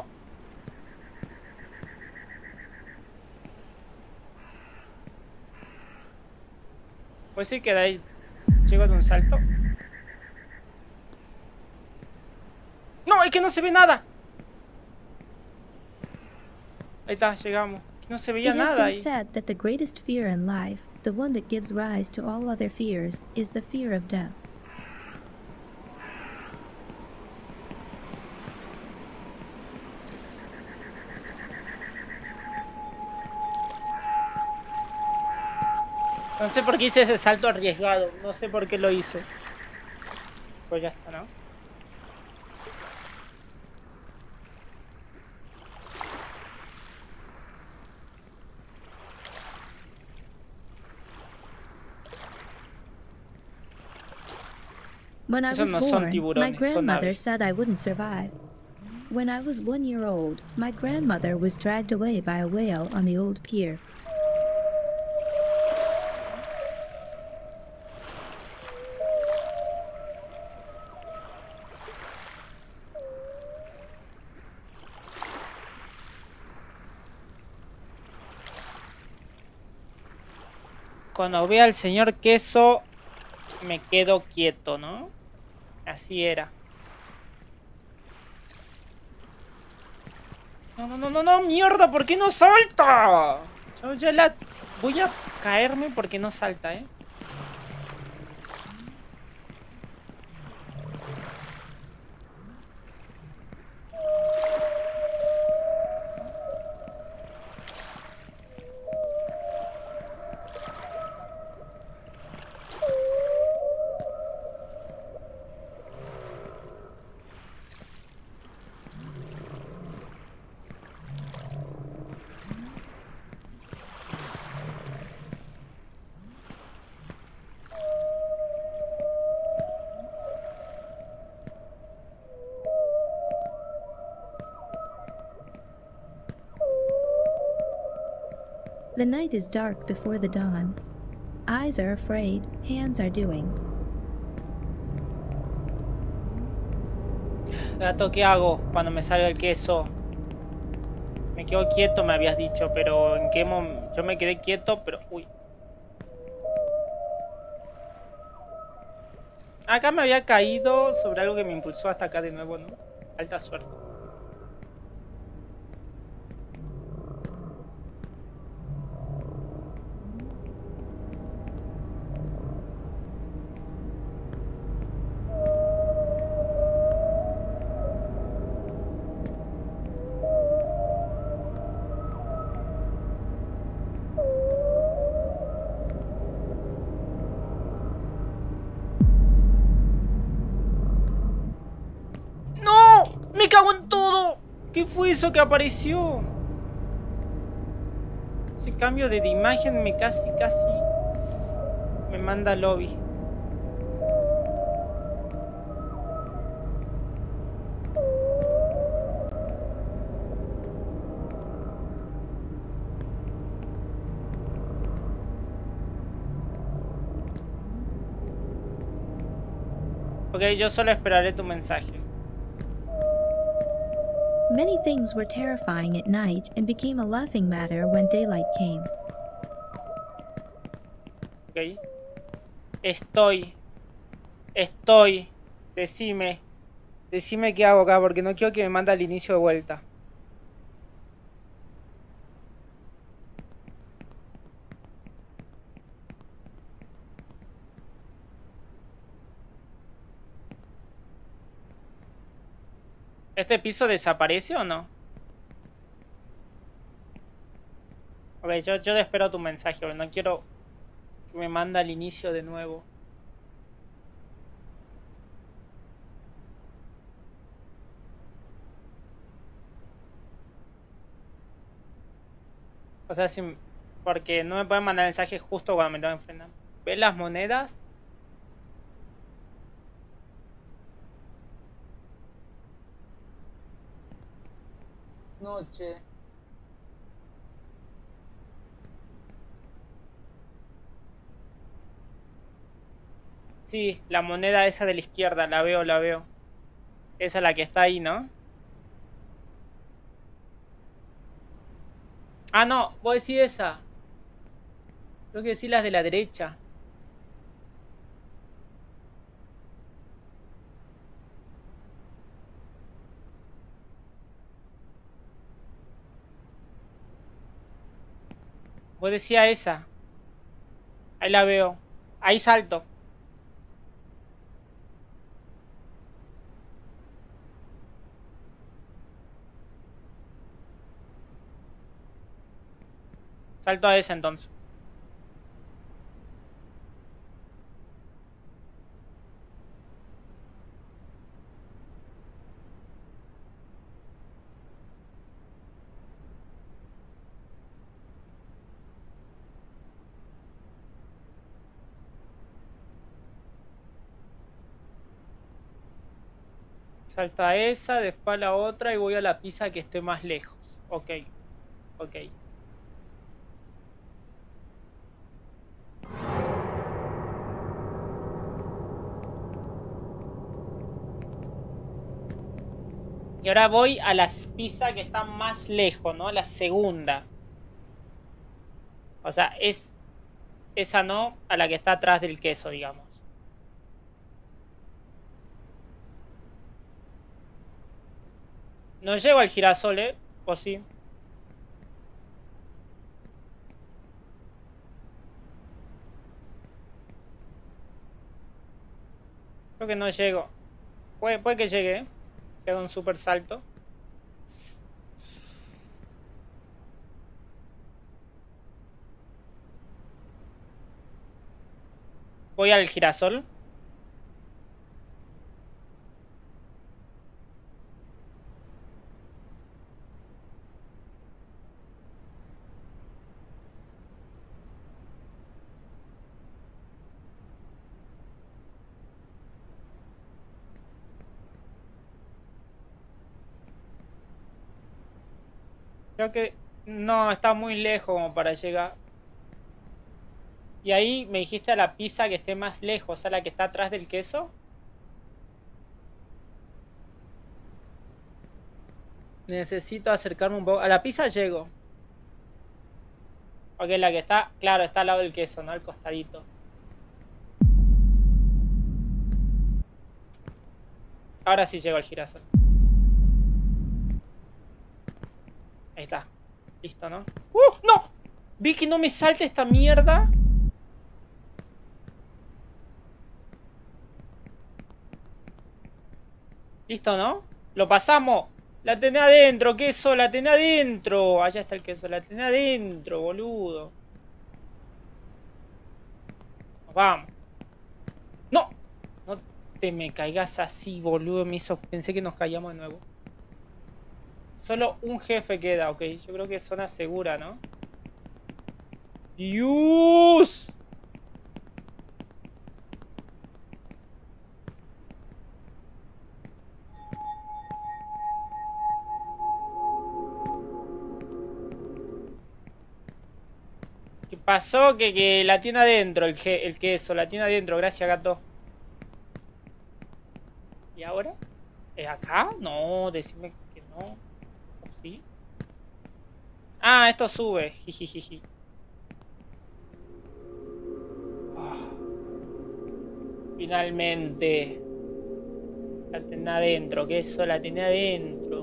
Pues sí que de ahí llego de un salto. No, es que no se ve nada. Ahí está, llegamos. No se veía It has nada been ahí. said that the greatest fear in life, the one that gives rise to all other fears, is the fear of death. No sé por qué hice ese salto arriesgado. No sé por qué lo hice. Pues ya está, ¿no? When I Esos was no son born, tiburones, my son grandmother aves. said I wouldn't survive. When I was one year old, my grandmother was dragged away by a whale on the old pier. Cuando vea al señor queso, me quedo quieto, ¿no? Así era. No, no, no, no, no, mierda, ¿por qué no salta? Yo ya la... Voy a caerme porque no salta, ¿eh? The night is dark before the dawn. Eyes are afraid, hands are doing. Gato, ¿qué hago cuando me salga el queso? Me quedo quieto, me habías dicho, pero ¿en qué momento? Yo me quedé quieto, pero... Uy. Acá me había caído sobre algo que me impulsó hasta acá de nuevo, ¿no? Alta suerte. ¡No! ¡Me cago en todo! ¿Qué fue eso que apareció? Ese cambio de, de imagen me casi, casi... me manda al lobby. Ok, yo solo esperaré tu mensaje. Many things were terrifying at night and became a laughing matter when daylight came. Ok. Estoy. Estoy. Decime. Decime qué hago acá, porque no quiero que me mande al inicio de vuelta. ¿Este piso desaparece o no? Ok, yo, yo te espero tu mensaje, porque no quiero que me mande al inicio de nuevo. O sea, si, porque no me pueden mandar mensaje justo cuando me tengo que enfrentar. ¿Ves las monedas? Noche. Sí, la moneda esa de la izquierda, la veo, la veo. Esa es la que está ahí, ¿no? Ah, no, vos decís esa. Creo que decís las de la derecha. Vos decías esa. Ahí la veo. Ahí salto. Salto a esa entonces. Salto a esa, después a la otra y voy a la pizza que esté más lejos. Ok, ok. Y ahora voy a la pizza que está más lejos, ¿no? La segunda. O sea, es esa no, a la que está atrás del queso, digamos. No llego al girasol, ¿eh? ¿O sí? Creo que no llego. Puede, puede que llegue, ¿eh? Que haga un super salto. Voy al girasol. Creo que no, está muy lejos como para llegar. Y ahí me dijiste a la pizza que esté más lejos, a la que está atrás del queso. Necesito acercarme un poco. A la pizza llego. Ok, la que está... Claro, está al lado del queso, ¿no? Al costadito. Ahora sí llego al girasol. Ahí está. Listo, ¿no? ¡Uh! ¡No! Vi que no me salte esta mierda. Listo, ¿no? Lo pasamos. La tenés adentro, queso, la tenés adentro. Allá está el queso, la tenés adentro, boludo. Nos vamos. ¡No! No te me caigas así, boludo. Me hizo... Pensé que nos caíamos de nuevo. Solo un jefe queda, ok. Yo creo que es zona segura, ¿no? ¡Dios! ¿Qué pasó? Que, que la tiene adentro el, que, el queso. La tiene adentro. Gracias, gato. ¿Y ahora? ¿Es acá? No, decime que no. ¿Sí? Ah, esto sube. Jijijiji. Oh. Finalmente. La tiene adentro. Queso, la tiene adentro.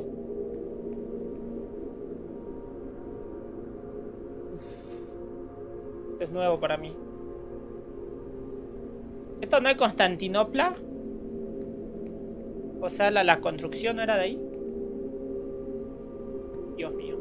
Es nuevo para mí. ¿Esto no es Constantinopla? O sea, la, la construcción no era de ahí. Dios mío.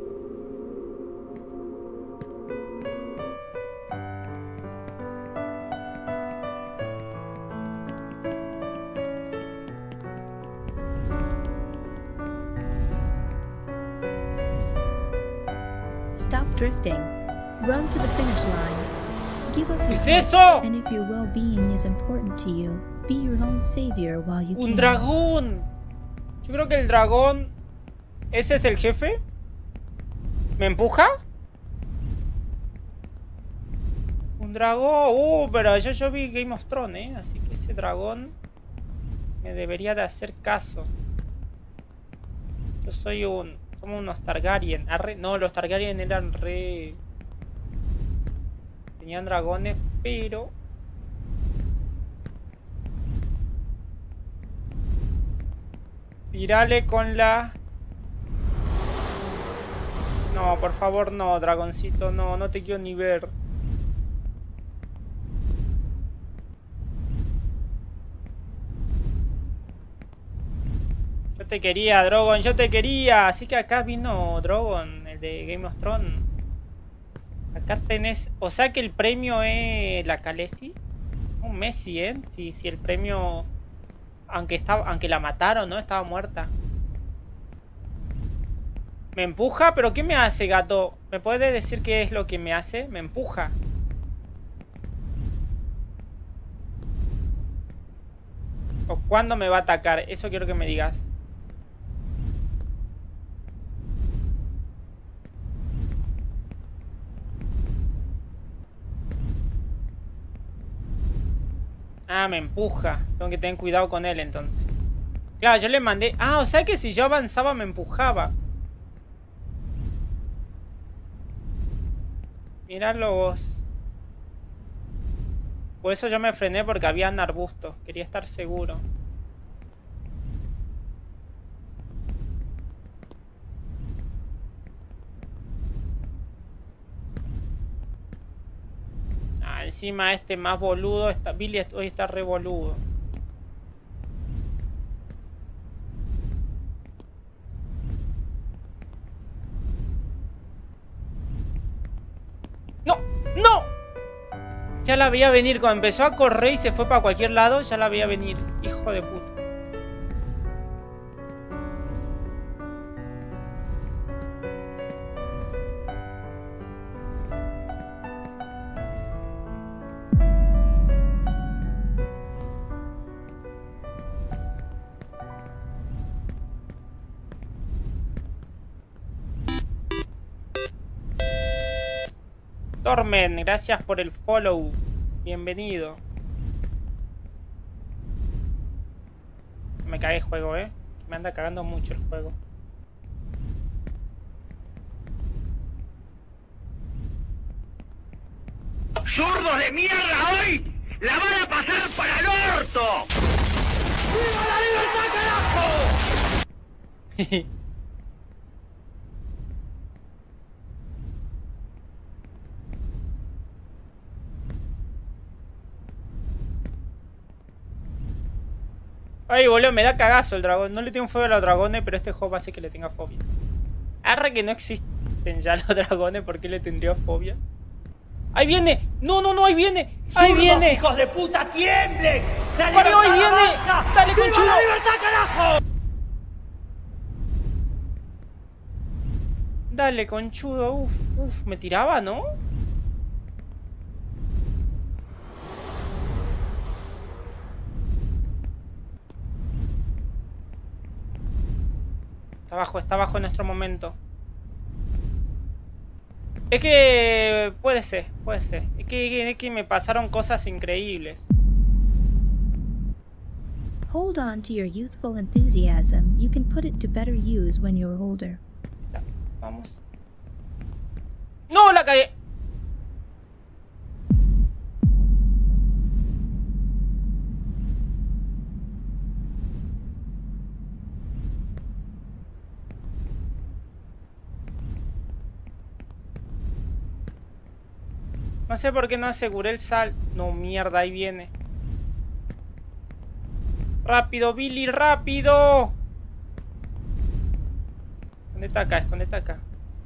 Stop drifting. Run to the finish line. Give up your ¿Qué es hopes, eso? and if your well-being is important to you, be your own savior while you ¡Un can. dragón! Yo creo que el dragón... ¿Ese es el jefe? ¿Me empuja? Un dragón... Uh, pero yo, yo vi Game of Thrones, ¿eh? Así que ese dragón... Me debería de hacer caso. Yo soy un... Somos unos Targaryen. Arre... No, los Targaryen eran re... Tenían dragones, pero... Tirale con la... No, por favor, no, dragoncito, no, no te quiero ni ver. Yo te quería, Drogon, yo te quería. Así que acá vino Drogon, el de Game of Thrones. Acá tenés... O sea que el premio es la Khaleesi. Un Messi, ¿eh? Si, si el premio... Aunque, estaba, aunque la mataron, ¿no? Estaba muerta. Me empuja, pero ¿qué me hace, gato? ¿Me puedes decir qué es lo que me hace? Me empuja. ¿O cuándo me va a atacar? Eso quiero que me digas. Ah, me empuja. Tengo que tener cuidado con él entonces. Claro, yo le mandé... Ah, o sea que si yo avanzaba me empujaba. Míralo vos. Por eso yo me frené, porque habían arbustos. Quería estar seguro. Ah, encima este más boludo. Está... Billy hoy está re boludo. ¡No! ¡No! Ya la veía venir. Cuando empezó a correr y se fue para cualquier lado, ya la veía venir. Hijo de puta. Tormen, gracias por el follow. Bienvenido. Me cagué el juego, eh. Me anda cagando mucho el juego. ¡Zurdos de mierda hoy! ¡La van a pasar para el orto! ¡Viva la libertad, carajo! Ay, boludo, me da cagazo el dragón. No le tengo fobia a los dragones, pero este juego hace que le tenga fobia. Arre que no existen ya los dragones, ¿por qué le tendría fobia? ¡Ahí viene! ¡No, no, no! ¡Ahí viene! ¡Ahí ¡Zurdos, viene! hijos de puta, tiemblen! ¡La ¡Mario, ahí libertad viene! avanza! ¡Dale, ¡Viva conchudo! la libertad, carajo! Dale, conchudo. Uf, uf. Me tiraba, ¿no? Está abajo, está abajo en nuestro momento. Es que... puede ser, puede ser. Es que, es que me pasaron cosas increíbles. Hold on to your youthful enthusiasm. You can put it to better use when you're older. Vamos. ¡No! ¡La cagué! No sé por qué no aseguré el sal. No, mierda, ahí viene. ¡Rápido, Billy, rápido! Escondete acá, escondete acá.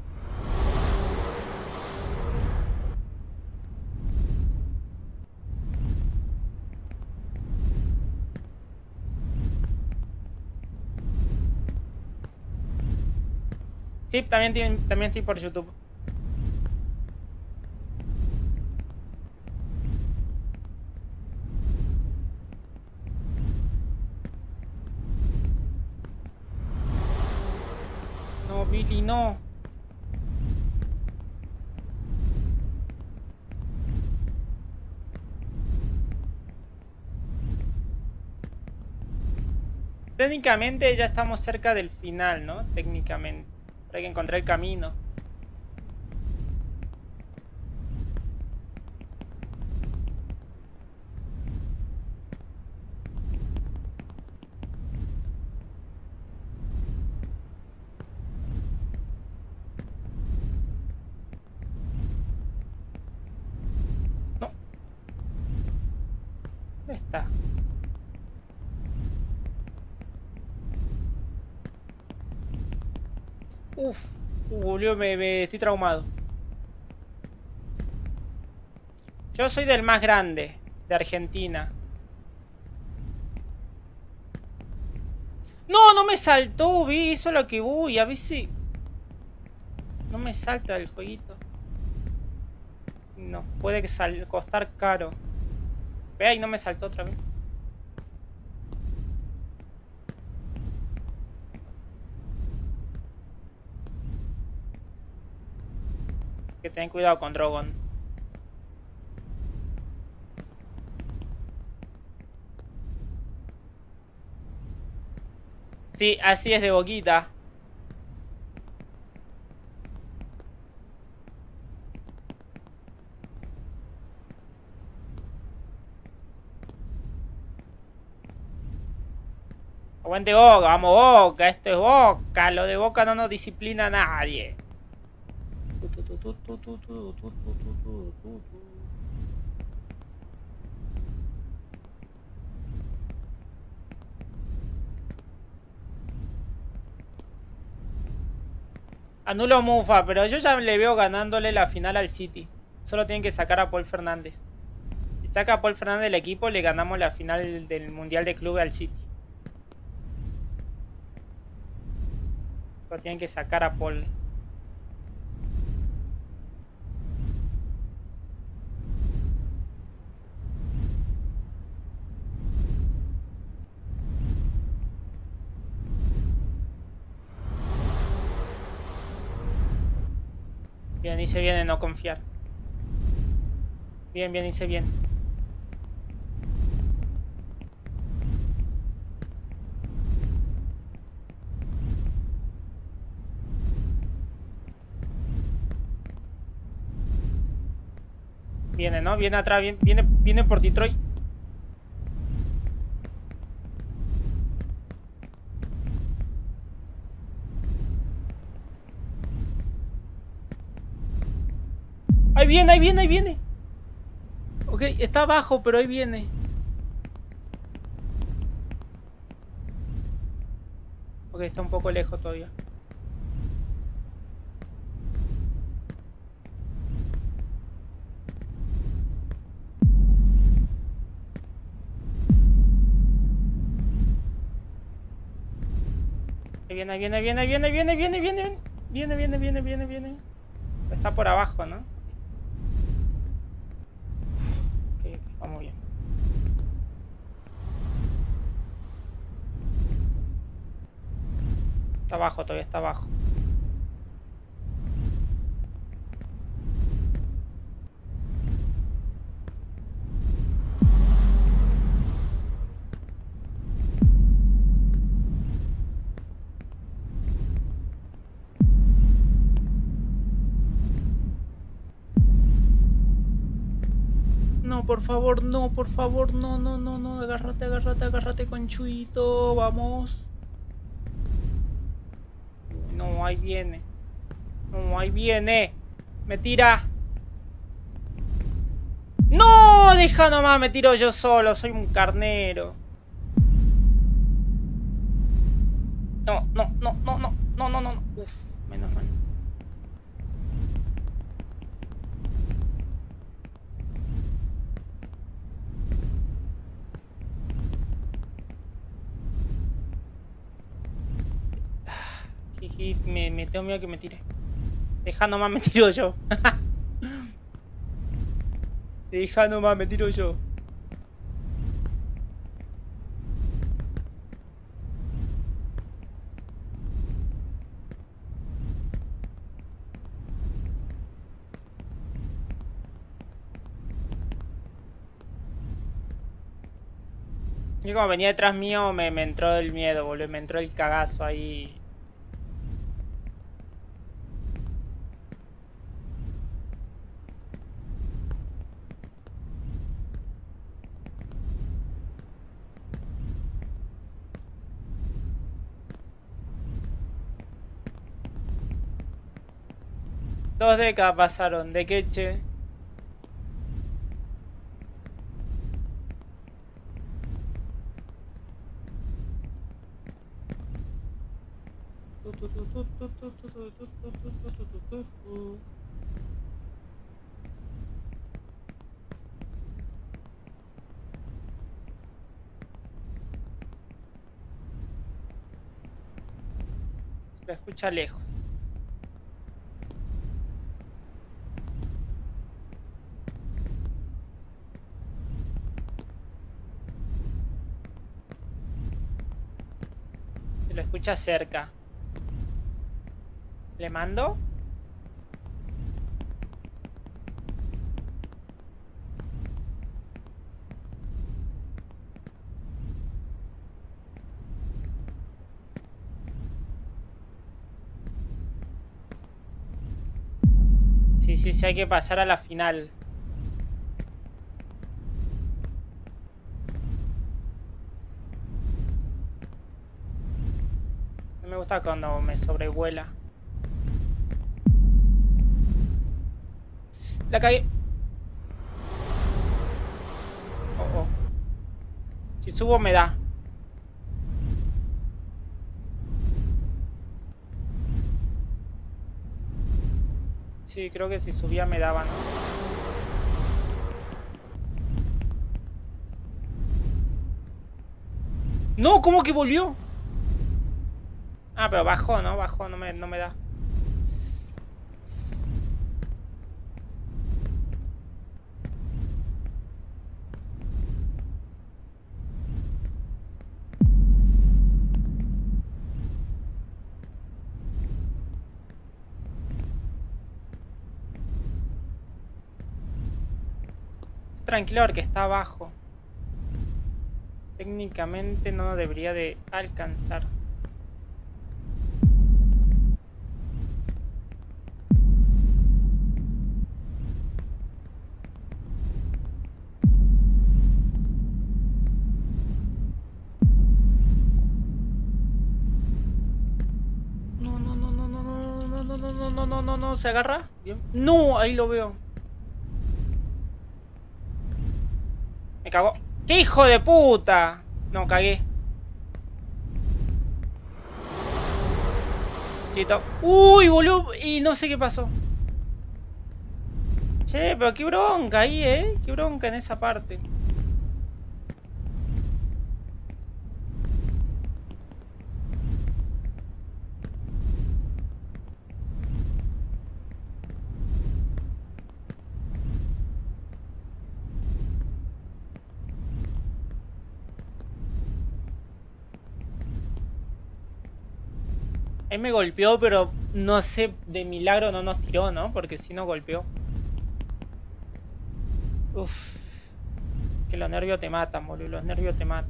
Sí, también, tiene- también estoy por YouTube. No, Billy, no. Técnicamente ya estamos cerca del final, ¿no? Técnicamente. Pero hay que encontrar el camino. No. ¿Dónde está? Uf, uh, boludo, me, me estoy traumado. Yo soy del más grande, de Argentina. No, no me saltó, vi, eso es lo que voy, a ver si... No me salta el jueguito. No, puede que sal costar caro. Ve ahí, no me saltó otra vez. Que ten cuidado con Drogon. Sí, así es de boquita. Aguante Boca, vamos Boca, esto es Boca, lo de Boca no nos disciplina a nadie. Anulo Mufa, pero yo ya le veo ganándole la final al City. Solo tienen que sacar a Paul Fernández. Si saca a Paul Fernández del equipo, le ganamos la final del Mundial de Clubes al City. Solo tienen que sacar a Paul. Bien, hice bien en no confiar. Bien, bien, hice bien. Viene, ¿no? Viene atrás, viene, viene, viene por Detroit. Ahí viene, ahí viene, ahí viene. Ok, está abajo, pero ahí viene. Ok, está un poco lejos todavía. Ahí viene, ahí viene, ahí viene, ahí viene, ahí viene, ahí viene, viene, viene, viene, viene, viene, viene, viene. Está por abajo, ¿no? Ok, ok, vamos bien. Está abajo, todavía está abajo. No, por favor, no, por favor, no, no, no, no, agárrate, agárrate, agárrate, conchuito, vamos. No, ahí viene. No, ahí viene. Me tira. No, deja nomás, me tiro yo solo, soy un carnero. No, no, no, no, no, no, no, no. Uf, menos mal. Jiji, me, me tengo miedo que me tire. Deja nomás, me tiro yo. Deja nomás, me tiro yo. Y como venía detrás mío, me, me entró el miedo, boludo. Me entró el cagazo ahí. Dos décadas pasaron, ¿de qué, che? Se escucha lejos. Se lo escucha cerca. ¿Le mando? Sí, sí, sí, hay que pasar a la final. No me gusta cuando me sobrevuela. La cagué. Oh, oh. Si subo me da. Sí, creo que si subía me daban. No, ¿cómo que volvió? Ah, pero bajó, ¿no? Bajó, no me, no me da. Tranquilo, porque está abajo. Técnicamente no debería de alcanzar. no, no, no, no, se agarra. Bien. No, ahí lo veo. Me cagó. ¡Qué hijo de puta! No, cagué. Quito. Uy, boludo. Y no sé qué pasó. Che, pero qué bronca ahí, eh. Qué bronca en esa parte. Él me golpeó, pero no sé, de milagro no nos tiró, ¿no? Porque si no golpeó. Uf. Que los nervios te matan, boludo. Los nervios te matan.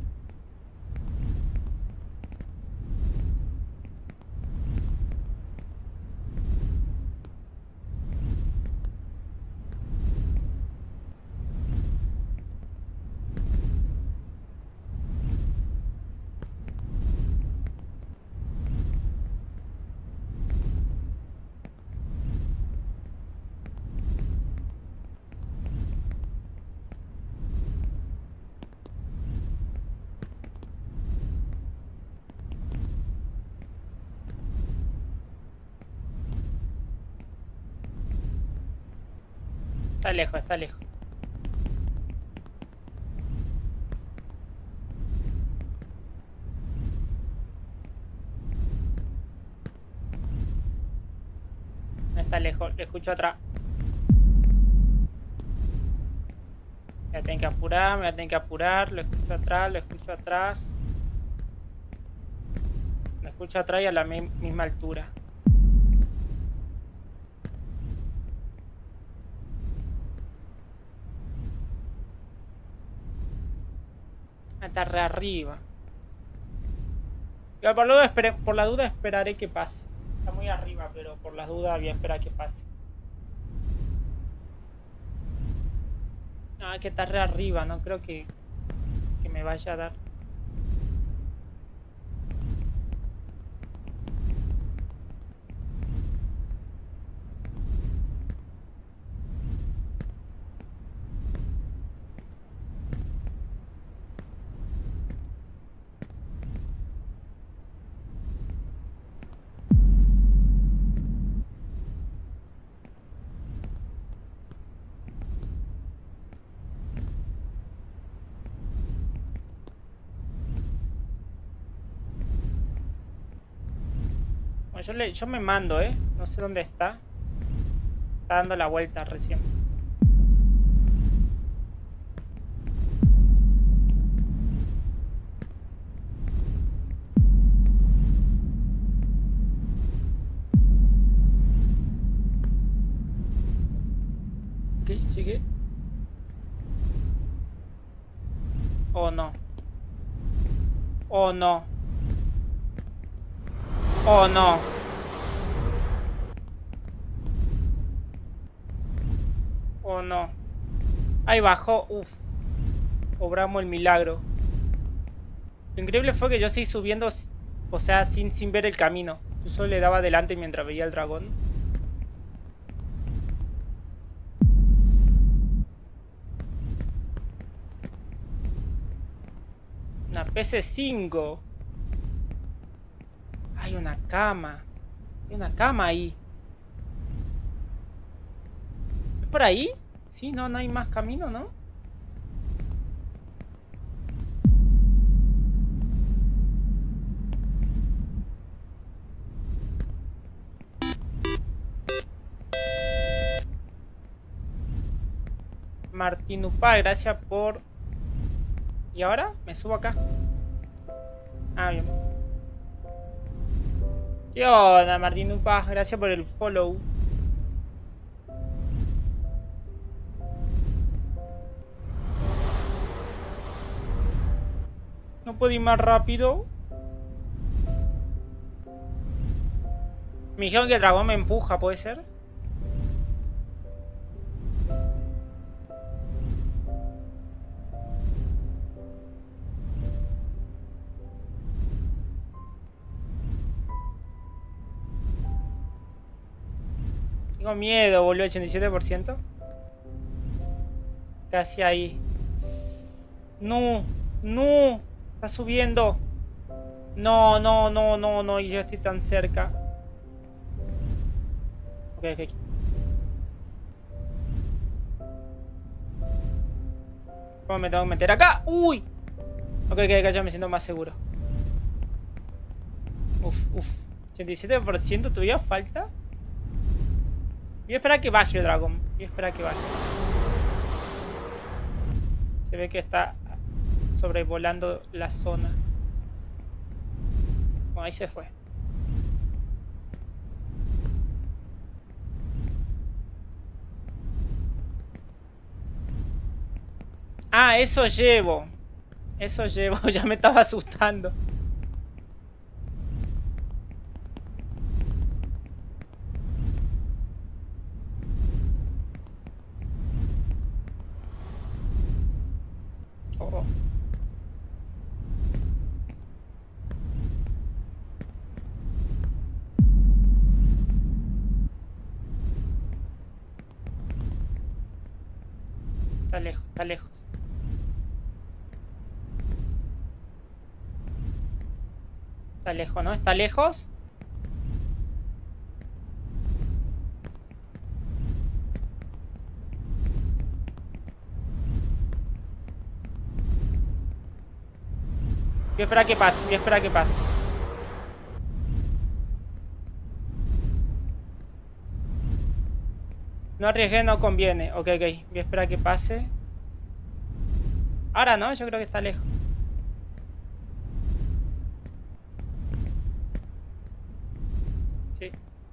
Está lejos, está lejos. No está lejos, le escucho atrás. Me tengo que apurar, me tengo que apurar. Lo escucho atrás, lo escucho atrás. Lo escucho atrás y a la mi misma altura. Está re arriba. Yo por, la duda, por la duda esperaré que pase. Está muy arriba, pero por las dudas voy a esperar que pase. Ah, que está re arriba, no creo que, que me vaya a dar. Yo, le, yo me mando, ¿eh? No sé dónde está. Está dando la vuelta recién. Ok, llegué. Oh, no. Oh, no. Oh, no. Oh, no. Ahí bajó. Uf. Obramos el milagro. Lo increíble fue que yo seguí subiendo, o sea, sin, sin ver el camino. Yo solo le daba adelante mientras veía el dragón. Una P C cinco. Hay una cama. Hay una cama ahí. ¿Es por ahí? Sí, no, no hay más camino, ¿no? Martín Upá, gracias por... ¿Y ahora? Me subo acá. Ah, bien. ¿Qué onda, Martín Upá? Gracias por el follow. No puedo ir más rápido. Me dijeron que el dragón me empuja, ¿puede ser? Tengo miedo, boludo, ochenta y siete por ciento. Casi ahí. No, no. Está subiendo. No, no, no, no, no. Y yo estoy tan cerca. Ok, ok. ¿Cómo me tengo que meter acá? ¡Uy! Ok, ok, acá ya me siento más seguro. Uf, uf. ochenta y siete por ciento todavía falta. Voy a esperar a que baje el dragón. Voy a esperar a que baje. Se ve que está sobrevolando la zona. Bueno, ahí se fue. Ah, eso llevo. Eso llevo. Ya me estaba asustando. Oh. Está lejos, está lejos. Está lejos, ¿no? ¿Está lejos? Voy a esperar a que pase, voy a esperar a que pase. No arriesgué, no conviene. Ok, ok. Voy a esperar a que pase. Ahora no, yo creo que está lejos. Sí.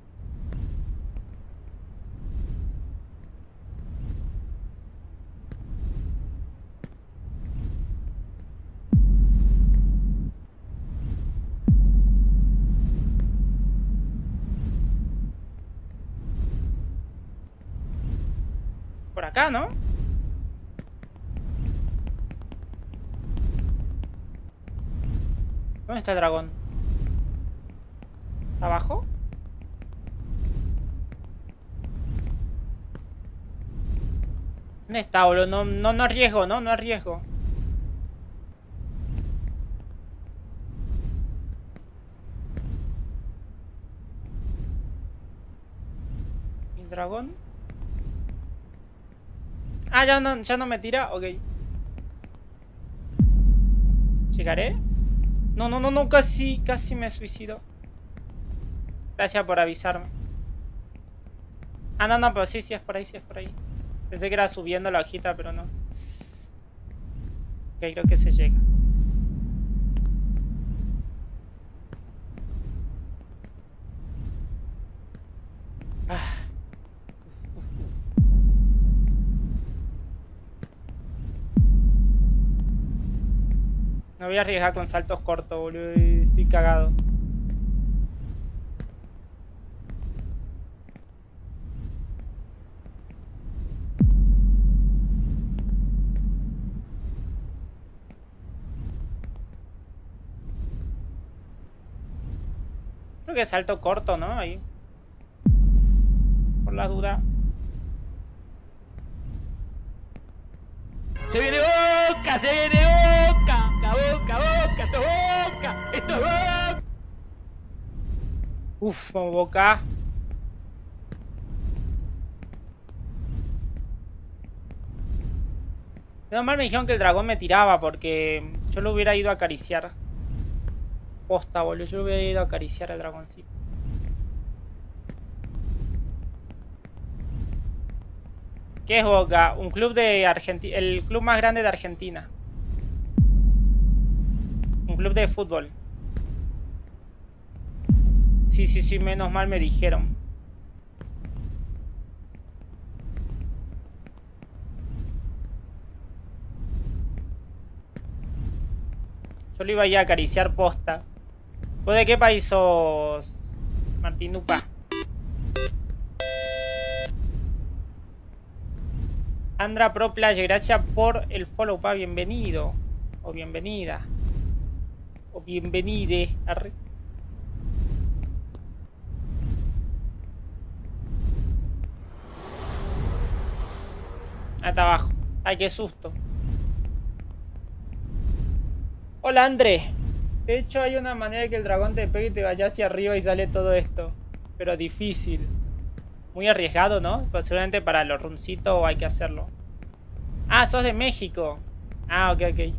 Por acá, ¿no? ¿Dónde está el dragón? ¿Abajo? ¿Dónde está, boludo? No, no, no arriesgo, ¿no? No arriesgo. ¿El dragón? Ah, ya no, ya no me tira, ok. ¿Llegaré? No, no, no, no, casi, casi me suicido. Gracias por avisarme. Ah, no, no, pero sí, sí es por ahí, sí es por ahí. Pensé que era subiendo la hojita, pero no. Ok, creo que se llega. Ah. No voy a arriesgar con saltos cortos, boludo. Estoy cagado. Creo que salto corto, ¿no? Ahí. Por la duda. Se viene Boca, se viene Boca, Boca, Boca, esto es Boca, esto es Boca. Uf, vamos Boca. Menos mal me dijeron que el dragón me tiraba porque yo lo hubiera ido a acariciar. Posta, boludo, yo lo hubiera ido a acariciar al dragoncito. ¿Qué es Boca? Un club de Argentina, el club más grande de Argentina. Un club de fútbol. Sí, sí, sí, menos mal me dijeron. Yo lo iba a ir a acariciar posta. ¿Vos de qué país sos, Martinupa? Andra Pro Player, gracias por el follow, pa, bienvenido. O bienvenida. O bienvenide. Arre. Hasta abajo. Ay, qué susto. Hola, André. De hecho, hay una manera que el dragón te pegue y te vaya hacia arriba y sale todo esto. Pero difícil. Muy arriesgado, ¿no? Pero seguramente para los runcitos hay que hacerlo. Ah, sos de México. Ah, ok, ok.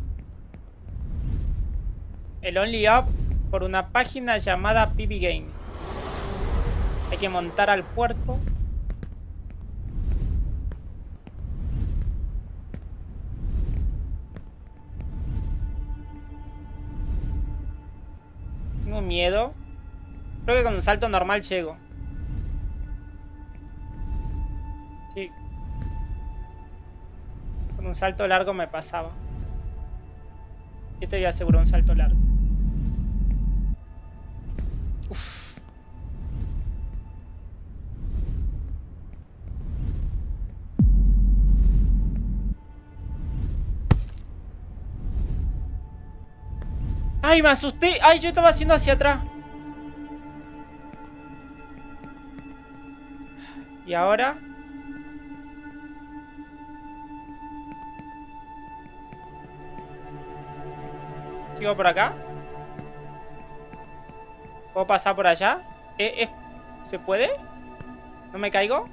El Only Up por una página llamada P B Games. Hay que montar al puerco. Tengo miedo. Creo que con un salto normal llego. Sí. Con un salto largo me pasaba. Este voy a asegurar un salto largo. Uf. ¡Ay, me asusté! ¡Ay, yo estaba haciendo hacia atrás! ¿Y ahora? ¿Sigo por acá? ¿Puedo pasar por allá? ¿Eh, eh, ¿Se puede? ¿No me caigo?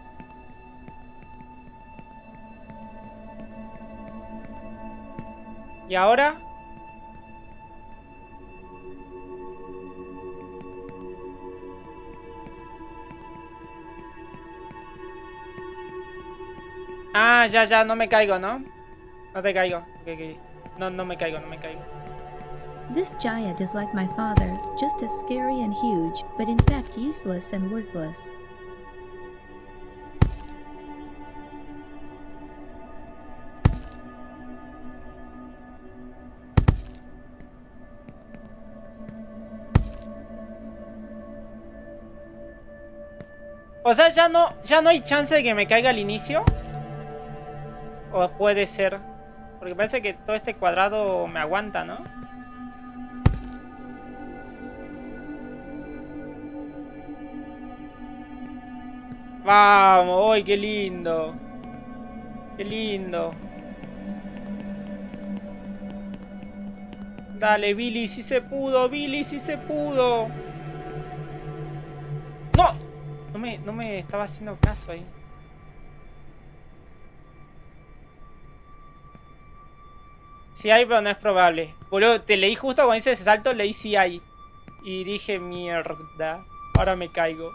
¿Y ahora? Ah, ya, ya, no me caigo, ¿no? No te caigo. Okay, okay. No, no me caigo, no me caigo. This giant is like my father, just as scary and huge, but in fact useless and worthless. O sea, ya no, ya no hay chance de que me caiga al inicio. O puede ser. Porque parece que todo este cuadrado me aguanta, ¿no? Vamos, ¡ay, qué lindo! ¡Qué lindo! Dale, Billy, si se pudo, Billy, si se pudo. ¡No! No me, no me estaba haciendo caso ahí. Sí hay, pero no es probable. Boludo, te leí justo cuando hice ese salto, leí sí hay. Y dije, mierda, ahora me caigo.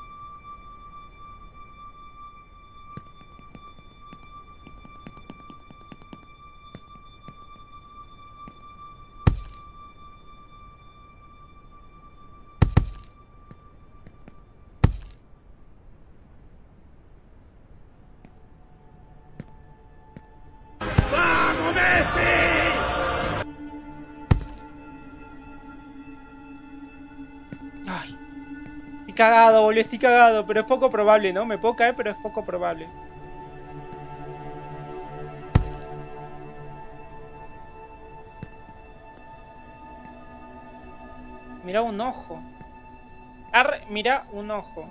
¡Vamos, Messi! Ay, estoy cagado, boludo, estoy cagado. Pero es poco probable, ¿no? Me puedo caer, pero es poco probable. Mira un ojo. Arre, mira un ojo.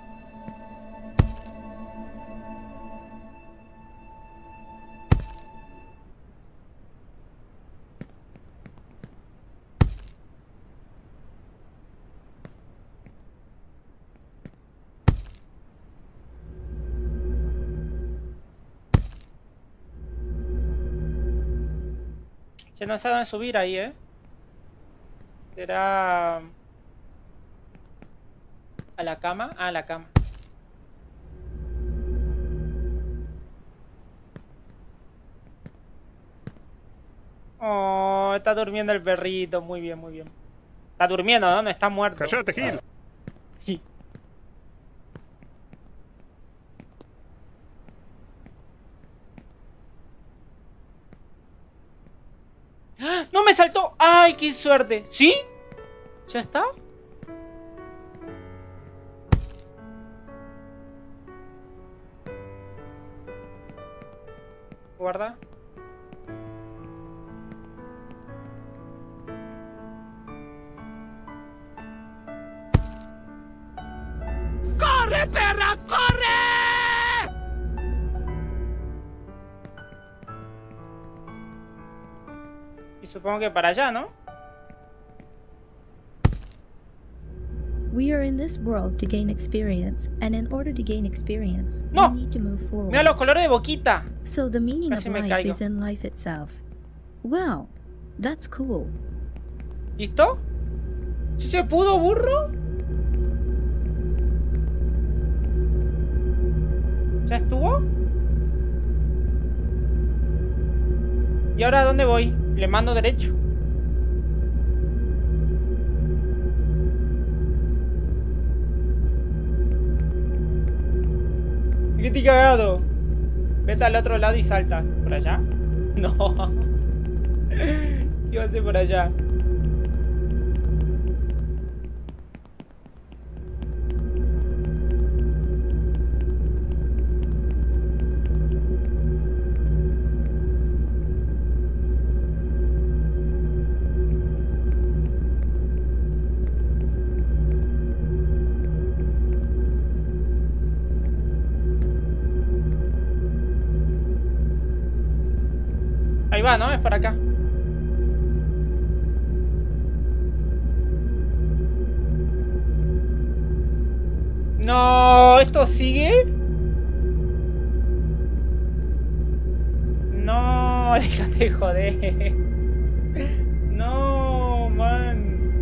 Ya no sé a dónde subir ahí, ¿eh? Será... ¿A la cama? Ah, a la cama. Oh, está durmiendo el perrito. Muy bien, muy bien. Está durmiendo, ¿no? No está muerto. ¡Cállate, Gil! ¡No me saltó! ¡Ay, qué suerte! ¿Sí? ¿Ya está? Guarda. ¡Corre, perra, corre! supongo que para allá, ¿no? We are in this world to gain experience, and in order to gain experience, No. we need to move forward. Mira los colores de Boquita. So the meaning Casi of me life caigo. is in life itself. Wow, that's cool. ¿Listo? ¿Sí se pudo, burro? ¿Ya estuvo? ¿Y ahora a dónde voy? Le mando derecho. ¿Qué estoy cagado? Vete al otro lado y saltas. ¿Por allá? No. ¿Qué iba a hacer por allá? Ahí va, ¿no? Es para acá. No, ¿esto sigue? No, déjate de joder. No, man.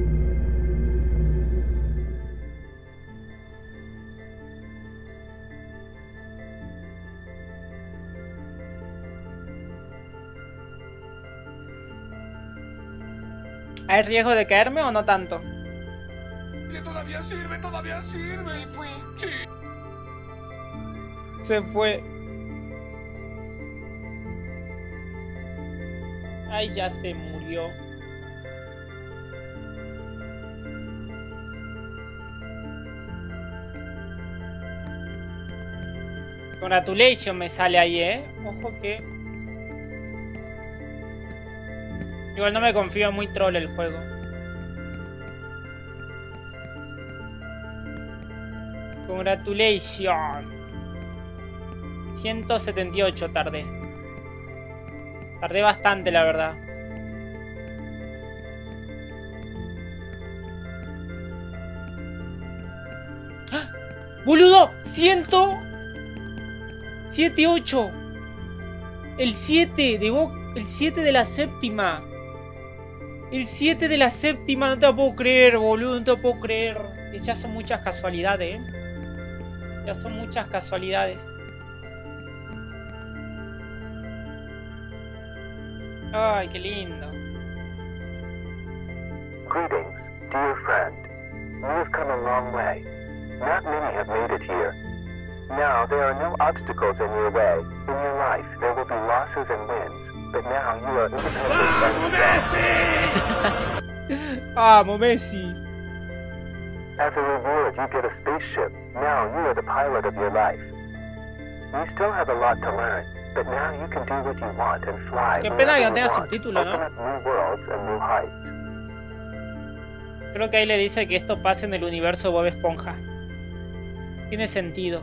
¿Hay riesgo de caerme o no tanto? Que todavía sirve, todavía sirve. Se fue. Sí. Se fue. Ay, ya se murió. Congratulations me sale ahí, eh. Ojo que... Igual no me confío, muy troll el juego. Congratulations. ciento setenta y ocho tardé. Tardé bastante, la verdad. ¡Ah! ¡Boludo! ¡Ciento! ¡siete ocho! El siete de Bo... El siete de la séptima. El siete de la séptima, no te lo puedo creer, boludo, no te lo puedo creer. Ya son muchas casualidades, eh. Ya son muchas casualidades. Ay, qué lindo. Greetings, dear friend. You have come a long way. Not many have made it here. Now there are no obstacles in your way. In your life there will be losses and wins, but now you are independent and strong. Vamos, Messi. As a reward, you get a spaceship. Now you are the pilot of your life. You still have a lot to learn, but now you can do what you want and fly. Qué pena que no wherever tenga you want. subtítulo, ¿no? Open up new worlds and new heights. Creo que ahí le dice que esto pasa en el universo Bob Esponja. Tiene sentido.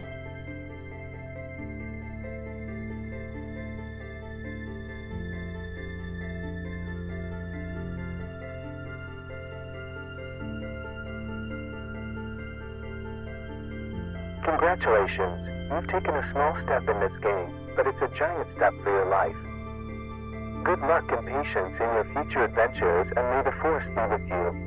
Congratulations. You've taken a small step in this game, but it's a giant step for your life. Good luck and patience in your future adventures, and may the Force be with you.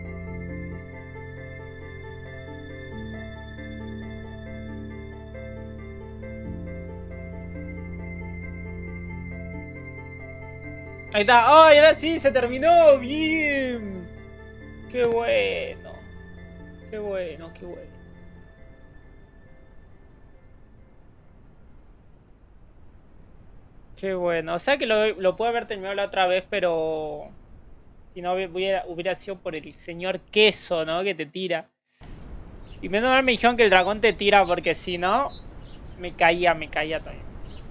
Ahí está. ¡Ay, ahora sí! ¡Se terminó! ¡Bien! ¡Qué bueno! ¡Qué bueno, qué bueno! Qué bueno. O sea que lo, lo puedo haber terminado la otra vez, pero... Si no, hubiera, hubiera sido por el señor queso, ¿no? Que te tira. Y menos mal me dijeron que el dragón te tira, porque si no... Me caía, me caía también.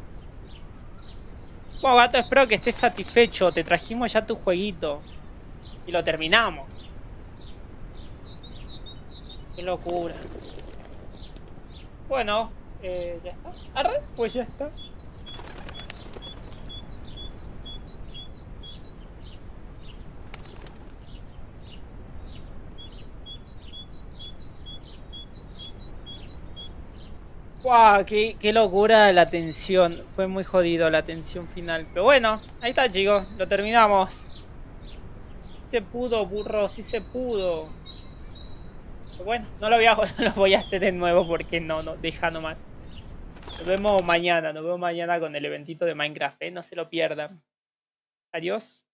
Bueno, gato, espero que estés satisfecho. Te trajimos ya tu jueguito. Y lo terminamos. Qué locura. Bueno, eh, ya está. Arre, pues ya está. ¡Guau! Qué, qué locura la tensión. Fue muy jodido la tensión final. Pero bueno, ahí está, chicos. Lo terminamos. Sí se pudo, burro. Sí se pudo. Pero bueno, no lo voy a, no lo voy a hacer de nuevo porque no, no, deja nomás. Nos vemos mañana. Nos vemos mañana con el eventito de Minecraft, ¿eh? No se lo pierdan. Adiós.